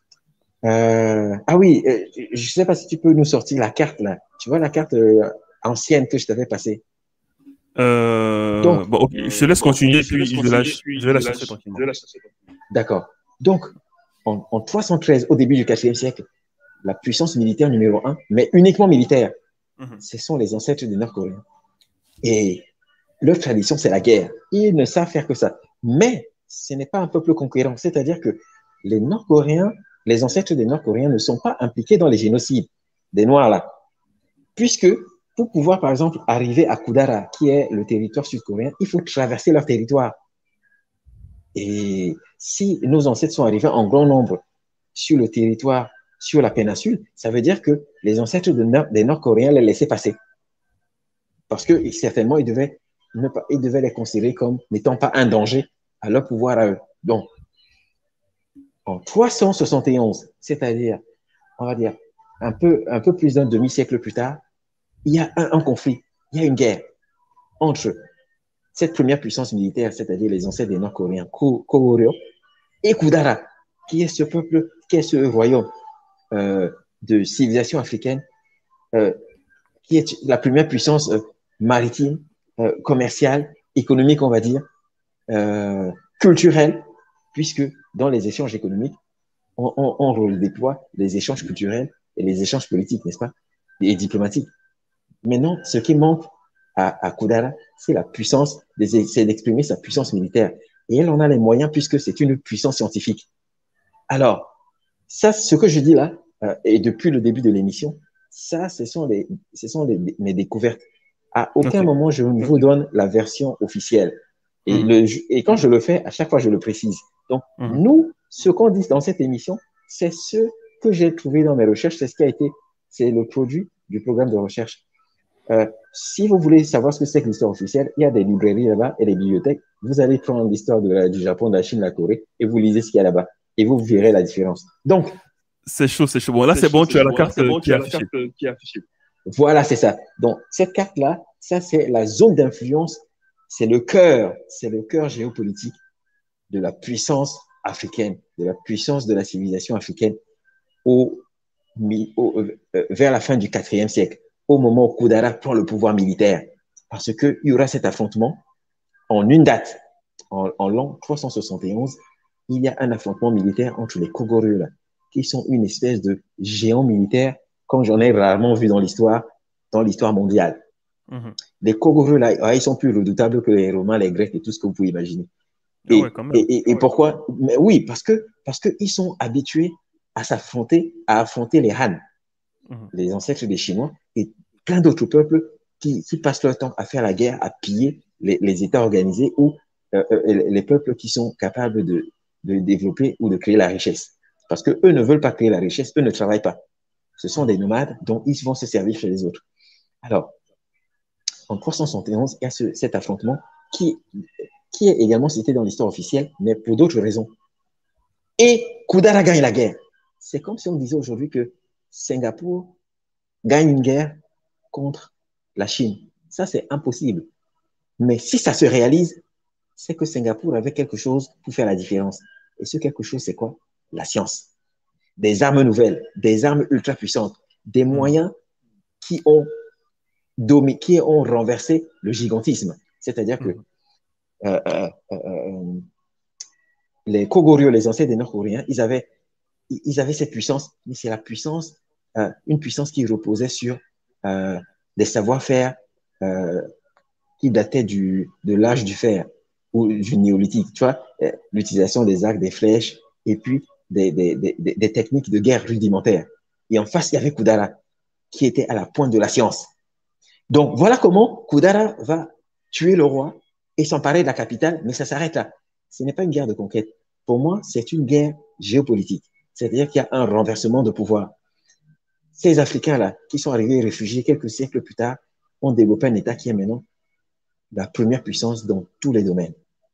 euh, ah oui, euh, je ne sais pas si tu peux nous sortir la carte là. Tu vois la carte euh, ancienne que je t'avais passée. Euh, Donc, bon, ok, je te laisse continuer, puis je, la, je vais la chercher tranquillement. d'accord. Donc, en, en trois cent treize, au début du quatrième siècle, la puissance militaire numéro un, mais uniquement militaire, Mhm. ce sont les ancêtres des Nord-Coréens. Et leur tradition, c'est la guerre. Ils ne savent faire que ça. Mais ce n'est pas un peuple conquérant. C'est-à-dire que les Nord-Coréens, les ancêtres des Nord-Coréens ne sont pas impliqués dans les génocides des Noirs là. Puisque pour pouvoir, par exemple, arriver à Koudara, qui est le territoire sud-coréen, il faut traverser leur territoire. Et si nos ancêtres sont arrivés en grand nombre sur le territoire, sur la péninsule, ça veut dire que les ancêtres de Nord, des Nord-Coréens les laissaient passer. Parce que certainement, ils devaient, ne pas, ils devaient les considérer comme n'étant pas un danger à leur pouvoir à eux. Donc, en trois cent soixante et onze, c'est-à-dire, on va dire, un peu, un peu plus d'un demi-siècle plus tard, il y a un, un conflit, il y a une guerre entre cette première puissance militaire, c'est-à-dire les ancêtres des Nord-Coréens, Koguryo, et Koudara, qui est ce peuple, qui est ce royaume euh, de civilisation africaine, euh, qui est la première puissance euh, maritime, euh, commerciale, économique, on va dire, euh, culturelle, puisque dans les échanges économiques, on, on, on redéploie les échanges culturels et les échanges politiques, n'est-ce pas, et diplomatiques. Maintenant, ce qui manque à, à Koudara, c'est la puissance, c'est d'exprimer sa puissance militaire. Et elle en a les moyens puisque c'est une puissance scientifique. Alors, ça, ce que je dis là, euh, et depuis le début de l'émission, ça, ce sont, les, ce sont les, mes découvertes. À aucun Ok. moment, je vous donne la version officielle. Et, Mhm. le, et quand je le fais, à chaque fois, je le précise. Donc, Mhm. nous, ce qu'on dit dans cette émission, c'est ce que j'ai trouvé dans mes recherches, c'est ce qui a été, c'est le produit du programme de recherche. Euh, si vous voulez savoir ce que c'est que l'histoire officielle, il y a des librairies là-bas et des bibliothèques. Vous allez prendre l'histoire de la, du Japon, de la Chine, de la Corée et vous lisez ce qu'il y a là-bas. Et vous verrez la différence. Donc, c'est chaud, c'est chaud. Bon, là, c'est bon, tu as la carte qui est affichée. Voilà, c'est ça. Donc, cette carte-là, ça, c'est la zone d'influence. C'est le cœur, c'est le cœur géopolitique de la puissance africaine, de la puissance de la civilisation africaine au, au, euh, vers la fin du quatrième siècle, au moment où Koudara prend le pouvoir militaire. Parce qu'il y aura cet affrontement en une date, en, en l'an trois cent soixante et onze, il y a un affrontement militaire entre les Kogoryo, là, qui sont une espèce de géants militaires, comme j'en ai rarement vu dans l'histoire, dans l'histoire mondiale. Mm-hmm. Les Kogoryo, là, ils sont plus redoutables que les Romains, les Grecs et tout ce que vous pouvez imaginer. Et, ah ouais, et, et, et ouais. pourquoi? Mais oui, parce que parce qu'ils sont habitués à s'affronter, à affronter les Han, mm-hmm. les ancêtres des Chinois, et plein d'autres peuples qui, qui passent leur temps à faire la guerre, à piller les, les États organisés ou euh, les peuples qui sont capables de, de développer ou de créer la richesse. Parce que eux ne veulent pas créer la richesse, eux ne travaillent pas. Ce sont des nomades dont ils vont se servir chez les autres. Alors, en trois cent soixante et onze, il y a ce, cet affrontement qui, qui est également cité dans l'histoire officielle, mais pour d'autres raisons. Et Koudara gagne la guerre. C'est comme si on disait aujourd'hui que Singapour gagne une guerre contre la Chine. Ça, c'est impossible. Mais si ça se réalise, c'est que Singapour avait quelque chose pour faire la différence. Et ce quelque chose, c'est quoi? La science. Des armes nouvelles, des armes ultra puissantes, des moyens qui ont, domi- qui ont renversé le gigantisme. C'est-à-dire que euh, euh, euh, les Kogoryo, les ancêtres des Nord-Coréens, ils avaient, ils avaient cette puissance, mais c'est la puissance, euh, une puissance qui reposait sur euh, des savoir-faire euh, qui dataient du, de l'âge du fer ou du néolithique. Tu vois, euh, l'utilisation des arcs, des flèches, et puis des, des, des, des techniques de guerre rudimentaires. Et en face, il y avait Koudara, qui était à la pointe de la science. Donc, voilà comment Koudara va tuer le roi et s'emparer de la capitale, mais ça s'arrête là. Ce n'est pas une guerre de conquête. Pour moi, c'est une guerre géopolitique. C'est-à-dire qu'il y a un renversement de pouvoir. Ces Africains-là, qui sont arrivés réfugiés quelques siècles plus tard, ont développé un État qui est maintenant la première puissance dans tous les domaines.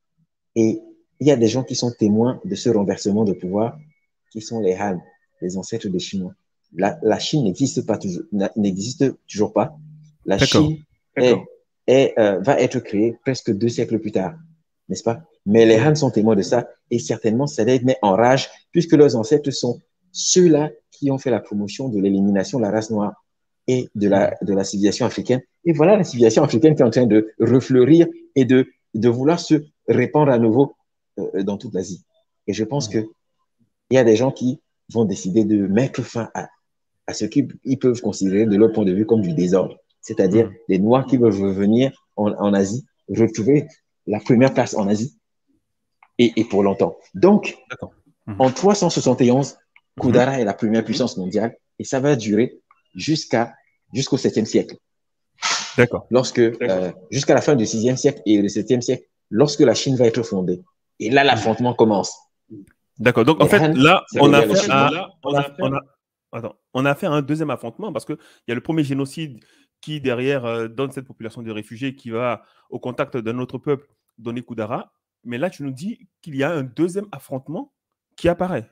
Et il y a des gens qui sont témoins de ce renversement de pouvoir, qui sont les Han, les ancêtres des Chinois. La, la Chine n'existe pas toujours, n'existe toujours pas. La D'accord. Chine est, est, euh, va être créée presque deux siècles plus tard, n'est-ce pas? Mais les Han sont témoins de ça, et certainement ça les met en rage, puisque leurs ancêtres sont ceux-là qui ont fait la promotion de l'élimination de la race noire et de la, de la civilisation africaine. Et voilà la civilisation africaine qui est en train de refleurir et de, de vouloir se répandre à nouveau euh, dans toute l'Asie. Et je pense qu'il y a des gens qui vont décider de mettre fin à, à ce qu'ils peuvent considérer de leur point de vue comme du désordre. C'est-à-dire mmh. les Noirs qui veulent revenir en, en Asie, retrouver la première place en Asie et, et pour longtemps. Donc, mmh. en trois cent soixante et onze, Koudara mmh. est la première puissance mondiale et ça va durer jusqu'à, jusqu'au septième siècle. D'accord. Lorsque, euh, jusqu'à la fin du sixième siècle et le septième siècle, lorsque la Chine va être fondée. Et là, l'affrontement commence. D'accord. Donc, en fait, Han, là, on a, fait un, là on, a, on, a, attends, on a fait un deuxième affrontement parce qu'il y a le premier génocide qui, derrière, euh, donne cette population de réfugiés qui va au contact d'un autre peuple, donner Koudara. Mais là, tu nous dis qu'il y a un deuxième affrontement qui apparaît.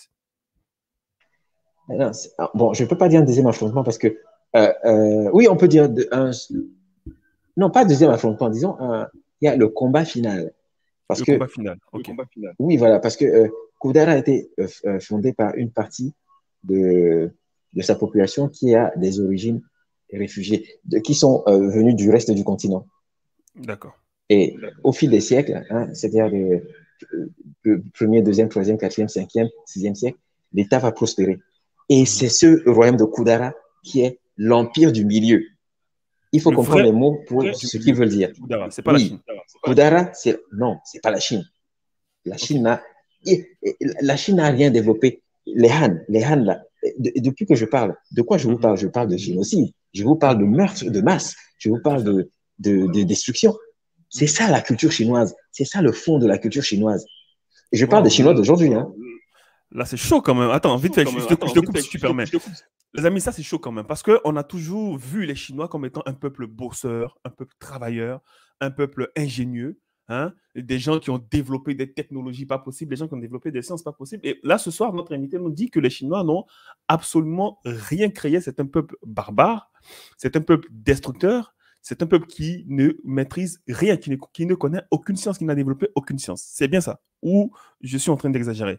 Non, bon, je ne peux pas dire un deuxième affrontement parce que, euh, euh, oui, on peut dire de, un, non, pas deuxième affrontement, disons, un, il y a le combat final. Parce le, que, combat final. Okay. le combat final. Oui, voilà, parce que euh, Koudara a été euh, fondé par une partie de, de sa population qui a des origines réfugiées, de, qui sont euh, venus du reste du continent. D'accord. Et au fil des siècles, hein, c'est-à-dire le, le premier, deuxième, troisième, quatrième, cinquième, sixième siècle, l'État va prospérer. Et mmh. c'est ce royaume de Koudara qui est l'empire du milieu. Il faut le comprendre vrai, les mots pour ce qu'ils veulent dire. Koudara, c'est pas oui. la Chine. Koudara, c'est non, c'est pas la Chine. La Chine n'a, la Chine n'a rien développé. Les Han, les Han là, de, depuis que je parle, de quoi je vous parle? Je parle de génocide. Je vous parle de meurtre de masse. Je vous parle de, de, de destruction. C'est ça la culture chinoise. C'est ça le fond de la culture chinoise. Et je parle wow, des Chinois d'aujourd'hui. Hein. Là, c'est chaud quand même. Attends, vite fait, je te coupe si tu permets. Les amis, ça c'est chaud quand même, parce qu'on a toujours vu les Chinois comme étant un peuple bosseur, un peuple travailleur, un peuple ingénieux, hein, des gens qui ont développé des technologies pas possibles, des gens qui ont développé des sciences pas possibles. Et là, ce soir, notre invité nous dit que les Chinois n'ont absolument rien créé. C'est un peuple barbare, c'est un peuple destructeur, c'est un peuple qui ne maîtrise rien, qui ne, qui ne connaît aucune science, qui n'a développé aucune science. C'est bien ça? Ou je suis en train d'exagérer?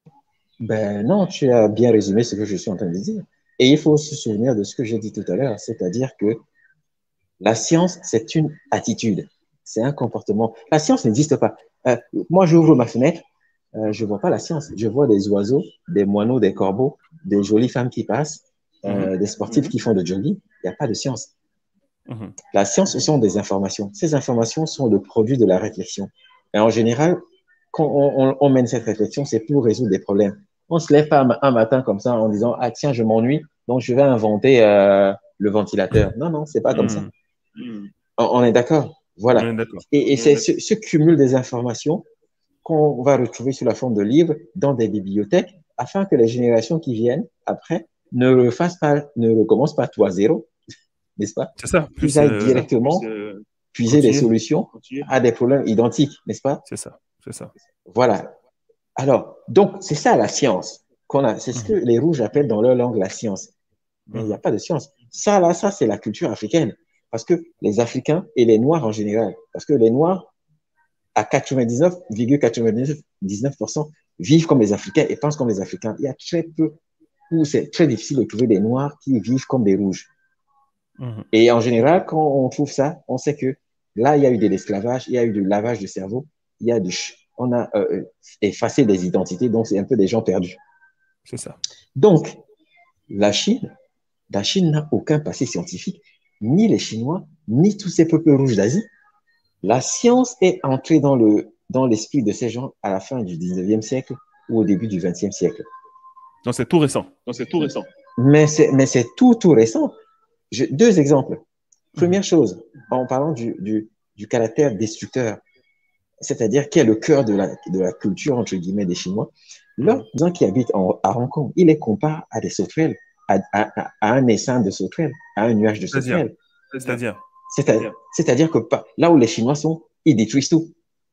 Ben non, tu as bien résumé ce que je suis en train de dire. Et il faut se souvenir de ce que j'ai dit tout à l'heure, c'est-à-dire que la science, c'est une attitude, c'est un comportement. La science n'existe pas. Euh, moi, j'ouvre ma fenêtre, euh, je ne vois pas la science. Je vois des oiseaux, des moineaux, des corbeaux, des jolies femmes qui passent, euh, Mhm. des sportifs Mhm. qui font de jogging. Il n'y a pas de science. Mhm. La science, ce sont des informations. Ces informations sont le produit de la réflexion. Et en général, quand on, on, on mène cette réflexion, c'est pour résoudre des problèmes. On ne se lève pas un, un matin comme ça en disant, ah tiens, je m'ennuie, donc je vais inventer euh, le ventilateur. Non, non, c'est pas comme ça. Mhm. Mhm. On, on est d'accord. On Voilà. est d'accord. Et, et c'est ce, ce cumul des informations qu'on va retrouver sous la forme de livres dans des bibliothèques afin que les générations qui viennent après ne refassent pas, ne recommencent pas tout à zéro, n'est-ce pas? C'est ça, Qu'ils plus, aillent euh, directement plus euh, puiser des continuer. solutions à des problèmes identiques, n'est-ce pas? C'est ça, c'est ça. Voilà. Alors, donc, c'est ça la science qu'on a. C'est ce que Mhm. les rouges appellent dans leur langue la science. Mais il n'y a Mhm. pas de science. Ça, là, ça, c'est la culture africaine. Parce que les Africains et les Noirs en général, parce que les Noirs, à quatre-vingt-dix-neuf virgule quatre-vingt-dix-neuf pour cent, vivent comme les Africains et pensent comme les Africains. Il y a très peu, ou c'est très difficile de trouver des Noirs qui vivent comme des Rouges. Mhm. Et en général, quand on trouve ça, on sait que là, il y a eu de l'esclavage, il y a eu du lavage de cerveau, il y a du, on a euh, effacé des identités, donc c'est un peu des gens perdus. C'est ça. Donc, la Chine, la Chine n'a aucun passé scientifique, ni les Chinois, ni tous ces peuples rouges d'Asie. La science est entrée dans le, dans l'esprit de ces gens à la fin du dix-neuvième siècle ou au début du vingtième siècle. Donc, c'est tout récent. Donc, c'est tout récent. Mais c'est, mais c'est tout, tout récent. Je, deux exemples. Mhm. Première chose, en parlant du, du, du caractère destructeur, c'est-à-dire qui est le cœur de la, de la culture, entre guillemets, des Chinois, leurs Mhm. gens qui habitent en, à Hong Kong, ils les comparent à des sauterelles, à, à, à un essaim de sauterelles, à un nuage de C'est-à-dire, sauterelles. c'est-à-dire. C'est-à-dire, c'est-à-dire que là où les Chinois sont, ils détruisent tout.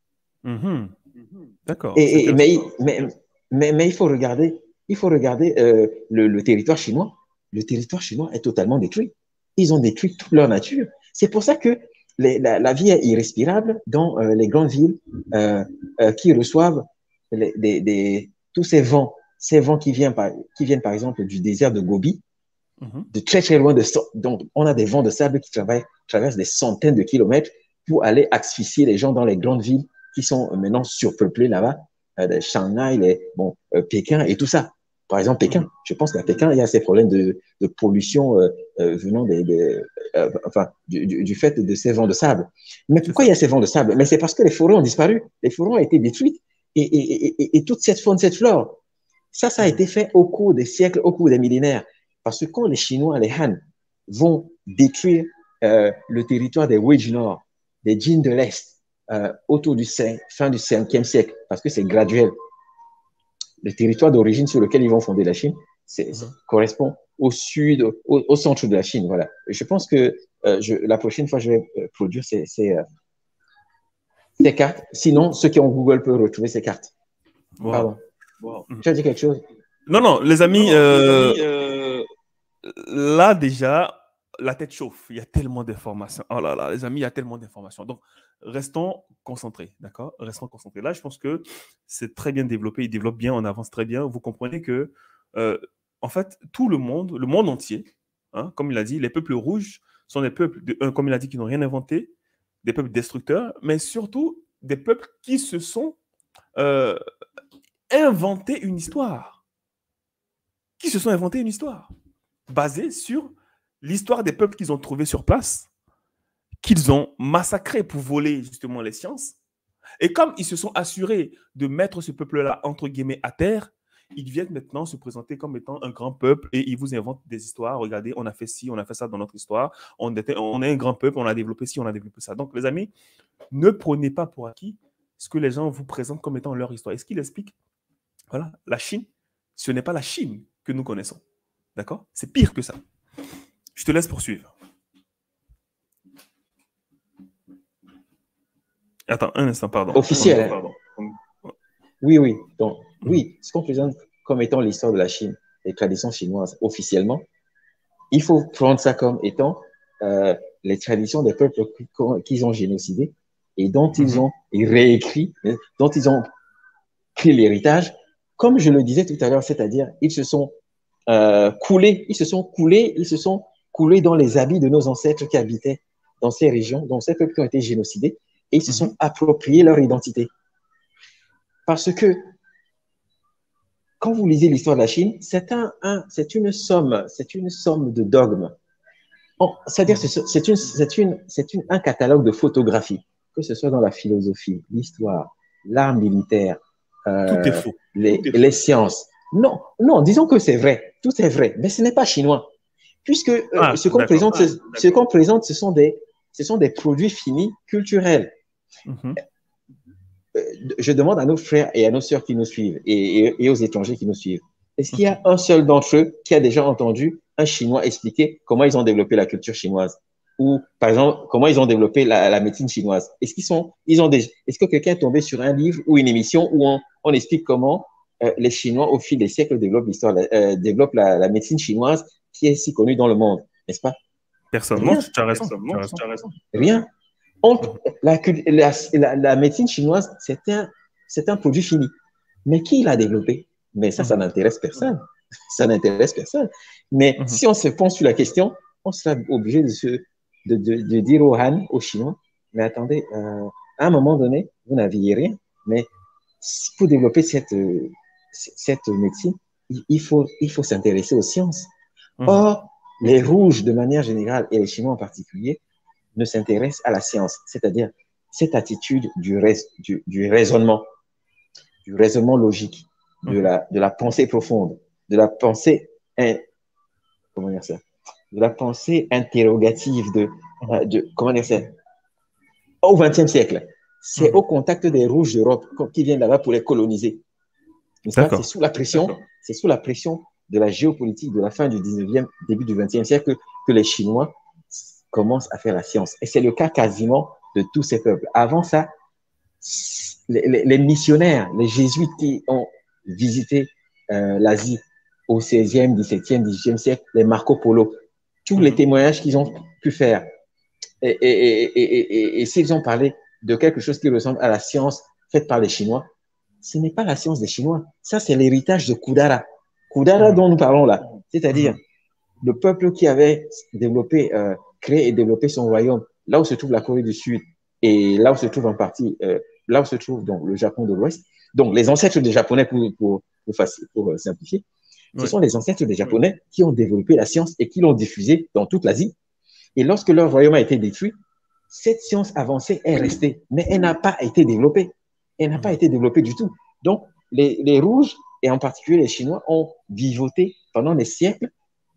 Mhm. D'accord, c'est Et, et, intéressant. mais, mais, mais, mais, il faut regarder, il faut regarder euh, le, le territoire chinois. Le territoire chinois est totalement détruit. Ils ont détruit toute leur nature. C'est pour ça que les, la, la vie est irrespirable dans euh, les grandes villes euh, euh, qui reçoivent les, des, des, tous ces vents, ces vents qui viennent, par, qui viennent par exemple du désert de Gobi, Mhm. de très très loin de donc on a des vents de sable qui travaillent, traversent des centaines de kilomètres pour aller asphyxier les gens dans les grandes villes qui sont maintenant surpeuplées là-bas, euh, Shanghai, les, bon, euh, Pékin et tout ça. Par exemple, Pékin. Mhm. Je pense qu'à Pékin, il y a ces problèmes de, de pollution euh, euh, venant des, des euh, enfin, du, du, du, fait de ces vents de sable. Mais C'est pourquoi il y ça. a ces vents de sable? Mais c'est parce que les forêts ont disparu. Les forêts ont été détruites. Et, et, et, et toute cette faune, cette flore, ça, ça a Mhm. été fait au cours des siècles, au cours des millénaires. Parce que quand les Chinois, les Han, vont détruire euh, le territoire des Wei du Nord, des Jin de l'Est, euh, autour du fin du cinquième siècle, parce que c'est graduel, le territoire d'origine sur lequel ils vont fonder la Chine, c'est, ça Mhm. correspond au sud, au, au, centre de la Chine. Voilà. Je pense que euh, je, la prochaine fois, je vais euh, produire ces, ces, euh, ces cartes. Sinon, ceux qui ont Google peuvent retrouver ces cartes. Wow. Pardon. Wow. Mhm. Tu as dit quelque chose? Non, non, les Non, amis, non, les euh, amis, euh, là déjà, la tête chauffe. Il y a tellement d'informations. Oh là là, les amis, il y a tellement d'informations. Donc, restons concentrés, d'accord? Restons concentrés. Là, je pense que c'est très bien développé. Il développe bien, on avance très bien. Vous comprenez que, euh, en fait, tout le monde, le monde entier, hein, comme il a dit, les peuples rouges sont des peuples, de, euh, comme il a dit, qui n'ont rien inventé, des peuples destructeurs, mais surtout des peuples qui se sont euh, inventés une histoire. Qui se sont inventés une histoire basée sur l'histoire des peuples qu'ils ont trouvés sur place, qu'ils ont massacrés pour voler justement les sciences. Et comme ils se sont assurés de mettre ce peuple-là, entre guillemets, à terre, ils viennent maintenant se présenter comme étant un grand peuple et ils vous inventent des histoires. Regardez, on a fait ci, on a fait ça dans notre histoire. On, était, on est un grand peuple, on a développé ci, on a développé ça. Donc, les amis, ne prenez pas pour acquis ce que les gens vous présentent comme étant leur histoire. Est-ce qu'ils expliquent? Voilà, la Chine, ce n'est pas la Chine que nous connaissons. D'accord? C'est pire que ça. Je te laisse poursuivre. Attends, un instant, pardon. Officiel. Un instant, pardon. Oui, oui. Donc, oui, ce qu'on présente comme étant l'histoire de la Chine, les traditions chinoises officiellement, il faut prendre ça comme étant euh, les traditions des peuples qu'ils ont génocidés et dont ils ont réécrit, dont ils ont pris l'héritage, comme je le disais tout à l'heure, c'est-à-dire ils se sont euh, coulés, ils se sont coulés, ils se sont coulés dans les habits de nos ancêtres qui habitaient dans ces régions, dans ces peuples qui ont été génocidés, et ils se sont appropriés leur identité. Parce que quand vous lisez l'histoire de la Chine, c'est un, un, c'est une somme, c'est une somme de dogmes. C'est-à-dire, c'est une, c'est une, c'est une, un catalogue de photographies, que ce soit dans la philosophie, l'histoire, l'art militaire, euh, tout est faux. Les, tout est faux. les sciences. Non, non, disons que c'est vrai, tout est vrai, mais ce n'est pas chinois, puisque euh, ah, ce qu'on présente, ah, ce qu'on présente, ce sont des, ce sont des produits finis culturels. Mm-hmm. Je demande à nos frères et à nos sœurs qui nous suivent et, et, et aux étrangers qui nous suivent, est-ce qu'il y a un seul d'entre eux qui a déjà entendu un Chinois expliquer comment ils ont développé la culture chinoise ou, par exemple, comment ils ont développé la, la médecine chinoise? Est-ce qu'ils sont, ils ont des, est-ce que quelqu'un est tombé sur un livre ou une émission où on, on explique comment euh, les Chinois, au fil des siècles, développent l'histoire, euh, développent la, la médecine chinoise qui est si connue dans le monde, n'est-ce pas? Personne. Rien. Non, tu as raison. Tu as raison. Tu as raison. Rien. On, la, la, la, la médecine chinoise, c'est un, c'est un produit fini. Mais qui l'a développé? Mais ça, ça n'intéresse personne. Ça n'intéresse personne. Mais mm-hmm. si on se penche sur la question, on sera obligé de, se, de, de, de dire aux Han, aux Chinois, mais attendez, euh, à un moment donné, vous n'aviez rien, mais pour développer cette, euh, cette médecine, il faut, il faut s'intéresser aux sciences. Mm-hmm. Or, les rouges, de manière générale, et les Chinois en particulier, ne s'intéressent à la science, c'est-à-dire cette attitude du, rais, du, du raisonnement, du raisonnement logique, de, mm-hmm. la, de la pensée profonde, de la pensée, hein, comment dire ça, de la pensée interrogative, de, euh, de comment dire ça, au vingtième siècle. C'est mm-hmm. au contact des rouges d'Europe qui viennent là-bas pour les coloniser. C'est sous la pression, c'est sous la pression de la géopolitique de la fin du dix-neuvième, début du vingtième siècle que, que les Chinois commencent à faire la science. Et c'est le cas quasiment de tous ces peuples. Avant ça, les, les, les missionnaires, les jésuites qui ont visité euh, l'Asie au seizième, dix-septième, dix-huitième siècle, les Marco Polo, tous les témoignages qu'ils ont pu faire, et, et, et, et, et, et s'ils ont parlé de quelque chose qui ressemble à la science faite par les Chinois, ce n'est pas la science des Chinois. Ça, c'est l'héritage de Kudara. Kudara dont nous parlons là, c'est-à-dire le peuple qui avait développé, euh, créé et développé son royaume, là où se trouve la Corée du Sud et là où se trouve en partie, euh, là où se trouve donc le Japon de l'Ouest. Donc, les ancêtres des Japonais, pour, pour, pour, facile, pour euh, simplifier, oui. ce sont les ancêtres des Japonais oui. qui ont développé la science et qui l'ont diffusée dans toute l'Asie. Et lorsque leur royaume a été détruit, cette science avancée est restée, mais elle n'a pas été développée. Elle n'a pas été développée du tout. Donc, les, les Rouges, et en particulier les Chinois, ont vivoté pendant des siècles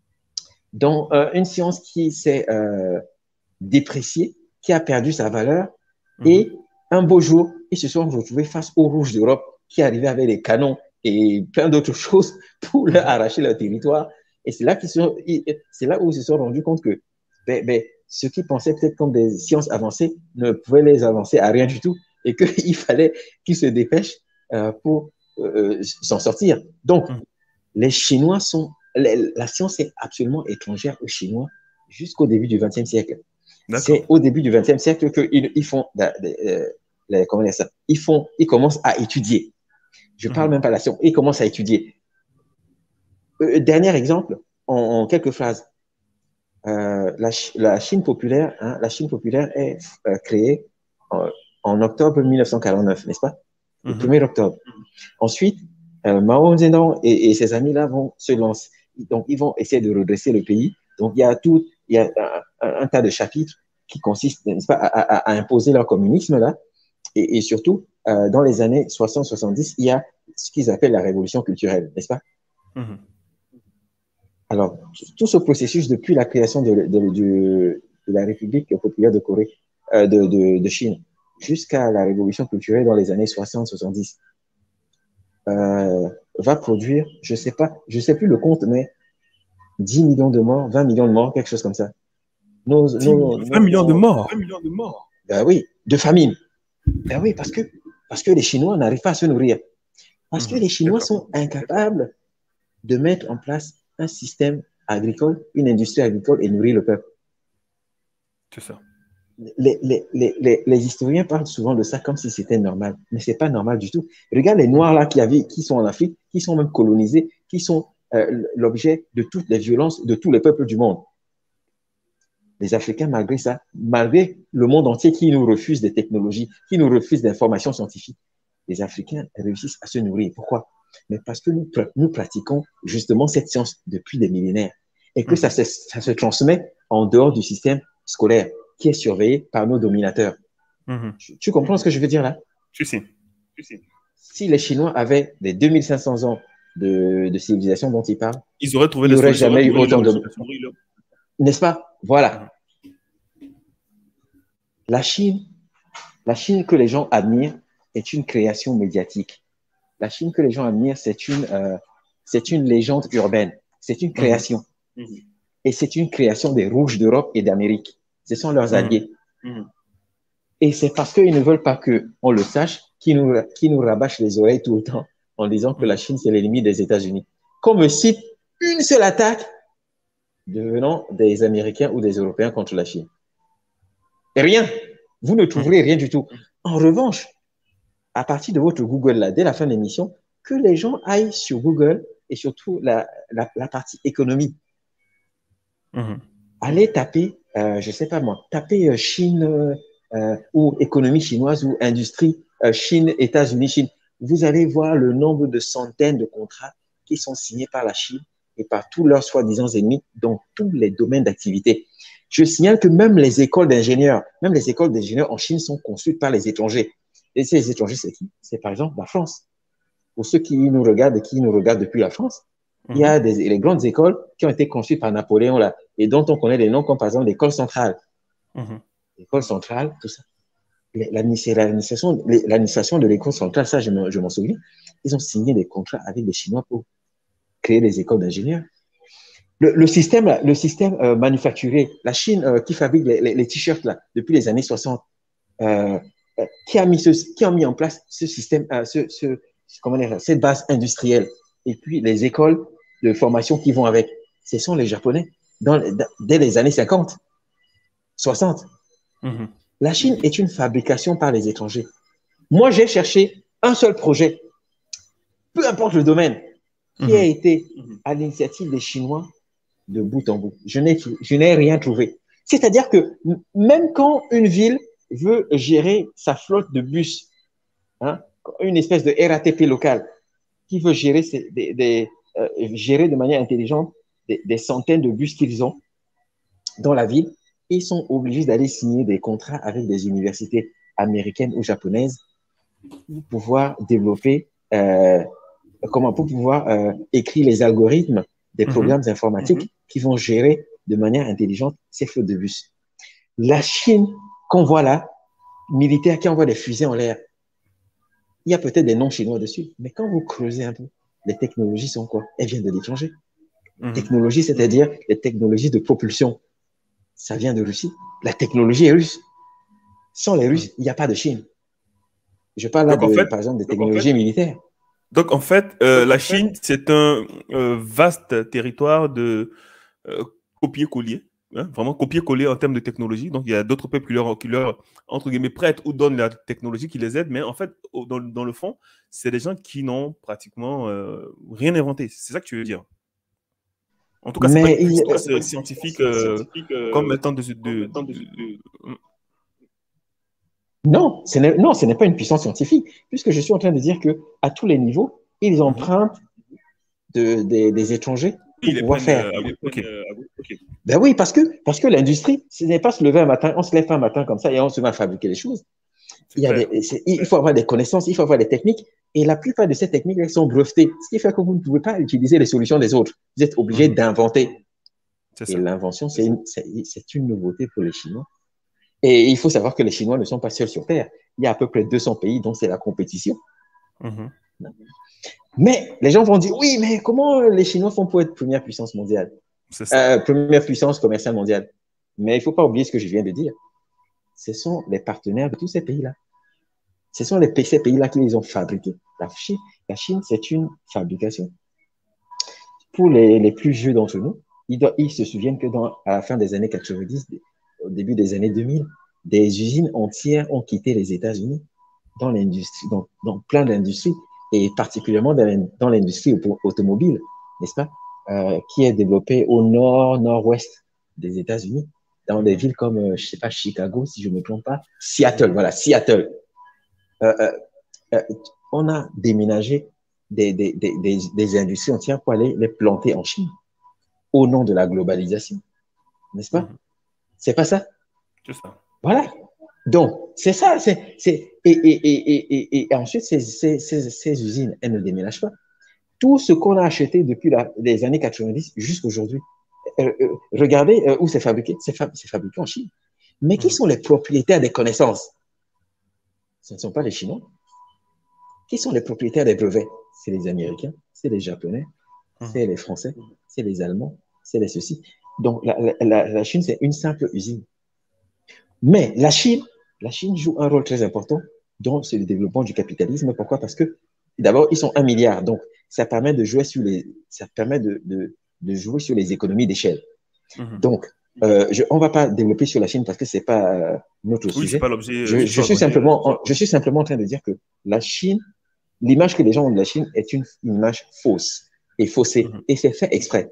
dans euh, une science qui s'est euh, dépréciée, qui a perdu sa valeur. Mmh. Et un beau jour, ils se sont retrouvés face aux Rouges d'Europe qui arrivaient avec des canons et plein d'autres choses pour leur arracher leur territoire. Et c'est là, qu'ils sont, c'est là où ils se sont rendus compte que ben, ben, ceux qui pensaient peut-être comme des sciences avancées ne pouvaient les avancer à rien du tout et qu'il fallait qu'ils se dépêchent euh, pour euh, s'en sortir. Donc, mmh. les Chinois sont... Les, la science est absolument étrangère aux Chinois jusqu'au début du vingtième siècle. C'est au début du vingtième siècle qu'ils ils font... Euh, les, comment dire ça, ils, font, ils commencent à étudier. Je ne parle mmh. même pas de la science. Ils commencent à étudier. Euh, dernier exemple, en, en quelques phrases. Euh, la, la Chine populaire, hein, la Chine populaire est euh, créée en, en octobre mille neuf cent quarante-neuf, n'est-ce pas? Le mm-hmm. premier octobre. Ensuite, euh, Mao Zedong et, et ses amis-là vont se lancer. Donc, ils vont essayer de redresser le pays. Donc, il y a tout, il y a un, un, un tas de chapitres qui consistent, n'est-ce pas, à, à, à imposer leur communisme là. Et, et surtout, euh, dans les années soixante soixante-dix, il y a ce qu'ils appellent la révolution culturelle, n'est-ce pas? Mm-hmm. Alors, tout ce processus depuis la création de, de, de, de la République populaire de Corée, euh, de, de, de Chine, jusqu'à la révolution culturelle dans les années soixante soixante-dix, euh, va produire, je sais pas, je sais plus le compte, mais dix millions de morts, vingt millions de morts, quelque chose comme ça. Nos, nos, vingt nos, millions de nos- morts. vingt millions de morts. ben oui, de famine. Ben oui, parce que, parce que les Chinois n'arrivent pas à se nourrir. Parce que Mhm. les Chinois D'accord. sont incapables de mettre en place un système agricole, une industrie agricole et nourrir le peuple. C'est ça. Les, les, les, les, les historiens parlent souvent de ça comme si c'était normal, mais c'est pas normal du tout. Regarde les Noirs là qui, avaient, qui sont en Afrique, qui sont même colonisés, qui sont euh, l'objet de toutes les violences de tous les peuples du monde. Les Africains, malgré ça, malgré le monde entier qui nous refuse des technologies, qui nous refuse des informations scientifiques, les Africains réussissent à se nourrir. Pourquoi? Mais parce que nous, nous pratiquons justement cette science depuis des millénaires et que ça Mhm. se, ça se transmet en dehors du système scolaire qui est surveillé par nos dominateurs. Mhm. Tu, tu comprends ce que je veux dire là? Tu sais. Tu sais. Si les Chinois avaient les deux mille cinq cents ans de, de civilisation dont ils parlent, Ils auraient trouvé il des n'y aurait solutions. jamais eu Nourrir autant leur de... population. N'est-ce pas? Voilà. Mhm. La Chine, la Chine que les gens admirent est une création médiatique. La Chine que les gens admirent, c'est une, euh, c'est une légende urbaine. C'est une Mhm. création. Et c'est une création des rouges d'Europe et d'Amérique. Ce sont leurs Mhm. alliés. Mhm. Et c'est parce qu'ils ne veulent pas qu'on le sache qu'ils nous, qu'ils nous rabâchent les oreilles tout le temps en disant que la Mhm. Chine, c'est l'ennemi des États-Unis. Qu'on me cite une seule attaque devenant des Américains ou des Européens contre la Chine. Rien. Vous ne Mhm. trouverez rien du tout. En revanche, à partir de votre Google, là, dès la fin de l'émission, que les gens aillent sur Google et surtout la, la, la partie économie. Mhm. Allez taper, euh, je ne sais pas moi, taper euh, Chine euh, ou économie chinoise ou industrie euh, Chine, États-Unis, Chine. Vous allez voir le nombre de centaines de contrats qui sont signés par la Chine et par tous leurs soi-disant ennemis dans tous les domaines d'activité. Je signale que même les écoles d'ingénieurs, même les écoles d'ingénieurs en Chine sont construites par les étrangers. Et ces étrangers, c'est qui? C'est par exemple la France. Pour ceux qui nous regardent et qui nous regardent depuis la France, il y Mhm. a des, les grandes écoles qui ont été construites par Napoléon là, et dont on connaît les noms comme par exemple l'école centrale. Mhm. L'école centrale, tout ça. L'administration, l'administration de l'école centrale, ça je m'en souviens, ils ont signé des contrats avec les Chinois pour créer des écoles d'ingénieurs. Le, le système, le système euh, manufacturier, la Chine euh, qui fabrique les, les, les t-shirts là depuis les années soixante, euh, euh, qui a mis ce, qui a mis en place ce système, euh, ce, ce, comment dire, cette base industrielle, et puis les écoles de formation qui vont avec, ce sont les Japonais dans, dès les années cinquante, soixante. Mhm. La Chine est une fabrication par les étrangers. Moi, j'ai cherché un seul projet, peu importe le domaine, qui a Mhm. été à l'initiative des Chinois de bout en bout. Je n'ai, je n'ai rien trouvé. C'est-à-dire que même quand une ville veut gérer sa flotte de bus, hein, une espèce de R A T P local qui veut gérer, ses, des, des, euh, gérer de manière intelligente des, des centaines de bus qu'ils ont dans la ville, ils sont obligés d'aller signer des contrats avec des universités américaines ou japonaises pour pouvoir développer, euh, comment, pour pouvoir euh, écrire les algorithmes des Mhm. programmes informatiques qui vont gérer de manière intelligente ces flottes de bus. La Chine qu'on voit là, militaire qui envoie des fusées en l'air, il y a peut-être des noms chinois dessus, mais quand vous creusez un peu, les technologies sont quoi? Elles viennent de l'étranger. Mhm. Technologie, c'est-à-dire les technologies de propulsion, ça vient de Russie. La technologie est russe. Sans les Russes, il n'y a pas de Chine. Je parle là, Donc, en de, fait, par exemple, des technologies militaires. donc, en fait euh, la Chine, c'est un euh, vaste territoire de euh, copier-coller. Hein, vraiment copier-coller en termes de technologie. Donc, il y a d'autres peuples qui leur, qui leur, entre guillemets, prêtent ou donnent la technologie, qui les aident. Mais en fait, au- dans, dans le fond, c'est des gens qui n'ont pratiquement euh, rien inventé. C'est ça que tu veux dire. En tout cas, c'est pas Mais une il, puissance euh, scientifique euh, comme étant de, de, de- de- non, ce n'est, non, ce n'est pas une puissance scientifique, puisque je suis en train de dire que à tous les niveaux, ils Mhm. empruntent de, des, des étrangers Oui, pour ils les pouvoir prennent faire. euh, à bout. Ok. Ben oui, parce que, parce que l'industrie, ce n'est pas se lever un matin, on se lève un matin comme ça et on se met à fabriquer les choses. C'est Il, y a clair. des, c'est- il faut avoir des connaissances, il faut avoir des techniques, et la plupart de ces techniques elles sont brevetées, ce qui fait que vous ne pouvez pas utiliser les solutions des autres. Vous êtes obligé Mhm. d'inventer. C'est Et ça. l'invention, c'est une, c'est, c'est une nouveauté pour les Chinois. Et il faut savoir que les Chinois ne sont pas seuls sur Terre. Il y a à peu près deux cents pays, donc c'est la compétition. Mhm. Mais les gens vont dire, oui, mais comment les Chinois font pour être première puissance mondiale? C'est ça. Euh, première puissance commerciale mondiale. Mais il ne faut pas oublier ce que je viens de dire. Ce sont les partenaires de tous ces pays-là. Ce sont les, ces pays-là qui les ont fabriqués. La Chine, la Chine c'est une fabrication. Pour les, les plus vieux d'entre nous, ils, doivent, ils se souviennent que dans, à la fin des années quatre-vingt-dix, au début des années deux mille, des usines entières ont quitté les États-Unis dans l'industrie, dans, dans plein d'industries, et particulièrement dans l'industrie automobile, n'est-ce pas, euh, qui est développée au nord, nord-ouest des États-Unis, dans des villes comme, euh, je sais pas, Chicago, si je ne me trompe pas, Seattle, voilà, Seattle. Euh, euh, euh, on a déménagé des, des, des, des, des industries entières pour aller les planter en Chine, au nom de la globalisation, n'est-ce pas? Mm-hmm. C'est pas ça? C'est ça. Voilà. Donc, c'est ça. C'est, c'est, et, et, et, et, et ensuite, ces, ces, ces, ces usines, elles ne déménagent pas. Tout ce qu'on a acheté depuis la, les années quatre-vingt-dix jusqu'à aujourd'hui, euh, euh, regardez euh, où c'est fabriqué. C'est, fa c'est fabriqué en Chine. Mais qui sont les propriétaires des connaissances? Ce ne sont pas les Chinois. Qui sont les propriétaires des brevets? C'est les Américains, c'est les Japonais, c'est les Français, c'est les Allemands, c'est les ceci. Donc, la, la, la Chine, c'est une simple usine. Mais la Chine, la Chine joue un rôle très important dans le développement du capitalisme. Pourquoi? Parce que d'abord, ils sont un milliard. Donc, ça permet de jouer sur les, ça permet de, de, de jouer sur les économies d'échelle. Mm-hmm. Donc, euh, je, on ne va pas développer sur la Chine parce que c'est pas euh, notre oui, sujet. C'est pas l'objet. Je, je, suis simplement, en, je suis simplement en train de dire que la Chine, l'image que les gens ont de la Chine est une, une image fausse et faussée. Mm-hmm. Et c'est fait exprès.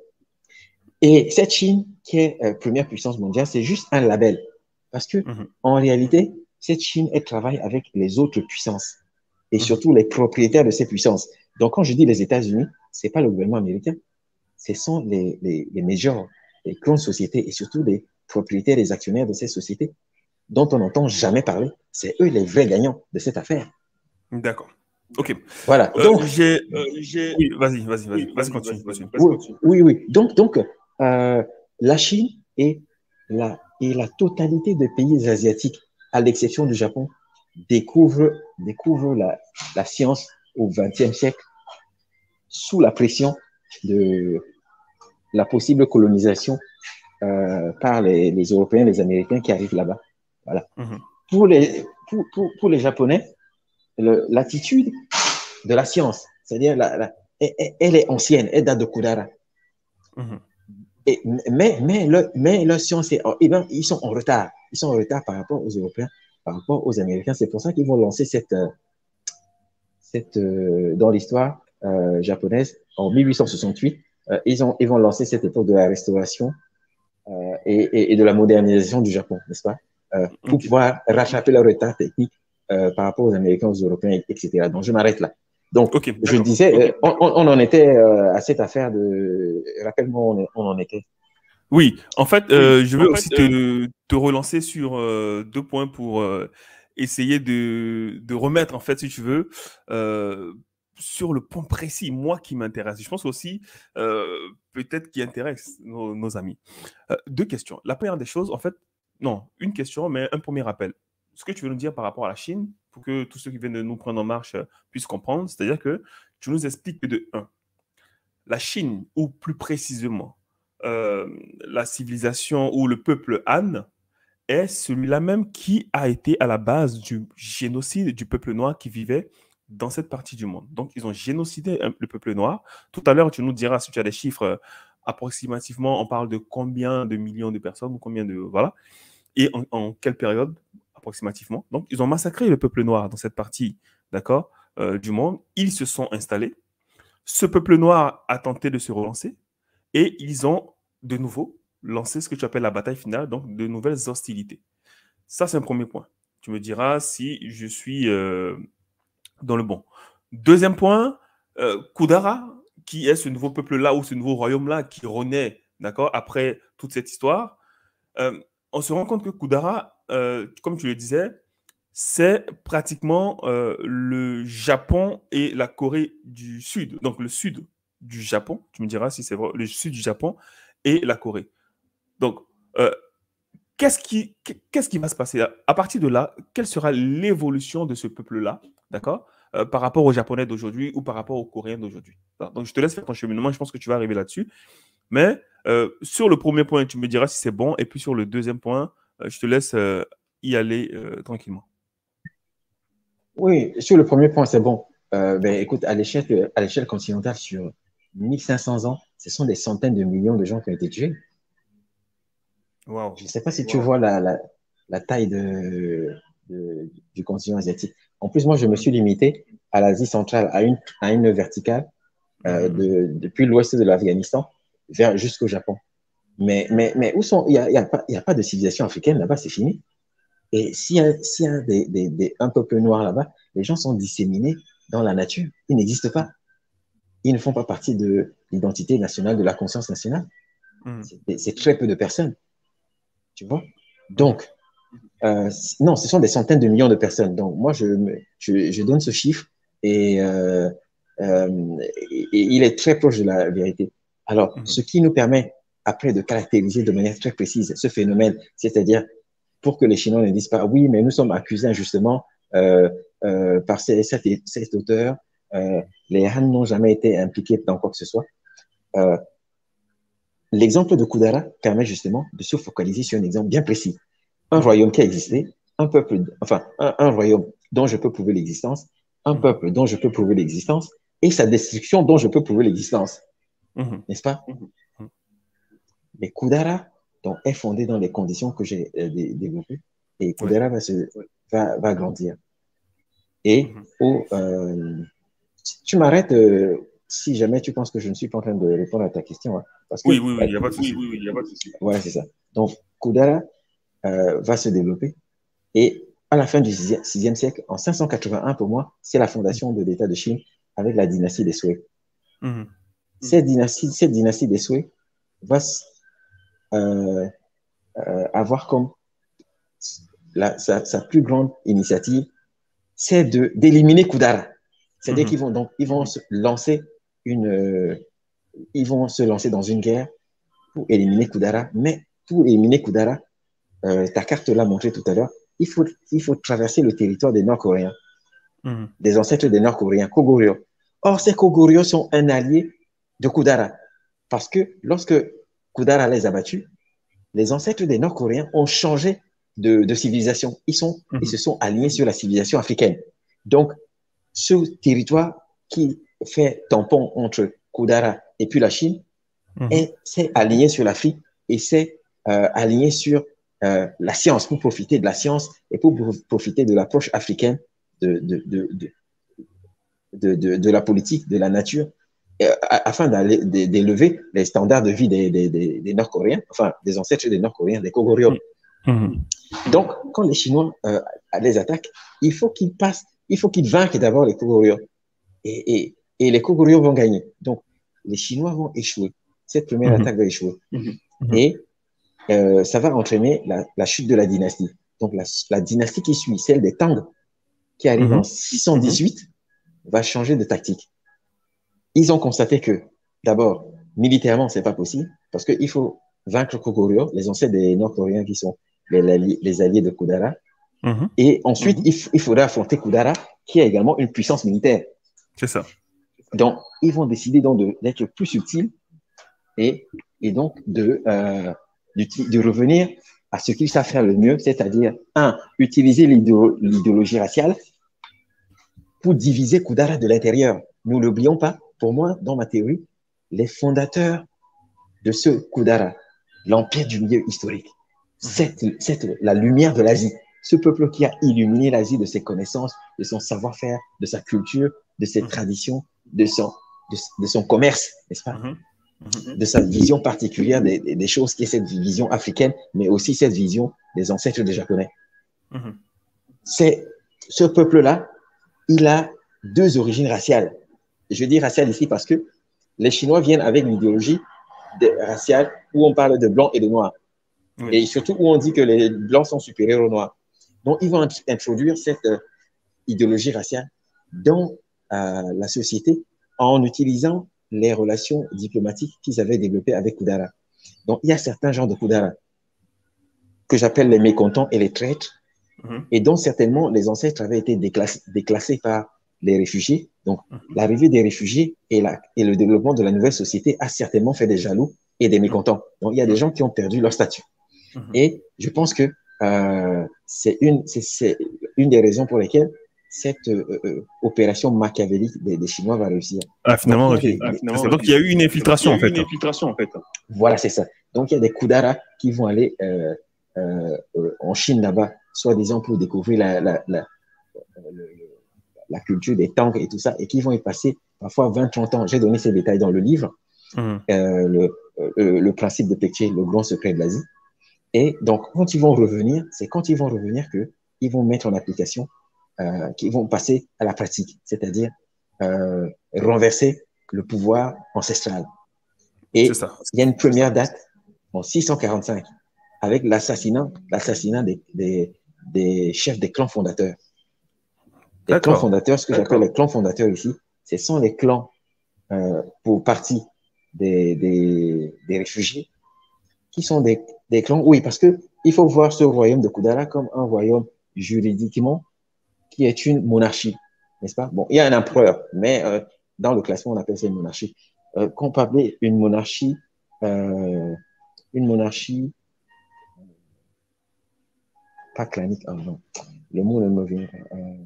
Et cette Chine, qui est euh, première puissance mondiale, c'est juste un label. Parce que, mm-hmm. en réalité, cette Chine, elle travaille avec les autres puissances et mm-hmm. surtout les propriétaires de ces puissances. Donc, quand je dis les États-Unis, c'est pas le gouvernement américain. Ce sont les, les, les majors, les grandes sociétés et surtout les propriétaires, les actionnaires de ces sociétés dont on n'entend jamais parler. C'est eux les vrais gagnants de cette affaire. D'accord. Ok. Voilà. Euh, donc, j'ai, euh, oui, vas-y, vas-y, vas-y, vas-y, continue, continue. Oui, oui, oui. Donc, donc, euh, la Chine et la et la totalité des pays asiatiques, à l'exception du Japon, découvrent découvrent la la science au vingtième siècle sous la pression de la possible colonisation euh, par les, les Européens, les Américains qui arrivent là-bas. Voilà. Mm-hmm. Pour les pour, pour, pour les Japonais, l'attitude de la science, c'est-à-dire la, la, elle est ancienne, elle date de Kudara. Mm-hmm. Et, mais, mais, le, mais leur science, est, eh ben, ils sont en retard. Ils sont en retard par rapport aux Européens, par rapport aux Américains. C'est pour ça qu'ils vont lancer cette, cette euh, dans l'histoire euh, japonaise, en mille huit cent soixante-huit, euh, ils, ont, ils vont lancer cette époque de la restauration euh, et, et, et de la modernisation du Japon, n'est-ce pas, euh, pour okay. pouvoir rattraper leur retard technique euh, par rapport aux Américains, aux Européens, et cetera. Donc, je m'arrête là. Donc, okay, je disais, okay. on, on en était euh, à cette affaire de... Rappelle-moi, on, on en était. Oui, en fait, euh, oui, je veux en aussi fait, te, euh... te relancer sur euh, deux points pour euh, essayer de, de remettre, en fait, si tu veux, euh, sur le point précis, moi qui m'intéresse. Je pense aussi, euh, peut-être, qui intéresse nos, nos amis. Euh, deux questions. La première des choses, en fait, non, une question, mais un premier rappel. Ce que tu veux nous dire par rapport à la Chine, pour que tous ceux qui viennent de nous prendre en marche euh, puissent comprendre, c'est-à-dire que tu nous expliques que de un, la Chine, ou plus précisément, euh, la civilisation ou le peuple Han, est celui-là même qui a été à la base du génocide du peuple noir qui vivait dans cette partie du monde. Donc, ils ont génocidé le peuple noir. Tout à l'heure, tu nous diras, si tu as des chiffres, euh, approximativement, on parle de combien de millions de personnes, ou combien de... Voilà. Et en, en quelle période, approximativement. Donc, ils ont massacré le peuple noir dans cette partie, d'accord, euh, du monde. Ils se sont installés. Ce peuple noir a tenté de se relancer et ils ont de nouveau lancé ce que tu appelles la bataille finale, donc de nouvelles hostilités. Ça, c'est un premier point. Tu me diras si je suis euh, dans le bon. Deuxième point, euh, Kudara, qui est ce nouveau peuple-là ou ce nouveau royaume-là qui renaît, d'accord, après toute cette histoire, euh, on se rend compte que Kudara, euh, comme tu le disais, c'est pratiquement euh, le Japon et la Corée du Sud. Donc, le sud du Japon, tu me diras si c'est vrai, le sud du Japon et la Corée. Donc, euh, qu'est-ce qui, qu'est-ce qui va se passer là? À partir de là, quelle sera l'évolution de ce peuple-là, d'accord, euh, par rapport aux Japonais d'aujourd'hui ou par rapport aux Coréens d'aujourd'hui? Donc, je te laisse faire ton cheminement, je pense que tu vas arriver là-dessus. Mais Euh, sur le premier point, tu me diras si c'est bon. Et puis sur le deuxième point, euh, je te laisse euh, y aller euh, tranquillement. Oui, sur le premier point, c'est bon. Euh, ben, Ok. écoute, à l'échelle, à l'échelle continentale, sur mille cinq cents ans, ce sont des centaines de millions de gens qui ont été tués. Waouh. Je ne sais pas si tu vois la, la, la taille de, de- du continent asiatique. En plus, moi, je me suis limité à l'Asie centrale, à une, à une verticale euh, Mhm. de, depuis l'ouest de l'Afghanistan vers jusqu'au Japon. Mais, mais, mais où sont, il n'y a, il y a, pas- il y a pas de civilisation africaine là-bas, c'est fini. Et s'il y a, s'il y a des, des, des, un peuple noir là-bas, les gens sont disséminés dans la nature. Ils n'existent pas. Ils ne font pas partie de l'identité nationale, de la conscience nationale. Mhm. C'est c'est très peu de personnes, tu vois. Mhm. Donc, euh, non, ce sont des centaines de millions de personnes. Donc, moi, je, me- je, je donne ce chiffre et, euh, euh, et, et il est très proche de la vérité. Alors, Mhm. ce qui nous permet après de caractériser de manière très précise ce phénomène, c'est-à-dire pour que les Chinois ne disent pas oui, mais nous sommes accusés injustement euh, euh, par ces- cet, cet auteur. Euh, les Han n'ont jamais été impliqués dans quoi que ce soit. Euh, L'exemple de Kudara permet justement de se focaliser sur un exemple bien précis. Un Mhm. royaume qui a existé, un peuple, enfin, un, un royaume dont je peux prouver l'existence, un Mhm. peuple dont je peux prouver l'existence, et sa destruction dont je peux prouver l'existence. Mhm. N'est-ce pas? Mhm. Mais Kudara donc, est fondé dans les conditions que j'ai euh, développées, et Ouais. Kudara va, se, va, va grandir. Et Mhm. au, euh, tu m'arrêtes euh, si jamais tu penses que je ne suis pas en train de répondre à ta question, hein, parce que, Oui, oui, oui, euh, il n'y a pas de oui, souci. oui, oui, il n'y a pas de souci. Voilà, c'est ça. Donc, Kudara euh, va se développer. Et à la fin du sixième siècle, en cinq cent quatre-vingt-un, pour moi, c'est la fondation de l'État de Chine avec la dynastie des Sui. Mhm. Cette dynastie, cette dynastie des Sui va euh, euh, avoir comme la, sa, sa, plus grande initiative, c'est d'éliminer Kudara. C'est-à-dire Mhm. qu'ils vont donc ils vont se lancer une, euh, ils vont se lancer dans une guerre pour éliminer Kudara. Mais pour éliminer Kudara, euh, ta carte l'a montré tout à l'heure, il faut, il faut traverser le territoire des Nord-Coréens, Mhm. des ancêtres des Nord-Coréens, Kogoryo. Or, ces Kogoryo sont un allié de Kudara. Parce que lorsque Kudara les a battus, les ancêtres des Nord-Coréens ont changé de, de civilisation. Ils, sont, ils se Mhm. sont alignés sur la civilisation africaine. Donc, ce territoire qui fait tampon entre Kudara et puis la Chine Mhm. s'est aligné sur l'Afrique et s'est euh, aligné sur euh, la science pour profiter de la science et pour profiter de l'approche africaine de, de, de, de, de, de, de la politique, de la nature, euh, afin d'élever les standards de vie des, des, des, des Nord-Coréens, enfin des ancêtres des Nord-Coréens, des Kogoryo. Mhm. Donc, quand les Chinois euh, les attaquent, il faut qu'ils passent, il faut qu'ils vainquent d'abord les Kogoryo. Et, et, et les Kogoryo vont gagner. Donc, les Chinois vont échouer. Cette première Mhm. attaque va échouer. Mhm. Et euh, ça va entraîner la, la, chute de la dynastie. Donc, la, la, dynastie qui suit, celle des Tang, qui arrive en Mhm. six cent dix-huit, va changer de tactique. Ils ont constaté que, d'abord, militairement, c'est pas possible, parce qu'il faut vaincre Kogoryo, les ancêtres des Nord-Coréens qui sont les, les, les alliés de Kudara. Mhm. Et ensuite, il, il faudra affronter Kudara, qui a également une puissance militaire. C'est ça. Donc, ils vont décider donc d'être plus subtils et, et donc de, euh, de, de revenir à ce qu'ils savent faire le mieux, c'est-à-dire, un, utiliser l'idéologie raciale pour diviser Kudara de l'intérieur. Nous n'oublions pas, pour moi, dans ma théorie, les fondateurs de ce Kudara, l'empire du milieu historique, c'est la lumière de l'Asie. Ce peuple qui a illuminé l'Asie de ses connaissances, de son savoir-faire, de sa culture, de ses Mhm. traditions, de son, de, de son commerce, n'est-ce pas? Mhm. Mhm. De sa vision particulière des, des, choses qui est cette vision africaine, mais aussi cette vision des ancêtres des Japonais. Mhm. C'est ce peuple-là, il a deux origines raciales. Je dis raciale ici parce que les Chinois viennent avec l'idéologie raciale où on parle de blanc et de noir. Oui. Et surtout où on dit que les blancs sont supérieurs aux noirs. Donc, ils vont introduire cette euh, idéologie raciale dans euh, la société en utilisant les relations diplomatiques qu'ils avaient développées avec Kudara. Donc, il y a certains genres de Kudara que j'appelle les mécontents et les traîtres, mmh. et dont certainement les ancêtres avaient été déclassés, déclassés par les réfugiés. Donc, mmh. l'arrivée des réfugiés et, la, et le développement de la nouvelle société a certainement fait des jaloux et des mécontents. Donc, il y a des gens qui ont perdu leur statut. Mhm. Et je pense que euh, c'est une, c'est, c'est une des raisons pour lesquelles cette euh, euh, opération machiavélique des, des Chinois va réussir. Ah, finalement, Donc, il y a ok. des, Ah, des- finalement, donc, il y a eu une infiltration, en Il y a eu fait. une infiltration, en fait. voilà, c'est ça. Donc, il y a des Kudara qui vont aller euh, euh, euh, en Chine là-bas, soi-disant pour découvrir la, la, la, le- la culture des Tang et tout ça, et qui vont y passer parfois vingt trente ans. J'ai donné ces détails dans le livre, Mhm. euh, le, euh, le principe de Pekche, le grand secret de l'Asie. Et donc, quand ils vont revenir, c'est quand ils vont revenir que ils vont mettre en application, euh, qu'ils vont passer à la pratique, c'est-à-dire euh, renverser le pouvoir ancestral. C'est Et ça. il y a une première date en six cent quarante-cinq avec l'assassinat, l'assassinat des, des, des chefs des clans fondateurs. Les clans D'accord. fondateurs, ce que j'appelle les clans fondateurs ici, ce sont les clans euh, pour partie des, des, des réfugiés qui sont des, des clans. Oui, parce que il faut voir ce royaume de Kudara comme un royaume juridiquement qui est une monarchie, n'est-ce pas? Bon, il y a un empereur, mais euh, dans le classement, on appelle ça une monarchie. Euh, qu'on peut appeler une monarchie, euh, une monarchie, pas clanique, oh non, le mot ne me vient pas. Euh,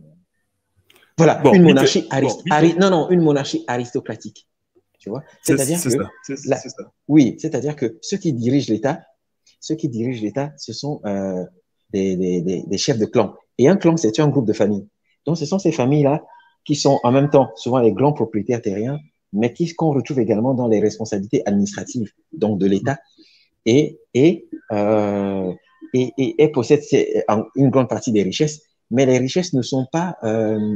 voilà, Bon, une vite fait. monarchie arist Bon, ari non, non, une monarchie aristocratique, tu vois? c'est C'est-à-dire c'est que, ça. C'est la, c'est ça. oui, c'est-à-dire que ceux qui dirigent l'État, ceux qui dirigent l'État, ce sont euh, des, des, des, des chefs de clan. Et un clan, c'est un groupe de familles. Donc, ce sont ces familles-là qui sont en même temps souvent les grands propriétaires terriens, mais qui qu'on retrouve également dans les responsabilités administratives, donc de l'État, et, et, euh, et, et, et possèdent ces- en- une grande partie des richesses. Mais les richesses ne sont pas, euh,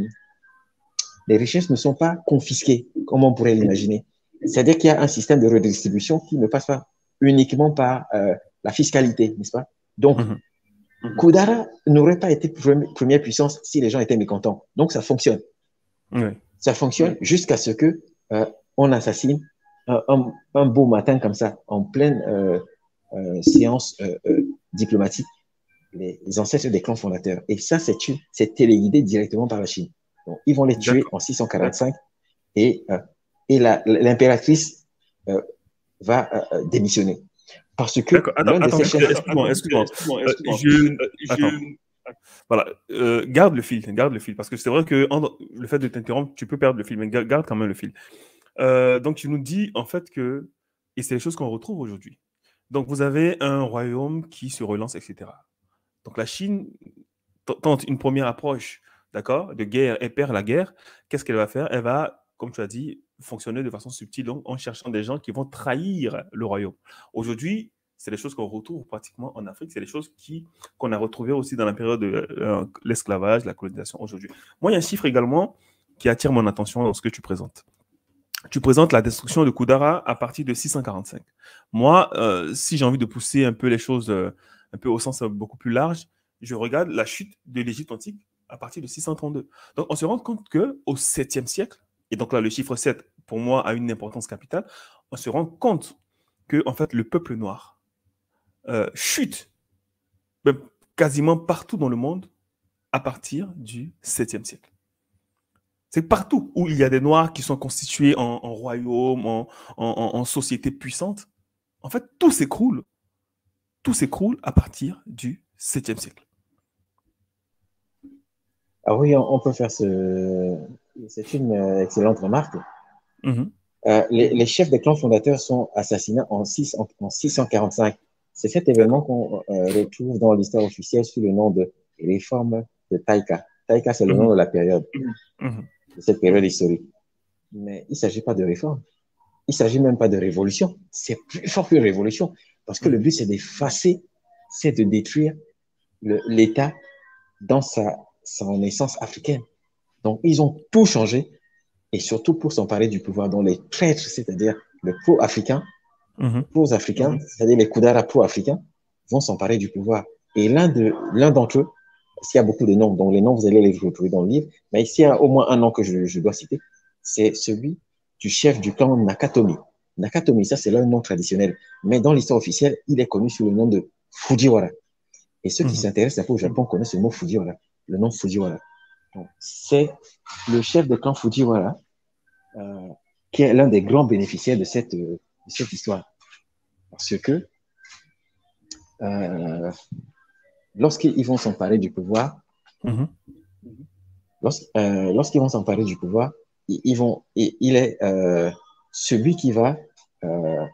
les richesses ne sont pas confisquées, comme on pourrait l'imaginer. C'est-à-dire qu'il y a un système de redistribution qui ne passe pas uniquement par euh, la fiscalité, n'est-ce pas? Donc, Mhm. Kudara n'aurait pas été première puissance si les gens étaient mécontents. Donc, ça fonctionne. Oui. Ça fonctionne jusqu'à ce que euh, on assassine un, un, un beau matin comme ça, en pleine euh, euh, séance euh, euh, diplomatique, les, les ancêtres des clans fondateurs. Et ça, c'est une, c'est téléguidé directement par la Chine. Donc, ils vont les tuer D'accord. en six cent quarante-cinq et, euh, et la- l'impératrice euh, va euh, démissionner. Parce que D'accord. Attends, l'un de attends, ses vite fait. chefs, Excuse-moi, excuse-moi. Excuse-moi, Euh, excuse-moi. je... Euh, Attends. je... Voilà. Euh, garde le fil. Garde le fil. Parce que c'est vrai que en- le fait de t'interrompre, tu peux perdre le fil. Mais ga- garde quand même le fil. Euh, donc, tu nous dis en fait que... Et c'est les choses qu'on retrouve aujourd'hui. Donc, vous avez un royaume qui se relance, et cetera. Donc, la Chine t- tente une première approche, d'accord, de guerre, elle perd la guerre. Qu'est-ce qu'elle va faire? Elle va, comme tu as dit, fonctionner de façon subtile, donc en cherchant des gens qui vont trahir le royaume. Aujourd'hui, c'est des choses qu'on retrouve pratiquement en Afrique, c'est des choses qui, qu'on a retrouvées aussi dans la période de euh, l'esclavage, la colonisation aujourd'hui. Moi, il y a un chiffre également qui attire mon attention dans ce que tu présentes. Tu présentes la destruction de Kudara à partir de six cent quarante-cinq. Moi, euh, si j'ai envie de pousser un peu les choses euh, un peu au sens euh, beaucoup plus large, je regarde la chute de l'Égypte antique à partir de six cent trente-deux. Donc, on se rend compte qu'au septième siècle, et donc là, le chiffre sept, pour moi, a une importance capitale, on se rend compte que, en fait, le peuple noir euh, chute ben, quasiment partout dans le monde à partir du septième siècle. C'est partout où il y a des Noirs qui sont constitués en, en royaume, en, en, en société puissante. En fait, tout s'écroule. Tout s'écroule à partir du septième siècle. ah oui, on, on peut faire ce, c'est une euh, excellente remarque. Mhm. Euh, les, les chefs des clans fondateurs sont assassinés en, six, en, en six cent quarante-cinq. C'est cet événement D'accord. qu'on euh, retrouve dans l'histoire officielle sous le nom de réforme de Taïka. Taïka, c'est le nom Mhm. de la période, Mhm. de cette période historique. Mais il ne s'agit pas de réforme. Il ne s'agit même pas de révolution. C'est plus fort que révolution. Parce que le Mhm. but, c'est d'effacer, c'est de détruire le- l'État dans sa, son essence africaine. Donc, ils ont tout changé et surtout pour s'emparer du pouvoir. Donc, les traîtres, c'est-à-dire les pro-africains, les Mhm. pro-africains, c'est-à-dire les Kudara pro-africains, vont s'emparer du pouvoir. Et l'un de, l'un d'entre eux, s'il y a beaucoup de noms, donc les noms, vous allez les retrouver dans le livre, mais ici, il y a au moins un nom que je, je dois citer, c'est celui du chef du clan Nakatomi. Nakatomi, ça, c'est leur nom traditionnel. Mais dans l'histoire officielle, il est connu sous le nom de Fujiwara. Et ceux qui Mhm. s'intéressent un peu au Japon connaissent ce mot Fujiwara, le nom Fujiwara. Donc, c'est le chef de clan Fujiwara euh, qui est l'un des grands bénéficiaires de cette, euh, de cette histoire. Parce que euh, lorsqu'ils vont s'emparer du pouvoir, Mhm. lorsqu', euh, lorsqu'ils vont s'emparer du pouvoir, ils, ils vont, il, il est euh, celui qui va euh,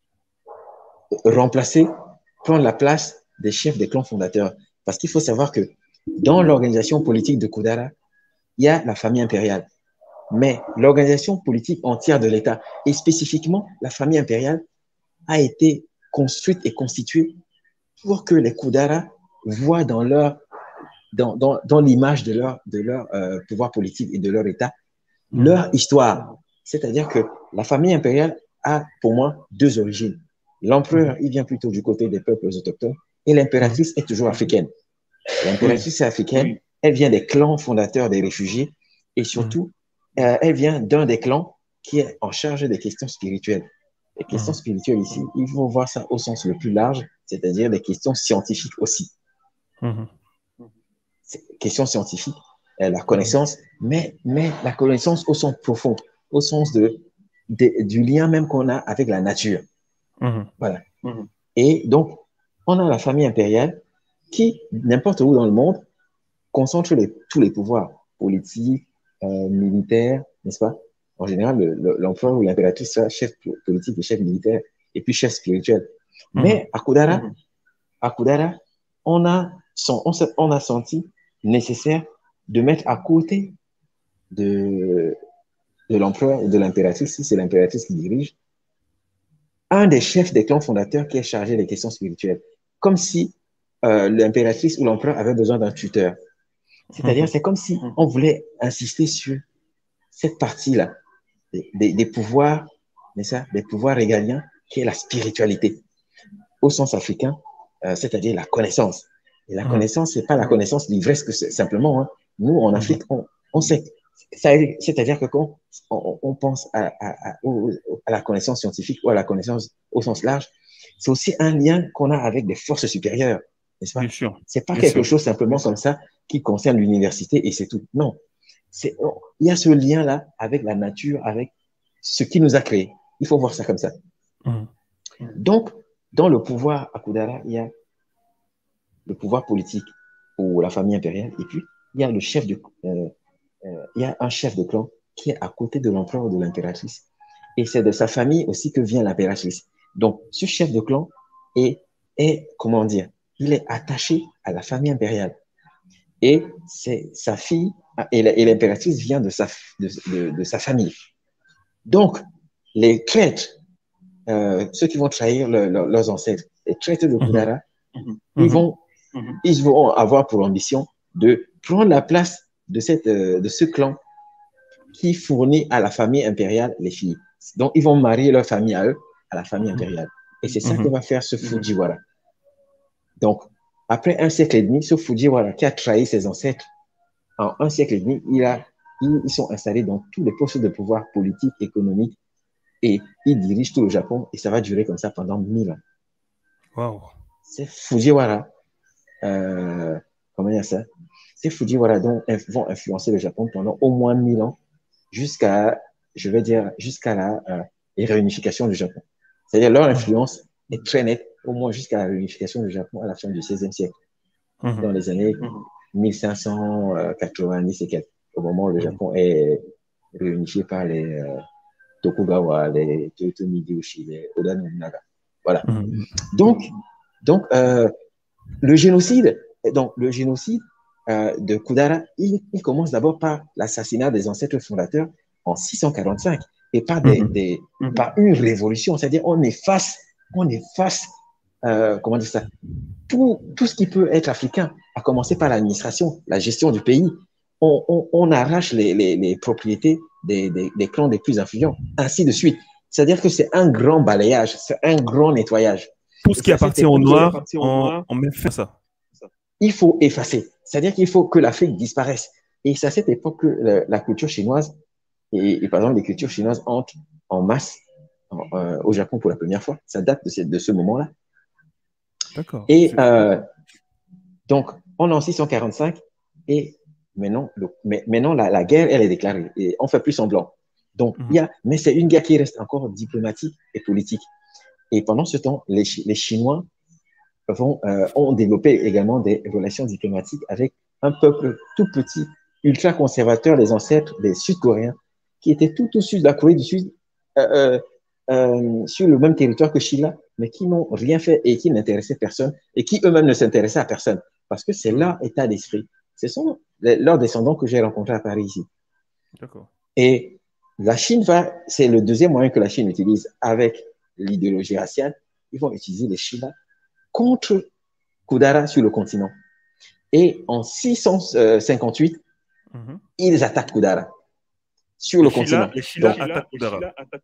remplacer, prendre la place des chefs des clans fondateurs. Parce qu'il faut savoir que dans l'organisation politique de Koudara, il y a la famille impériale. Mais l'organisation politique entière de l'État, et spécifiquement la famille impériale, a été construite et constituée pour que les Koudara voient dans leur, dans, dans, dans l'image de leur, de leur euh, pouvoir politique et de leur État, Mhm. leur histoire. C'est-à-dire que la famille impériale a, pour moi, deux origines. L'empereur, il vient plutôt du côté des peuples autochtones, et l'impératrice est toujours africaine. Oui. L'impératrice est africaine, elle vient des clans fondateurs des réfugiés, et Mhm. surtout, euh, elle vient d'un des clans qui est en charge des questions spirituelles. Les questions Mhm. spirituelles ici, il faut voir ça au sens le plus large, c'est-à-dire des questions scientifiques aussi. Mhm. C'est- Questions scientifiques, euh, la Mhm. connaissance, mais, mais la connaissance au sens profond, au sens de, de- du lien même qu'on a avec la nature. Mhm. Voilà. Et donc, on a la famille impériale qui, n'importe où dans le monde, concentre les- tous les pouvoirs politiques, euh, militaires, n'est-ce pas? En général, le- le- l'empereur ou l'impératrice sera chef po- politique et chef militaire, et puis chef spirituel. Mhm. Mais à Koudara, à Koudara, on a, son- on, s'est- on a senti nécessaire de mettre à côté de, de l'empereur ou de l'impératrice, si c'est l'impératrice qui dirige, un des chefs des clans fondateurs qui est chargé des questions spirituelles, comme si euh, l'impératrice ou l'empereur avait besoin d'un tuteur. C'est-à-dire, Mhm. c'est comme si on voulait insister sur cette partie-là des, des, des pouvoirs, mais ça, des pouvoirs régaliens, qui est la spiritualité, au sens africain, euh, c'est-à-dire la connaissance. Et la Mhm. connaissance, c'est pas la connaissance livresque simplement. Hein. Nous, en Mhm. Afrique, on, on sait. C'est-à-dire que quand on, on pense à, à, à, à, la connaissance scientifique ou à la connaissance au sens large, c'est aussi un lien qu'on a avec des forces supérieures, n'est-ce pas? Bien sûr. C'est pas Bien quelque sûr. chose simplement comme ça qui concerne l'université et c'est tout. Non. C'est, il y a ce lien-là avec la nature, avec ce qui nous a créés. Il faut voir ça comme ça. Mhm. Donc, dans le pouvoir à Koudara, il y a le pouvoir politique ou la famille impériale, et puis il y a le chef de, euh, euh, il y a un chef de clan qui est à côté de l'empereur ou de l'impératrice. Et c'est de sa famille aussi que vient l'impératrice. Donc, ce chef de clan est, est, comment dire, il est attaché à la famille impériale. Et c'est sa fille, et l'impératrice vient de sa, de, de, de sa famille. Donc, les traîtres, euh, ceux qui vont trahir le, le, leurs ancêtres, les traîtres de Koudara, Mhm. ils Mhm. vont, ils vont avoir pour ambition de prendre la place de, cette, euh, de ce clan qui fournit à la famille impériale les filles. Donc, ils vont marier leur famille à eux, à la famille impériale. Et c'est ça que Mhm. va faire ce Fujiwara. Donc, après un siècle et demi, ce Fujiwara qui a trahi ses ancêtres, en un siècle et demi, il a, ils, ils sont installés dans tous les postes de pouvoir politique, économique, et ils dirigent tout le Japon, et ça va durer comme ça pendant mille ans. Wow. C'est Fujiwara, euh, comment dire ça? Ces Fujiwara donc, vont influencer le Japon pendant au moins mille ans, jusqu'à, je vais dire, jusqu'à la euh, réunification du Japon. C'est-à-dire leur influence est très nette, au moins jusqu'à la réunification du Japon à la fin du seizième siècle, Mhm. dans les années mille cinq cent quatre-vingt-dix et quelques, au moment où le Japon est réunifié par les euh, Tokugawa, les Toyotomi Hideyoshi, les Oda Nobunaga. Voilà. Mhm. Donc, donc euh, le génocide, donc le génocide euh, de Koudara, il, il commence d'abord par l'assassinat des ancêtres fondateurs en six cent quarante-cinq et par, des, Mhm. des, par une révolution, c'est-à-dire on efface, on efface, euh, comment dire ça, tout, tout ce qui peut être africain, à commencer par l'administration, la gestion du pays. On, on, on arrache les, les, les propriétés des, des, des clans les plus influents, ainsi de suite. C'est-à-dire que c'est un grand balayage, c'est un grand nettoyage. Tout ce qui appartient au noir, on, on met faire ça. Il faut effacer. C'est-à-dire qu'il faut que l'Afrique disparaisse. Et c'est à cette époque que la, la culture chinoise, et, et, par exemple les cultures chinoises entrent en masse en, euh, au Japon pour la première fois. Ça date de ce, de ce moment-là. D'accord. Et euh, donc, on est en six cent quarante-cinq et maintenant, le, mais, maintenant la, la guerre, elle est déclarée et on fait plus semblant. Donc, Mhm. il y a, mais c'est une guerre qui reste encore diplomatique et politique. Et pendant ce temps, les, les Chinois vont, euh, ont développé également des relations diplomatiques avec un peuple tout petit, ultra conservateur, les ancêtres des Sud-Coréens, qui étaient tout au sud de la Corée du Sud, euh, euh, euh, sur le même territoire que Chine, mais qui n'ont rien fait et qui n'intéressaient personne, et qui eux-mêmes ne s'intéressaient à personne, parce que c'est leur état d'esprit. Ce sont les, leurs descendants que j'ai rencontrés à Paris ici. D'accord. Et la Chine va, c'est le deuxième moyen que la Chine utilise avec l'idéologie raciale. Ils vont utiliser les Chinois contre Kudara sur le continent. Et en six cent cinquante-huit, mm-hmm. ils attaquent Kudara sur les le Chila, continent. Les Chila attaquent Kudara.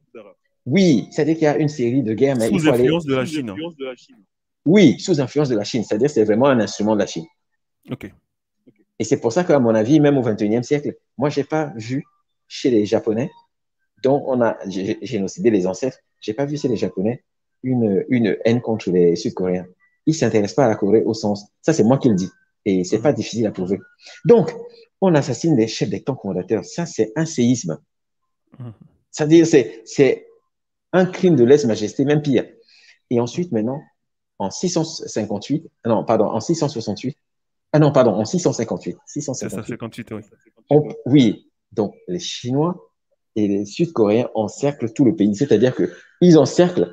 Oui, c'est-à-dire qu'il y a une série de guerres, mais sous il faut influence aller... de la Chine. de la Chine. Oui, sous influence de la Chine. C'est-à-dire que c'est vraiment un instrument de la Chine. Ok. Et c'est pour ça qu'à mon avis, même au vingt et unième siècle, moi, je n'ai pas vu chez les Japonais, dont on a génocidé les ancêtres, je n'ai pas vu chez les Japonais une, une haine contre les Sud-Coréens. Ils ne s'intéressent pas à la Corée au sens... Ça, c'est moi qui le dis. Et ce n'est mmh. pas difficile à prouver. Donc, on assassine les chefs des clans fondateurs. Ça, c'est un séisme. Mmh. C'est-à-dire, c'est, c'est un crime de lèse-majesté, même pire. Et ensuite, maintenant, en six cent cinquante-huit, non, pardon, en six cent soixante-huit, ah non, pardon, en six cent cinquante-huit. six cent cinquante-huit, six cent cinquante-huit, oui. On, oui, donc les Chinois et les Sud-Coréens encerclent tout le pays. C'est-à-dire qu'ils encerclent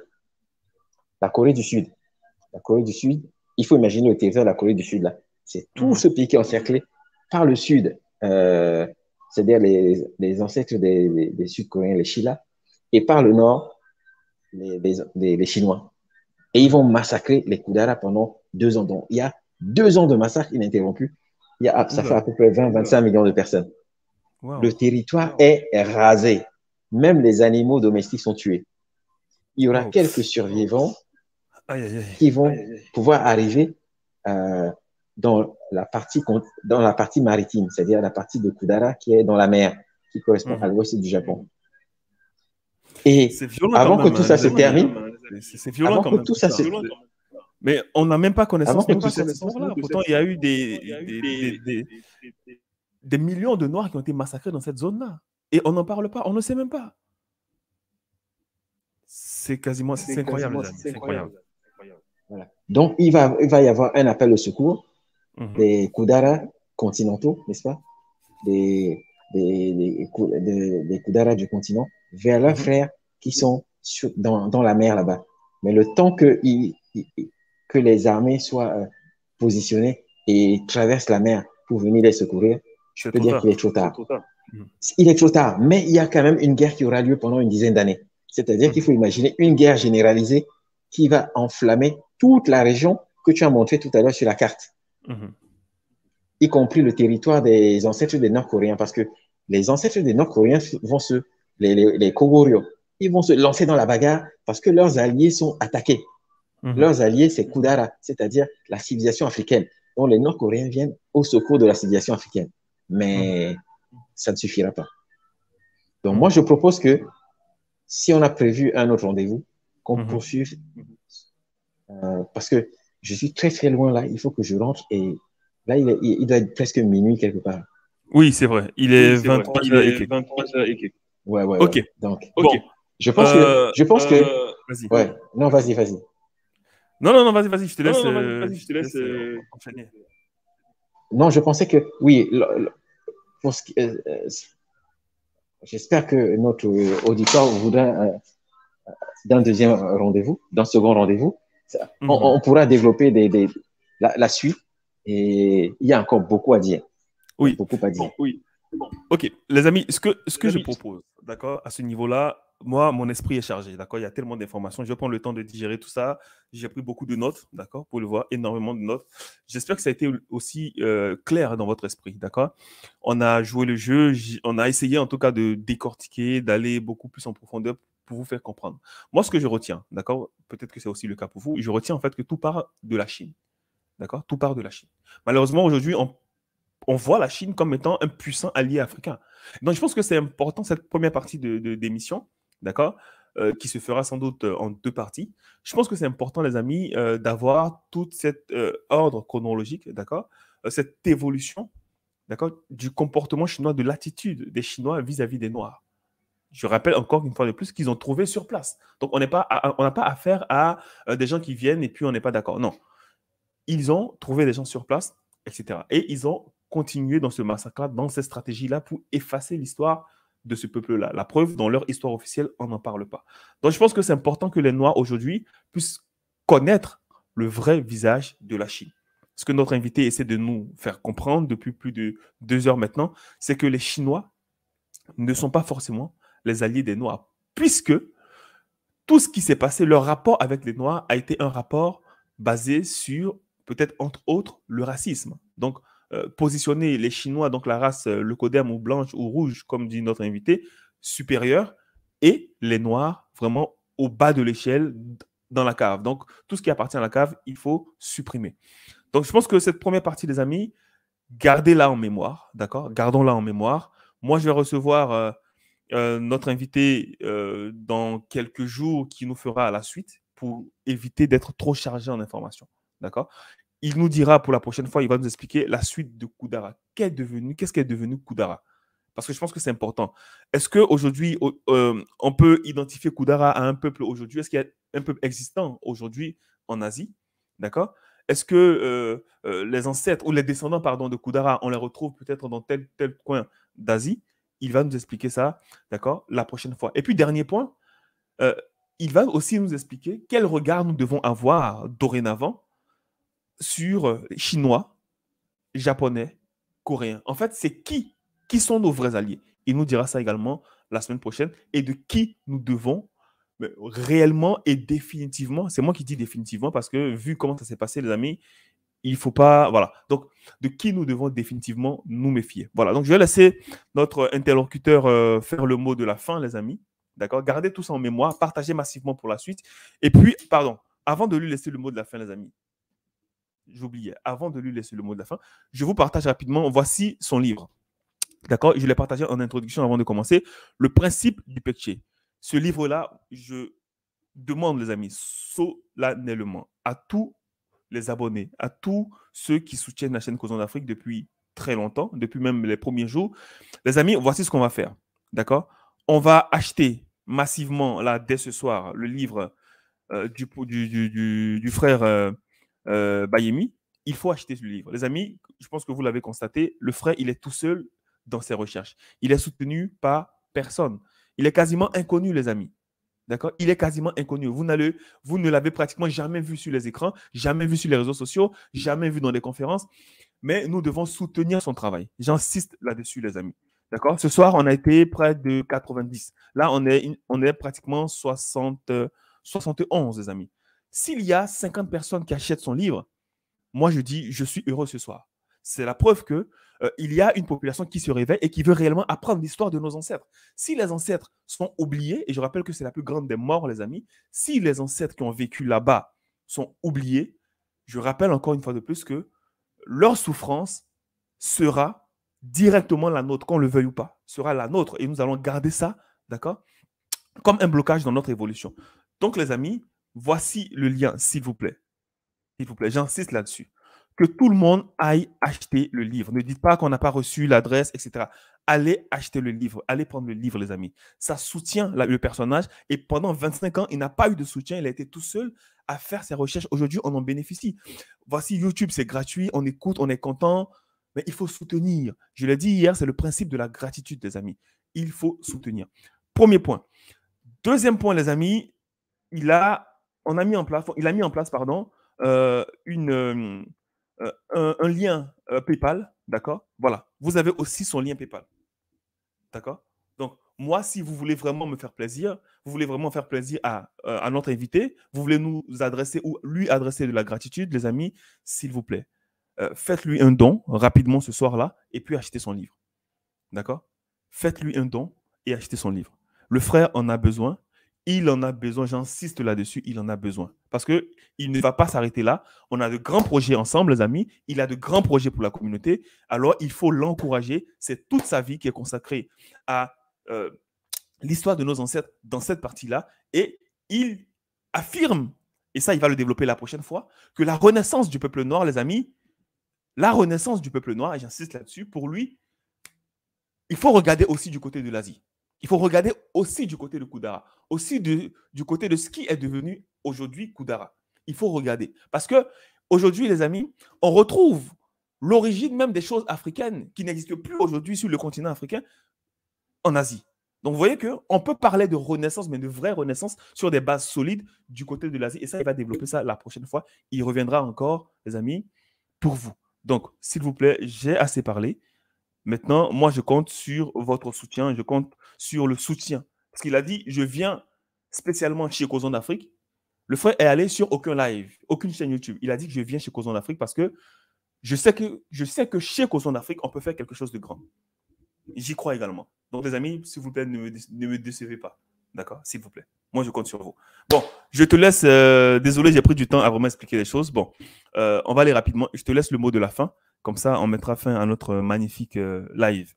la Corée du Sud. La Corée du Sud, il faut imaginer le territoire de la Corée du Sud, là. C'est tout mmh. ce pays qui est encerclé par le Sud. Euh, c'est-à-dire les, les ancêtres des, des, des Sud-Coréens, les Chila, et par le Nord, les, les, les, les Chinois. Et ils vont massacrer les Kudara pendant deux ans. Donc, il y a deux ans de massacre ininterrompu. Il y a, ça fait à peu près vingt à vingt-cinq millions de personnes. Wow. Le territoire wow. est rasé. Même les animaux domestiques sont tués. Il y aura wow. quelques survivants aïe, aïe, aïe. qui vont aïe, aïe. pouvoir arriver euh, dans, la partie, dans la partie maritime, c'est-à-dire la partie de Kudara qui est dans la mer, qui correspond mmh. à l'ouest du Japon. Et avant que tout ça se termine, c'est violent quand même. Tout ça se... Mais on n'a même pas connaissance de tout cette histoire-là. Pourtant, il y a eu des, des, des, des, des, des millions de Noirs qui ont été massacrés dans cette zone-là. Et on n'en parle pas, on ne sait même pas. C'est quasiment, c'est incroyable, les amis. C'est incroyable. Voilà. Donc, il va, il va y avoir un appel au secours mm-hmm. des Kudara continentaux, n'est-ce pas? Des, des, des, des, des Kudara du continent vers leurs mm-hmm. frères qui sont sur, dans, dans la mer là-bas. Mais le temps que, il, il, que les armées soient euh, positionnées et traversent la mer pour venir les secourir, je peux dire qu'il est trop tard. Trop tard. Mm-hmm. Il est trop tard, mais il y a quand même une guerre qui aura lieu pendant une dizaine d'années. C'est-à-dire mm-hmm. qu'il faut imaginer une guerre généralisée qui va enflammer toute la région que tu as montrée tout à l'heure sur la carte, mm-hmm. y compris le territoire des ancêtres des Nord-Coréens, parce que les ancêtres des Nord-Coréens vont se, les, les, les Kogoryo, ils vont se lancer dans la bagarre parce que leurs alliés sont attaqués. Mm-hmm. Leurs alliés, c'est Kudara, c'est-à-dire la civilisation africaine. Donc, les Nord-Coréens viennent au secours de la civilisation africaine. Mais mm-hmm. ça ne suffira pas. Donc, mm-hmm. moi, je propose que si on a prévu un autre rendez-vous, qu'on mm-hmm. poursuive, euh, parce que je suis très, très loin là. Il faut que je rentre et là, il, est, il doit être presque minuit quelque part. Oui, c'est vrai. Il est oui, vingt-trois heures et quelques. Ouais, ouais, OK. Ouais. Donc, OK. Bon, je pense euh, que... Je pense euh, que... Vas-y. Ouais. Non, vas-y, vas-y. Non, non, non, vas-y, vas-y, je te laisse, non, non, euh, vas-y, je te laisse euh, enchaîner. Non, je pensais que... Oui, le, le, pour ce qui, euh, j'espère que notre auditoire voudra, euh, dans le deuxième rendez-vous, dans le second rendez-vous, ça, mm-hmm. on, on pourra développer des, des, la, la suite et il y a encore beaucoup à dire. Oui. Beaucoup à dire. Bon, oui. Bon. OK, les amis, ce que, ce que je propose, d'accord, à ce niveau-là, moi, mon esprit est chargé, d'accord, il y a tellement d'informations, je vais prendre le temps de digérer tout ça, j'ai pris beaucoup de notes, d'accord, pour le voir, énormément de notes. J'espère que ça a été aussi euh, clair dans votre esprit, d'accord. On a joué le jeu, on a essayé en tout cas de décortiquer, d'aller beaucoup plus en profondeur pour vous faire comprendre. Moi, ce que je retiens, d'accord, peut-être que c'est aussi le cas pour vous, je retiens en fait que tout part de la Chine, d'accord, tout part de la Chine. Malheureusement, aujourd'hui, on on voit la Chine comme étant un puissant allié africain. Donc, je pense que c'est important, cette première partie de, de, d'émission, d'accord, euh, qui se fera sans doute euh, en deux parties. Je pense que c'est important, les amis, euh, d'avoir tout cet euh, ordre chronologique, d'accord, euh, cette évolution, d'accord, du comportement chinois, de l'attitude des Chinois vis-à-vis des Noirs. Je rappelle encore une fois de plus qu'ils ont trouvé sur place. Donc, on n'est pas, à- on n'a pas affaire à euh, des gens qui viennent et puis on n'est pas d'accord. Non. Ils ont trouvé des gens sur place, et cetera. Et ils ont continué dans ce massacre-là, dans cette stratégie-là, pour effacer l'histoire de ce peuple-là. La preuve, dans leur histoire officielle, on n'en parle pas. Donc, je pense que c'est important que les Noirs, aujourd'hui, puissent connaître le vrai visage de la Chine. Ce que notre invité essaie de nous faire comprendre depuis plus de deux heures maintenant, c'est que les Chinois ne sont pas forcément les alliés des Noirs, puisque tout ce qui s'est passé, leur rapport avec les Noirs a été un rapport basé sur, peut-être entre autres, le racisme. Donc, euh, positionner les Chinois, donc la race euh, leucodème ou blanche ou rouge, comme dit notre invité, supérieure, et les Noirs vraiment au bas de l'échelle dans la cave. Donc, tout ce qui appartient à la cave, il faut supprimer. Donc, je pense que cette première partie, les amis, gardez-la en mémoire, d'accord? Gardons-la en mémoire. Moi, je vais recevoir euh, euh, notre invité euh, dans quelques jours qui nous fera à la suite pour éviter d'être trop chargé en informations, d'accord? Il nous dira pour la prochaine fois, il va nous expliquer la suite de Koudara. Qu'est devenu, qu'est-ce qu'est devenu Koudara? Parce que je pense que c'est important. Est-ce qu'aujourd'hui, euh, on peut identifier Koudara à un peuple aujourd'hui? Est-ce qu'il y a un peuple existant aujourd'hui en Asie? D'accord? Est-ce que euh, euh, les ancêtres ou les descendants pardon, de Koudara, on les retrouve peut-être dans tel, tel coin d'Asie? Il va nous expliquer ça, d'accord, la prochaine fois. Et puis, dernier point, euh, il va aussi nous expliquer quel regard nous devons avoir dorénavant sur les Chinois, Japonais, Coréens. En fait, c'est qui, qui sont nos vrais alliés? Il nous dira ça également la semaine prochaine et de qui nous devons mais réellement et définitivement, c'est moi qui dis définitivement parce que vu comment ça s'est passé, les amis, il ne faut pas, voilà. Donc, de qui nous devons définitivement nous méfier. Voilà, donc je vais laisser notre interlocuteur euh, faire le mot de la fin, les amis. D'accord? Gardez tout ça en mémoire, partagez massivement pour la suite. Et puis, pardon, avant de lui laisser le mot de la fin, les amis, j'oubliais, avant de lui laisser le mot de la fin, je vous partage rapidement, voici son livre. D'accord? Je l'ai partagé en introduction avant de commencer. Le principe du Pekché. Ce livre-là, je demande, les amis, solennellement à tous les abonnés, à tous ceux qui soutiennent la chaîne Causons d'Afrique depuis très longtemps, depuis même les premiers jours. Les amis, voici ce qu'on va faire. D'accord? On va acheter massivement, là, dès ce soir, le livre euh, du, du, du, du, du frère euh, euh, Bayemi. Il faut acheter ce livre. Les amis, je pense que vous l'avez constaté, le frère, il est tout seul dans ses recherches. Il est soutenu par personne. Il est quasiment inconnu, les amis. D'accord? Il est quasiment inconnu. Vous, vous ne l'avez pratiquement jamais vu sur les écrans, jamais vu sur les réseaux sociaux, jamais vu dans des conférences. Mais nous devons soutenir son travail. J'insiste là-dessus, les amis. D'accord? Ce soir, on a été près de quatre-vingt-dix. Là, on est, on est pratiquement soixante, soixante et onze, les amis. S'il y a cinquante personnes qui achètent son livre, moi, je dis, je suis heureux ce soir. C'est la preuve que euh, il y a une population qui se réveille et qui veut réellement apprendre l'histoire de nos ancêtres. Si les ancêtres sont oubliés, et je rappelle que c'est la plus grande des morts, les amis, si les ancêtres qui ont vécu là-bas sont oubliés, je rappelle encore une fois de plus que leur souffrance sera directement la nôtre, qu'on le veuille ou pas, sera la nôtre. Et nous allons garder ça, d'accord, comme un blocage dans notre évolution. Donc, les amis, voici le lien, s'il vous plaît. S'il vous plaît, j'insiste là-dessus. Que tout le monde aille acheter le livre. Ne dites pas qu'on n'a pas reçu l'adresse, et cetera. Allez acheter le livre. Allez prendre le livre, les amis. Ça soutient la, le personnage. Et pendant vingt-cinq ans, il n'a pas eu de soutien. Il a été tout seul à faire ses recherches. Aujourd'hui, on en bénéficie. Voici YouTube, c'est gratuit. On écoute, on est content. Mais il faut soutenir. Je l'ai dit hier, c'est le principe de la gratitude, les amis. Il faut soutenir. Premier point. Deuxième point, les amis, il a, on a mis en place, il a mis en place, pardon, euh, une... Euh, Euh, un, un lien euh, PayPal, d'accord? Voilà. Vous avez aussi son lien PayPal. D'accord? Donc, moi, si vous voulez vraiment me faire plaisir, vous voulez vraiment faire plaisir à, euh, à notre invité, vous voulez nous adresser ou lui adresser de la gratitude, les amis, s'il vous plaît, euh, faites-lui un don rapidement ce soir-là et puis achetez son livre. D'accord? Faites-lui un don et achetez son livre. Le frère en a besoin. Il en a besoin, j'insiste là-dessus, il en a besoin. Parce qu'il ne va pas s'arrêter là. On a de grands projets ensemble, les amis. Il a de grands projets pour la communauté. Alors, il faut l'encourager. C'est toute sa vie qui est consacrée à euh, l'histoire de nos ancêtres dans cette partie-là. Et il affirme, et ça, il va le développer la prochaine fois, que la renaissance du peuple noir, les amis, la renaissance du peuple noir, et j'insiste là-dessus, pour lui, il faut regarder aussi du côté de l'Asie. Il faut regarder aussi du côté de Koudara, aussi de, du côté de ce qui est devenu aujourd'hui Koudara. Il faut regarder. Parce que aujourd'hui, les amis, on retrouve l'origine même des choses africaines qui n'existent plus aujourd'hui sur le continent africain en Asie. Donc, vous voyez qu'on peut parler de renaissance, mais de vraie renaissance sur des bases solides du côté de l'Asie. Et ça, il va développer ça la prochaine fois. Il reviendra encore, les amis, pour vous. Donc, s'il vous plaît, j'ai assez parlé. Maintenant, moi, je compte sur votre soutien. Je compte sur le soutien. Parce qu'il a dit, je viens spécialement chez Causon d'Afrique. Le frère est allé sur aucun live, aucune chaîne YouTube. Il a dit que je viens chez Causon d'Afrique parce que je sais que, je sais que chez Causon d'Afrique, on peut faire quelque chose de grand. J'y crois également. Donc, les amis, s'il vous plaît, ne me, ne me décevez pas. D'accord? S'il vous plaît. Moi, je compte sur vous. Bon, je te laisse. Euh, désolé, j'ai pris du temps à vraiment expliquer les choses. Bon, euh, on va aller rapidement. Je te laisse le mot de la fin. Comme ça, on mettra fin à notre magnifique euh, live.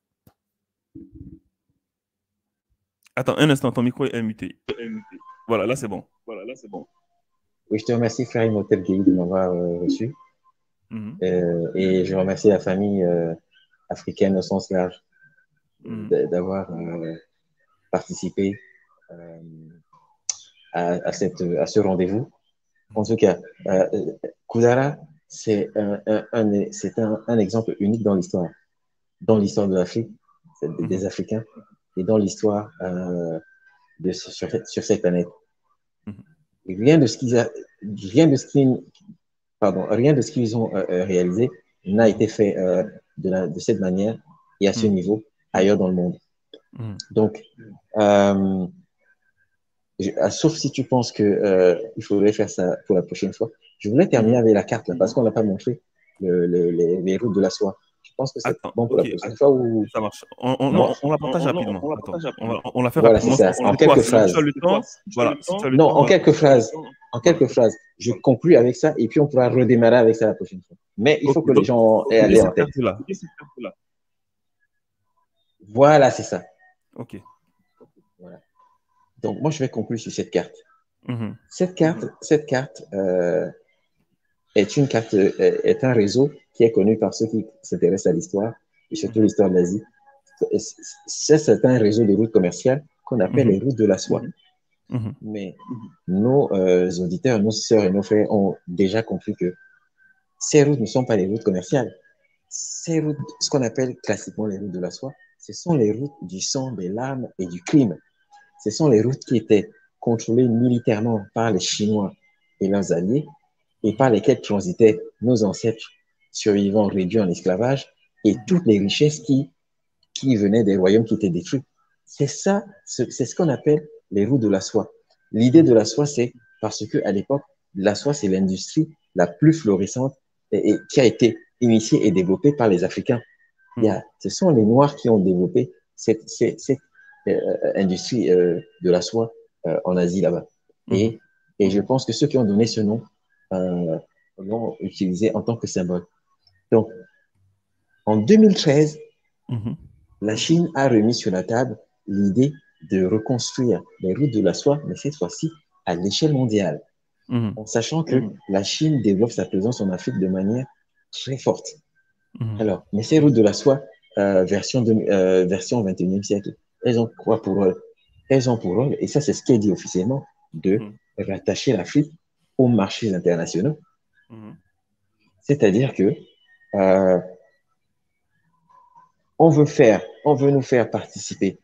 Attends, un instant, ton micro est muté. Voilà, là, c'est bon. Voilà, là, c'est bon. Oui, je te remercie, frère Imhotep Gueye, de m'avoir euh, reçu. Mm-hmm. euh, et je remercie la famille euh, africaine au sens large mm-hmm. d'avoir euh, participé euh, à, à, cette, à ce rendez-vous. En tout cas, euh, Koudara, c'est un, un, un, c'est un, un exemple unique dans l'histoire, dans l'histoire de l'Afrique, des mm-hmm. Africains, et dans l'histoire euh, de sur, sur cette planète. Mm-hmm. Rien de ce qu'ils a, rien de ce qu'ils, pardon, rien de ce qu'ils ont euh, réalisé n'a été fait euh, de, la, de cette manière et à ce mm-hmm. niveau ailleurs dans le monde. Mm-hmm. Donc, euh, je, sauf si tu penses que euh, il faudrait faire ça pour la prochaine fois. Je voulais terminer mm-hmm. avec la carte là, parce qu'on n'a pas montré le, le, les, les routes de la soie. Je pense que c'est bon pour okay. la prochaine fois ou ça marche. On, on, on, on la partage on, rapidement. On, on, on, la on, on la fait voilà, rapidement. Voilà, c'est ça. En quelques phrases. Voilà. Non, en quelques phrases. En quelques phrases. Je conclue avec ça et puis on pourra redémarrer avec ça la prochaine fois. Mais il faut okay, que donc, les gens aient allé en tête. Là. Voilà, c'est ça. Ok. Voilà. Donc moi je vais conclure sur cette carte. Mm-hmm. Cette carte, cette carte euh, est une carte, est un réseau qui est connu par ceux qui s'intéressent à l'histoire et surtout mm-hmm. l'histoire de l'Asie. C'est un réseau de routes commerciales qu'on appelle mm-hmm. les routes de la soie. Mm-hmm. Mais nos euh, auditeurs, nos sœurs et nos frères ont déjà compris que ces routes ne sont pas les routes commerciales. Ces routes, ce qu'on appelle classiquement les routes de la soie, ce sont les routes du sang, des larmes et du crime. Ce sont les routes qui étaient contrôlées militairement par les Chinois et leurs alliés et par lesquelles transitaient nos ancêtres survivants réduits en esclavage et toutes les richesses qui, qui venaient des royaumes qui étaient détruits. C'est ça, c'est ce qu'on appelle les routes de la soie. L'idée de la soie, c'est parce que à l'époque, la soie, c'est l'industrie la plus florissante et, et qui a été initiée et développée par les Africains. Il y a, ce sont les Noirs qui ont développé cette, cette, cette euh, industrie euh, de la soie euh, en Asie là-bas. Et, mm-hmm. et je pense que ceux qui ont donné ce nom euh, l'ont utilisé en tant que symbole. Donc, en deux mille treize, mm-hmm. la Chine a remis sur la table l'idée de reconstruire les routes de la soie, mais cette fois-ci à l'échelle mondiale, mm-hmm. en sachant que mm-hmm. la Chine développe sa présence en Afrique de manière très forte. Mm-hmm. Alors, mais ces routes de la soie, euh, version, de, euh, version vingt et unième siècle, elles ont quoi pour eux? Elles ont pour rôle, et ça c'est ce qui est dit officiellement, de mm-hmm. rattacher l'Afrique aux marchés internationaux. Mm-hmm. C'est-à-dire que euh, on veut faire, on veut nous faire participer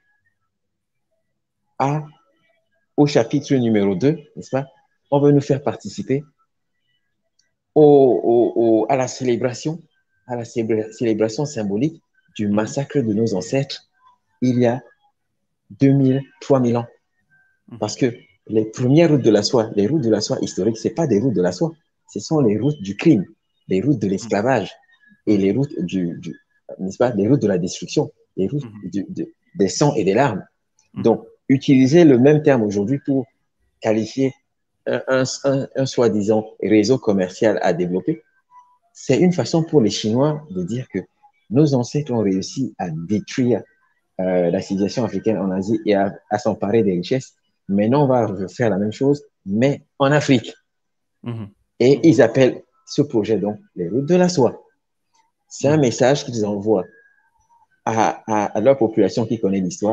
à, au chapitre numéro deux, n'est-ce pas? On veut nous faire participer au, au, au, à la célébration, à la célébration symbolique du massacre de nos ancêtres il y a deux mille, trois mille ans. Parce que les premières routes de la soie, les routes de la soie historiques, ce n'est pas des routes de la soie, ce sont les routes du crime, les routes de l'esclavage et les routes du, du n'est-ce pas, les routes de la destruction, les routes du, de, des sangs et des larmes. Donc, utiliser le même terme aujourd'hui pour qualifier un, un, un, un soi-disant réseau commercial à développer, c'est une façon pour les Chinois de dire que nos ancêtres ont réussi à détruire euh, la civilisation africaine en Asie et à, à s'emparer des richesses. Maintenant, on va faire la même chose, mais en Afrique. Mm-hmm. Et ils appellent ce projet donc les routes de la soie. C'est un message qu'ils envoient à, à, à leur population qui connaît l'histoire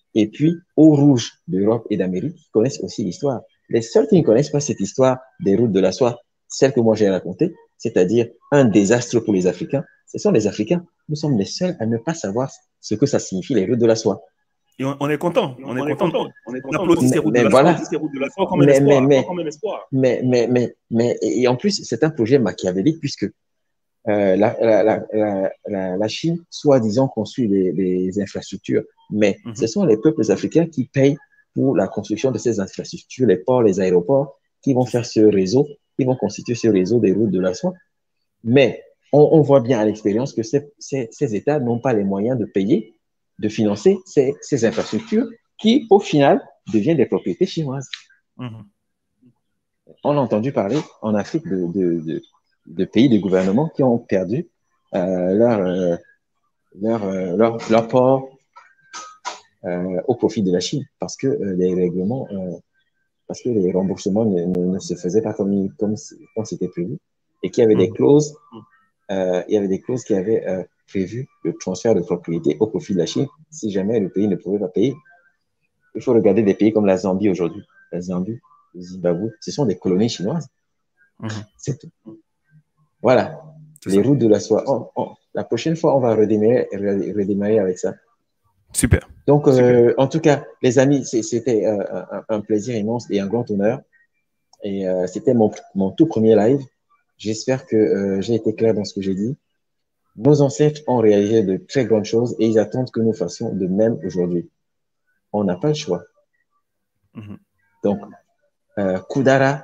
et puis aux rouges d'Europe et d'Amérique qui connaissent aussi l'histoire. Les seuls qui ne connaissent pas cette histoire des routes de la soie, celle que moi j'ai racontée, c'est-à-dire un désastre pour les Africains, ce sont les Africains. Nous sommes les seuls à ne pas savoir ce que ça signifie, les routes de la soie. Et on, on est content, on est On est content. content. On, on applaudit ces routes de Mais la voilà. soie, ces routes de la soie comme un Mais, mais, espoir. mais, Comme un espoir. mais, mais, mais, mais, et en plus, c'est un projet machiavélique puisque euh, la, la, la, la, la, la Chine, soi-disant, construit les, les infrastructures, mais Mhm. ce sont les peuples africains qui payent pour la construction de ces infrastructures, les ports, les aéroports, qui vont faire ce réseau, qui vont constituer ce réseau des routes de la soie. Mais on, on voit bien à l'expérience que ces, ces, ces États n'ont pas les moyens de payer, de financer ces, ces infrastructures qui, au final, deviennent des propriétés chinoises. Mhm. On a entendu parler en Afrique de, de, de, de pays, de gouvernements qui ont perdu euh, leur, euh, leur, euh, leur, leur port euh, au profit de la Chine parce que euh, les règlements, euh, parce que les remboursements ne, ne, ne se faisaient pas comme, comme, comme c'était prévu et qu'il y avait des Mhm. clauses, euh, il y avait des clauses qui avaient euh, prévu le transfert de propriété au profit de la Chine si jamais le pays ne pouvait pas payer. Il faut regarder des pays comme la Zambie aujourd'hui. La Zambie, le Zimbabwe, ce sont des colonies chinoises. Mhm. C'est tout. Voilà. C'est Les ça. routes de la soie. On, on, la prochaine fois, on va redémarrer, redémarrer avec ça. Super. Donc, Super. euh, en tout cas, les amis, c'était euh, un, un plaisir immense et un grand honneur. Et euh, c'était mon, mon tout premier live. J'espère que euh, j'ai été clair dans ce que j'ai dit. Nos ancêtres ont réalisé de très grandes choses et ils attendent que nous fassions de même aujourd'hui. On n'a pas le choix. Mhm. Donc, euh, Kudara,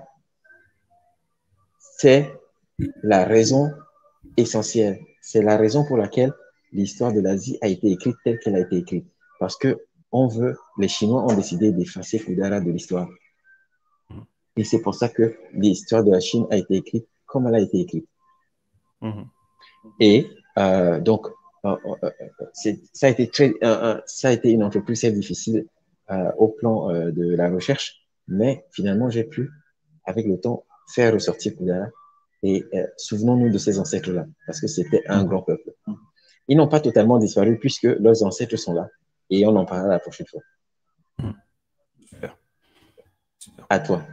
c'est la raison essentielle. C'est la raison pour laquelle l'histoire de l'Asie a été écrite telle qu'elle a été écrite. Parce que on veut, les Chinois ont décidé d'effacer Kudara de l'histoire. Et c'est pour ça que l'histoire de la Chine a été écrite comme elle a été écrite. Mhm. Et euh, donc, euh, euh, c'est, ça a été très, euh, ça a été une entreprise très difficile euh, au plan euh, de la recherche, mais finalement, j'ai pu, avec le temps, faire ressortir Kudara. Et euh, souvenons-nous de ces ancêtres-là, parce que c'était un Mhm. grand peuple. Ils n'ont pas totalement disparu puisque leurs ancêtres sont là. Et on en parlera la prochaine fois. Mhm. Super. Super. À toi.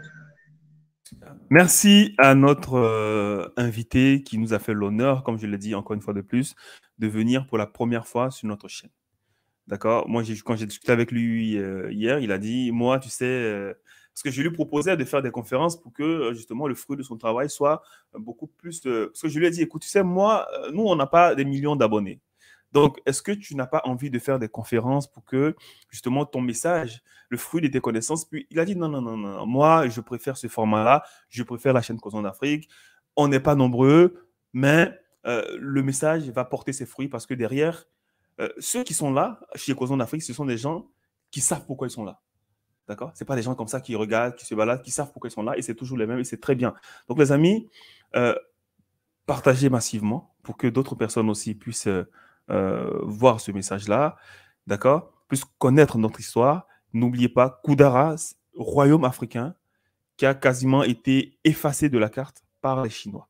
Merci à notre euh, invité qui nous a fait l'honneur, comme je l'ai dit encore une fois de plus, de venir pour la première fois sur notre chaîne. D'accord? Moi, j'ai- quand j'ai discuté avec lui euh, hier, il a dit, moi, tu sais, euh, parce que je lui proposais de faire des conférences pour que euh, justement le fruit de son travail soit euh, beaucoup plus... euh, parce que je lui ai dit, écoute, tu sais, moi, euh, nous, on n'a pas des millions d'abonnés. Donc, est-ce que tu n'as pas envie de faire des conférences pour que justement ton message, le fruit de tes connaissances, puis il a dit, non, non, non, non, moi, je préfère ce format-là, je préfère la chaîne Causon d'Afrique. On n'est pas nombreux, mais euh, le message va porter ses fruits parce que derrière, euh, ceux qui sont là, chez Causon d'Afrique, ce sont des gens qui savent pourquoi ils sont là. D'accord? Ce pas des gens comme ça qui regardent, qui se baladent, qui savent pourquoi ils sont là, et c'est toujours les mêmes, et c'est très bien. Donc, les amis, euh, partagez massivement pour que d'autres personnes aussi puissent euh, euh, voir ce message-là, d'accord? Puissent connaître notre histoire. N'oubliez pas, Kudara, royaume africain, qui a quasiment été effacé de la carte par les Chinois.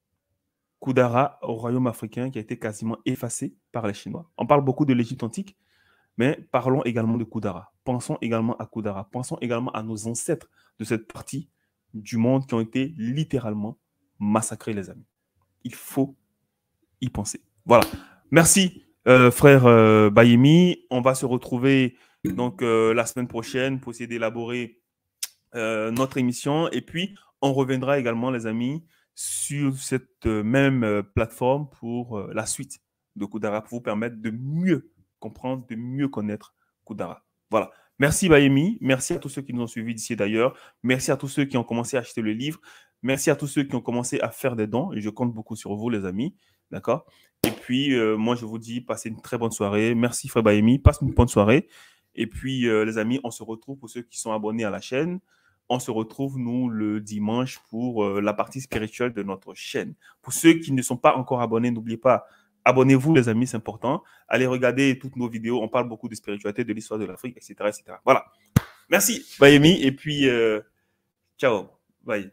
Kudara, royaume africain, qui a été quasiment effacé par les Chinois. On parle beaucoup de l'Égypte antique, mais parlons également de Kudara. Pensons également à Kudara. Pensons également à nos ancêtres de cette partie du monde qui ont été littéralement massacrés, les amis. Il faut y penser. Voilà. Merci, euh, frère euh, Bayemi. On va se retrouver donc euh, la semaine prochaine pour essayer d'élaborer euh, notre émission. Et puis, on reviendra également, les amis, sur cette euh, même euh, plateforme pour euh, la suite de Kudara, pour vous permettre de mieux comprendre, de mieux connaître Kudara. Voilà. Merci Bayemi, merci à tous ceux qui nous ont suivis d'ici et d'ailleurs, merci à tous ceux qui ont commencé à acheter le livre, merci à tous ceux qui ont commencé à faire des dons, et je compte beaucoup sur vous les amis, d'accord? Et puis, euh, moi je vous dis, passez une très bonne soirée, merci frère Bayemi, passe une bonne soirée, et puis euh, les amis, on se retrouve pour ceux qui sont abonnés à la chaîne, on se retrouve, nous, le dimanche pour euh, la partie spirituelle de notre chaîne. Pour ceux qui ne sont pas encore abonnés, n'oubliez pas, abonnez-vous, les amis, c'est important. Allez regarder toutes nos vidéos. On parle beaucoup de spiritualité, de l'histoire de l'Afrique, et cetera, et cetera. Voilà. Merci, Bayemi. Et puis, euh, ciao. Bye.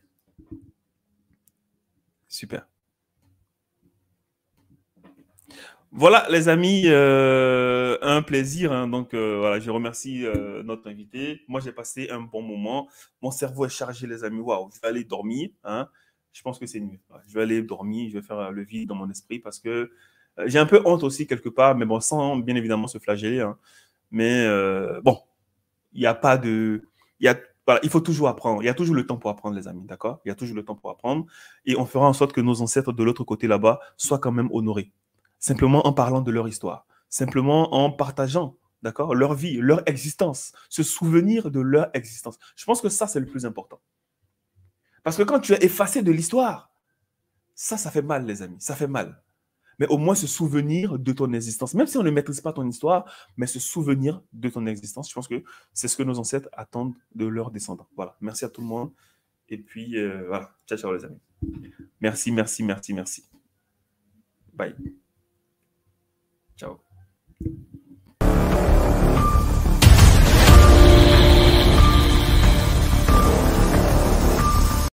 Super. Voilà, les amis. Euh, un plaisir. Hein. Donc, euh, voilà, je remercie euh, notre invité. Moi, j'ai passé un bon moment. Mon cerveau est chargé, les amis. Waouh, je vais aller dormir. Hein. Je pense que c'est mieux. Je vais aller dormir. Je vais faire le vide dans mon esprit parce que euh, j'ai un peu honte aussi quelque part, mais bon, sans bien évidemment se flageller. Hein. Mais euh, bon, il n'y a pas de... Il y a, voilà, il faut toujours apprendre. Il y a toujours le temps pour apprendre, les amis. D'accord? Il y a toujours le temps pour apprendre. Et on fera en sorte que nos ancêtres de l'autre côté là-bas soient quand même honorés. Simplement en parlant de leur histoire. Simplement en partageant, d'accord, leur vie, leur existence. Se souvenir de leur existence. Je pense que ça, c'est le plus important. Parce que quand tu es effacé de l'histoire, ça, ça fait mal, les amis. Ça fait mal. Mais au moins se souvenir de ton existence. Même si on ne maîtrise pas ton histoire, mais se souvenir de ton existence, je pense que c'est ce que nos ancêtres attendent de leurs descendants. Voilà. Merci à tout le monde. Et puis, euh, voilà. Ciao, ciao, les amis. Merci, merci, merci, merci. Bye. Ciao.